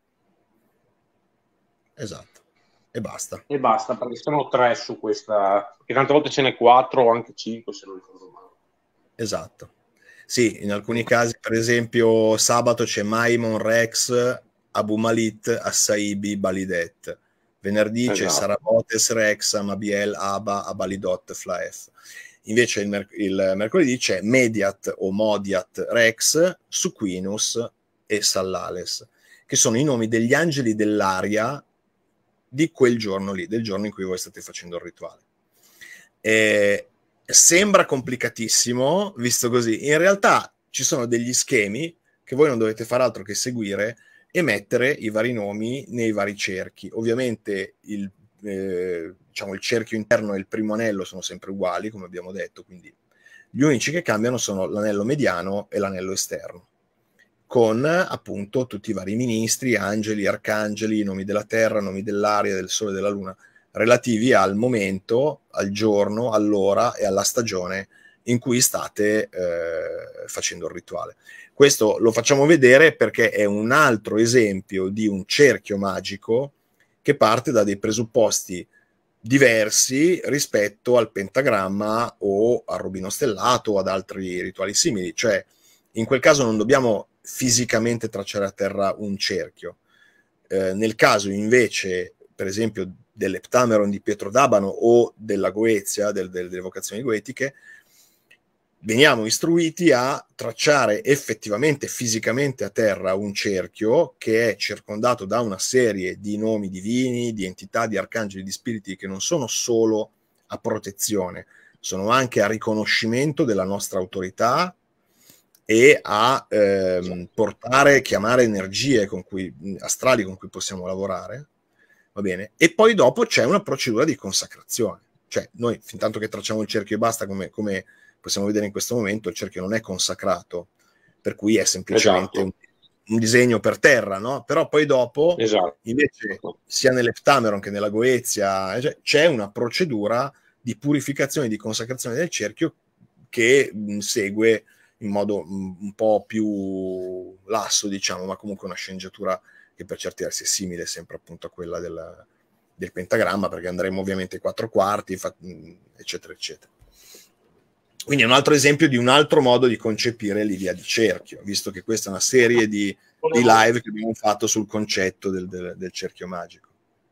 Esatto. E basta. E basta, perché sono tre su questa. Perché tante volte ce n'è quattro o anche cinque, se non ricordo male. Esatto. Sì, in alcuni casi, per esempio, sabato c'è Maimon, Rex, Abu Malit, Assaibi, Balidet. Venerdì esatto. C'è Sarabotes, Rex, Amabiel, Aba, Abalidot, Flaef. Invece il, merc- il mercoledì c'è Mediat o Modiat Rex, Suquinus e Sallales, che sono i nomi degli angeli dell'aria di quel giorno lì, del giorno in cui voi state facendo il rituale. E sembra complicatissimo, visto così. In realtà ci sono degli schemi che voi non dovete fare altro che seguire e mettere i vari nomi nei vari cerchi. Ovviamente il, eh, diciamo, il cerchio interno e il primo anello sono sempre uguali, come abbiamo detto, quindi gli unici che cambiano sono l'anello mediano e l'anello esterno, con appunto tutti i vari ministri, angeli, arcangeli, nomi della terra, nomi dell'aria, del sole e della luna, relativi al momento, al giorno, all'ora e alla stagione in cui state eh, facendo il rituale. Questo lo facciamo vedere perché è un altro esempio di un cerchio magico che parte da dei presupposti diversi rispetto al pentagramma o al rubino stellato o ad altri rituali simili. Cioè, in quel caso non dobbiamo fisicamente tracciare a terra un cerchio. Eh, nel caso invece, per esempio, dell'Eptameron di Pietro d'Abano o della Goezia, del, del, delle vocazioni goetiche, veniamo istruiti a tracciare effettivamente, fisicamente a terra un cerchio che è circondato da una serie di nomi divini, di entità, di arcangeli, di spiriti che non sono solo a protezione, sono anche a riconoscimento della nostra autorità e a ehm, portare, chiamare energie con cui, astrali con cui possiamo lavorare. Va bene? E poi dopo c'è una procedura di consacrazione. Cioè, noi, fin tanto che tracciamo il cerchio e basta, come, come possiamo vedere in questo momento, il cerchio non è consacrato, per cui è semplicemente esatto. un, un disegno per terra, no? Però poi dopo, esatto. invece, sia nell'Eptameron che nella Goezia, cioè, c'è una procedura di purificazione e di consacrazione del cerchio che mh, segue in modo mh, un po' più lasso, diciamo, ma comunque una sceneggiatura che per certi versi è simile sempre appunto a quella del, del pentagramma, perché andremo ovviamente ai quattro quarti, eccetera, eccetera. Quindi è un altro esempio di un altro modo di concepire l'idea di cerchio, visto che questa è una serie di, di live che abbiamo fatto sul concetto del, del, del cerchio magico.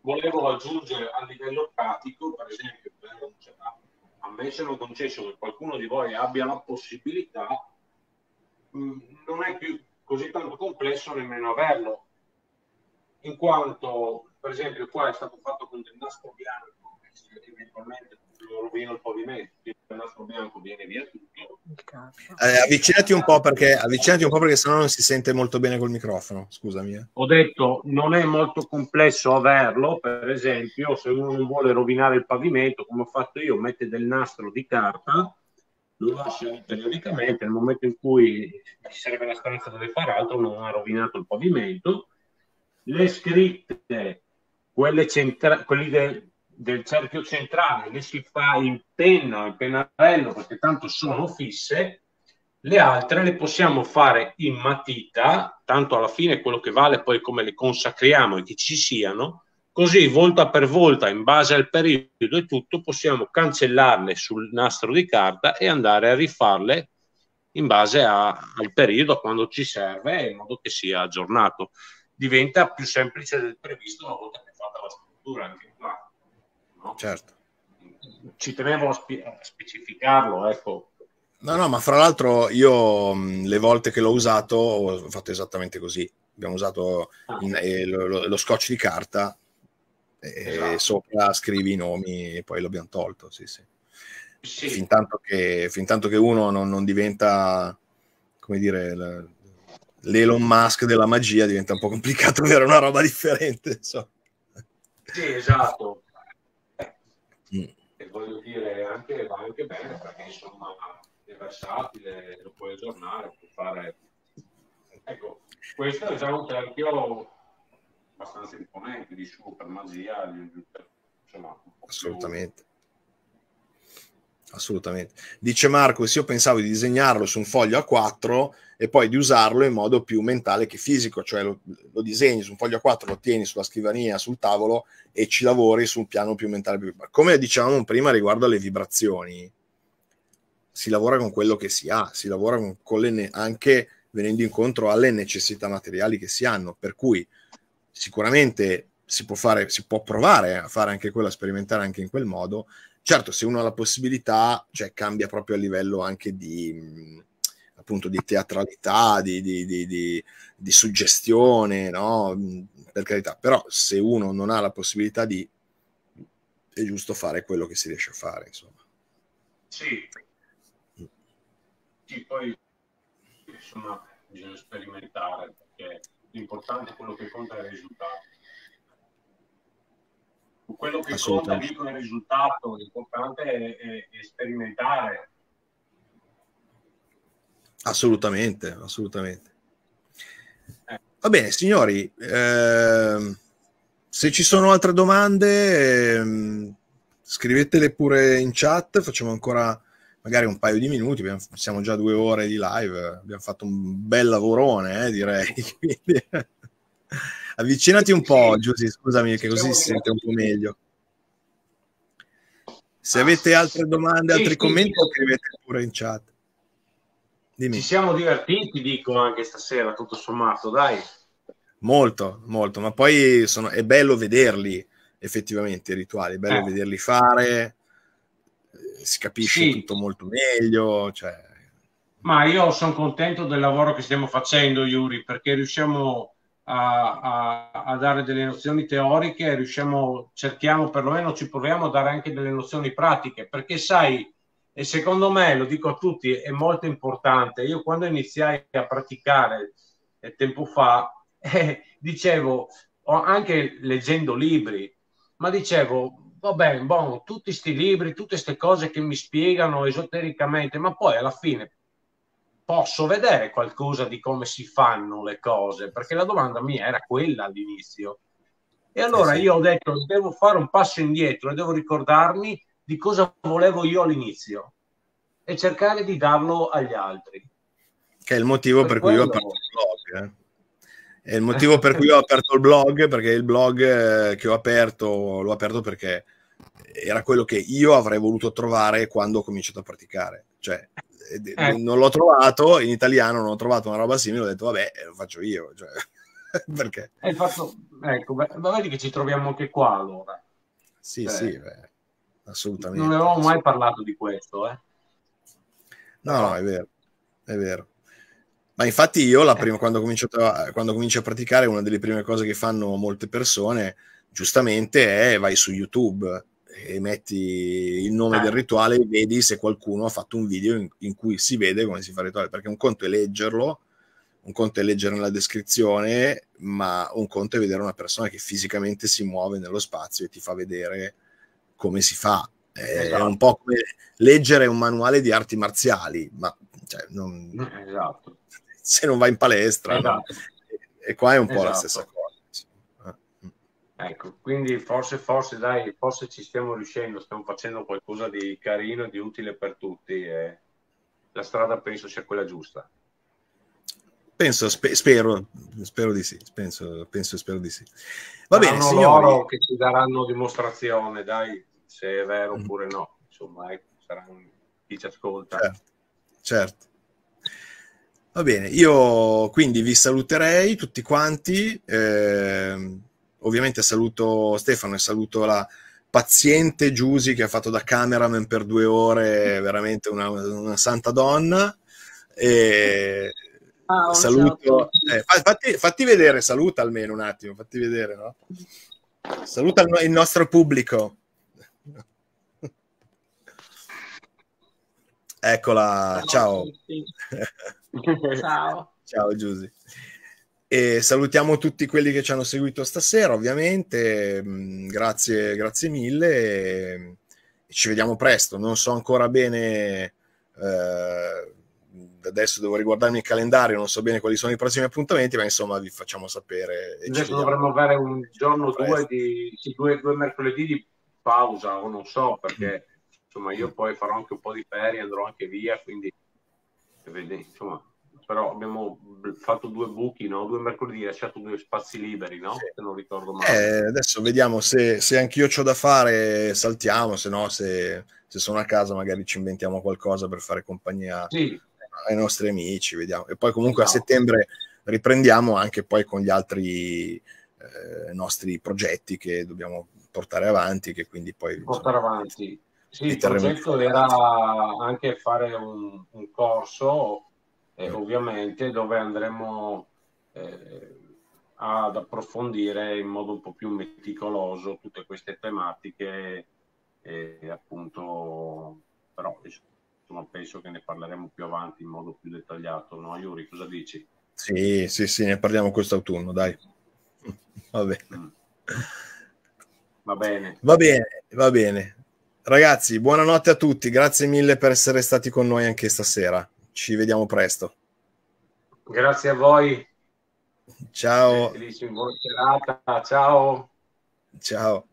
volevo aggiungere a livello pratico, per esempio, per, a me se non concesso che qualcuno di voi abbia la possibilità, mh, non è più così tanto complesso nemmeno averlo, in quanto, per esempio, qua è stato fatto con del nastro bianco, che eventualmente rovina il pavimento, il nastro bianco viene via tutto. Eh, avvicinati un po' perché avvicinati un po' perché sennò non si sente molto bene col microfono, scusami. Eh. Ho detto, non è molto complesso averlo, per esempio, se uno non vuole rovinare il pavimento, come ho fatto io, mette del nastro di carta, lo lascia periodicamente, nel momento in cui ci serve la stanza dove fare altro, non ha rovinato il pavimento. Le scritte, quelle centra- quelli de- del cerchio centrale, le si fa in penna o in pennarello perché tanto sono fisse, le altre le possiamo fare in matita, tanto alla fine quello che vale poi come le consacriamo e che ci siano, così volta per volta, in base al periodo e tutto, possiamo cancellarle sul nastro di carta e andare a rifarle in base a, al periodo, quando ci serve, in modo che sia aggiornato. Diventa più semplice del previsto una volta che è fatta la struttura anche qua, no? Certo. Ci tenevo a, spe- a specificarlo, ecco. No, no, ma fra l'altro io mh, le volte che l'ho usato ho fatto esattamente così. Abbiamo usato Ah. in, eh, lo, lo, lo scotch di carta e Esatto. sopra scrivi i nomi e poi l'abbiamo tolto, sì, sì. Sì. Fin tanto che, fin tanto che uno non, non diventa, come dire, la, l'Elon Musk della magia, diventa un po' complicato avere una roba differente. So. Sì, esatto. Mm. E voglio dire, anche, va anche bene perché insomma è versatile, lo puoi aggiornare, puoi fare... Ecco, questo è già un cerchio abbastanza imponente di super magia, di, insomma, un po' assolutamente. Assolutamente. Dice Marco, se io pensavo di disegnarlo su un foglio A quattro e poi di usarlo in modo più mentale che fisico, cioè lo, lo disegni su un foglio A quattro, lo tieni sulla scrivania, sul tavolo e ci lavori su un piano più mentale. Più... Come dicevamo prima riguardo alle vibrazioni, si lavora con quello che si ha, si lavora con, con le ne- anche venendo incontro alle necessità materiali che si hanno, per cui sicuramente si può fare, si può provare a fare anche quello, a sperimentare anche in quel modo. Certo, se uno ha la possibilità, cioè cambia proprio a livello anche di mh, appunto di teatralità, di, di, di, di, di suggestione, no? Per carità, però se uno non ha la possibilità di, è giusto fare quello che si riesce a fare, insomma. Sì. Sì, poi insomma bisogna sperimentare perché l'importante è quello che conta è il risultato. Quello che conta dico il risultato, l'importante è, è, è sperimentare. Assolutamente, assolutamente. Eh. Va bene, signori, eh, se ci sono altre domande, eh, scrivetele pure in chat, facciamo ancora magari un paio di minuti, abbiamo, siamo già due ore di live, abbiamo fatto un bel lavorone, eh, direi. Quindi, avvicinati un po', Giusy, scusami, che così si sente un po' meglio. Se avete altre domande, altri commenti, scrivete pure in chat. Dimmi. Ci siamo divertiti, dico, anche stasera, tutto sommato, dai. Molto, molto, ma poi sono, è bello vederli, effettivamente, i rituali, è bello eh. vederli fare, si capisce sì. tutto molto meglio, cioè... Ma io sono contento del lavoro che stiamo facendo, Yuri, perché riusciamo a, a, a dare delle nozioni teoriche, riusciamo, cerchiamo perlomeno, ci proviamo a dare anche delle nozioni pratiche, perché sai, e secondo me, lo dico a tutti, è molto importante. Io quando iniziai a praticare eh, tempo fa, eh, dicevo, anche leggendo libri, ma dicevo, vabbè, bon, tutti questi libri, tutte queste cose che mi spiegano esotericamente, ma poi alla fine posso vedere qualcosa di come si fanno le cose, perché la domanda mia era quella all'inizio. E allora eh sì. io ho detto, devo fare un passo indietro e devo ricordarmi di cosa volevo io all'inizio e cercare di darlo agli altri. Che è il motivo per, per cui quello... io ho aperto il blog. Eh? È il motivo per cui ho aperto il blog, perché il blog che ho aperto, l'ho aperto perché era quello che io avrei voluto trovare quando ho cominciato a praticare. Cioè, eh. non l'ho trovato, in italiano non ho trovato una roba simile, ho detto, vabbè, lo faccio io. Cioè. Perché? Hai fatto, ecco, beh, vedi che ci troviamo anche qua allora. Sì, Cioè, sì, beh, assolutamente. non avevamo mai parlato di questo, eh? No, Però... no, è vero, è vero. Ma infatti io la eh. prima, quando comincio a, quando comincio a praticare, una delle prime cose che fanno molte persone, giustamente, è vai su YouTube e metti il nome Eh. del rituale e vedi se qualcuno ha fatto un video in, in cui si vede come si fa il rituale, perché un conto è leggerlo, un conto è leggere nella descrizione, ma un conto è vedere una persona che fisicamente si muove nello spazio e ti fa vedere come si fa. È Esatto. un po' come leggere un manuale di arti marziali, ma cioè, non, esatto. se non vai in palestra, esatto. non, e qua è un po' esatto. la stessa cosa. Ecco, quindi forse, forse, dai, forse ci stiamo riuscendo, stiamo facendo qualcosa di carino e di utile per tutti e la strada penso sia quella giusta. Penso, spe- spero, spero di sì, penso, penso e spero di sì. Va Saranno bene, signori. loro che ci daranno dimostrazione, dai, se è vero oppure no. Insomma, ecco, saranno chi ci ascolta. Certo, certo. Va bene, io quindi vi saluterei tutti quanti. Eh, ovviamente saluto Stefano e saluto la paziente Giusy che ha fatto da cameraman per due ore, veramente una, una santa donna. E Ah, saluto, eh, fatti, fatti vedere, saluta almeno un attimo, fatti vedere, no? Saluta il, il nostro pubblico. Eccola, ciao. Ciao. Ciao. Ciao Giusy. E salutiamo tutti quelli che ci hanno seguito stasera, ovviamente. Grazie, grazie mille. E ci vediamo presto. Non so ancora bene. Eh, adesso devo riguardarmi il calendario, non so bene quali sono i prossimi appuntamenti, ma insomma vi facciamo sapere. E adesso dovremmo avere un giorno o due di sì, due, due mercoledì di pausa, o non so, perché insomma io poi farò anche un po' di ferie, andrò anche via, quindi insomma, però abbiamo fatto due buchi, no? Due mercoledì, lasciato due spazi liberi, no? Sì. Se non ricordo male. Eh, adesso vediamo se, se anch'io c'ho da fare, saltiamo, se no, se, se sono a casa magari ci inventiamo qualcosa per fare compagnia sì. ai nostri amici, vediamo. E poi comunque esatto. A settembre riprendiamo anche poi con gli altri eh, nostri progetti che dobbiamo portare avanti, che quindi poi portare insomma, avanti. Sì, il progetto era anche fare un, un corso, eh, mm. ovviamente, dove andremo eh, ad approfondire in modo un po' più meticoloso tutte queste tematiche e appunto, però insomma, penso che ne parleremo più avanti in modo più dettagliato, no Yuri? Cosa dici? Sì, sì, sì, ne parliamo quest'autunno, dai. Va bene. Mm. Va bene. Va bene, va bene. Ragazzi, buonanotte a tutti, grazie mille per essere stati con noi anche stasera. Ci vediamo presto. Grazie a voi. Ciao. Bellissimo, buona serata. Ciao. Ciao.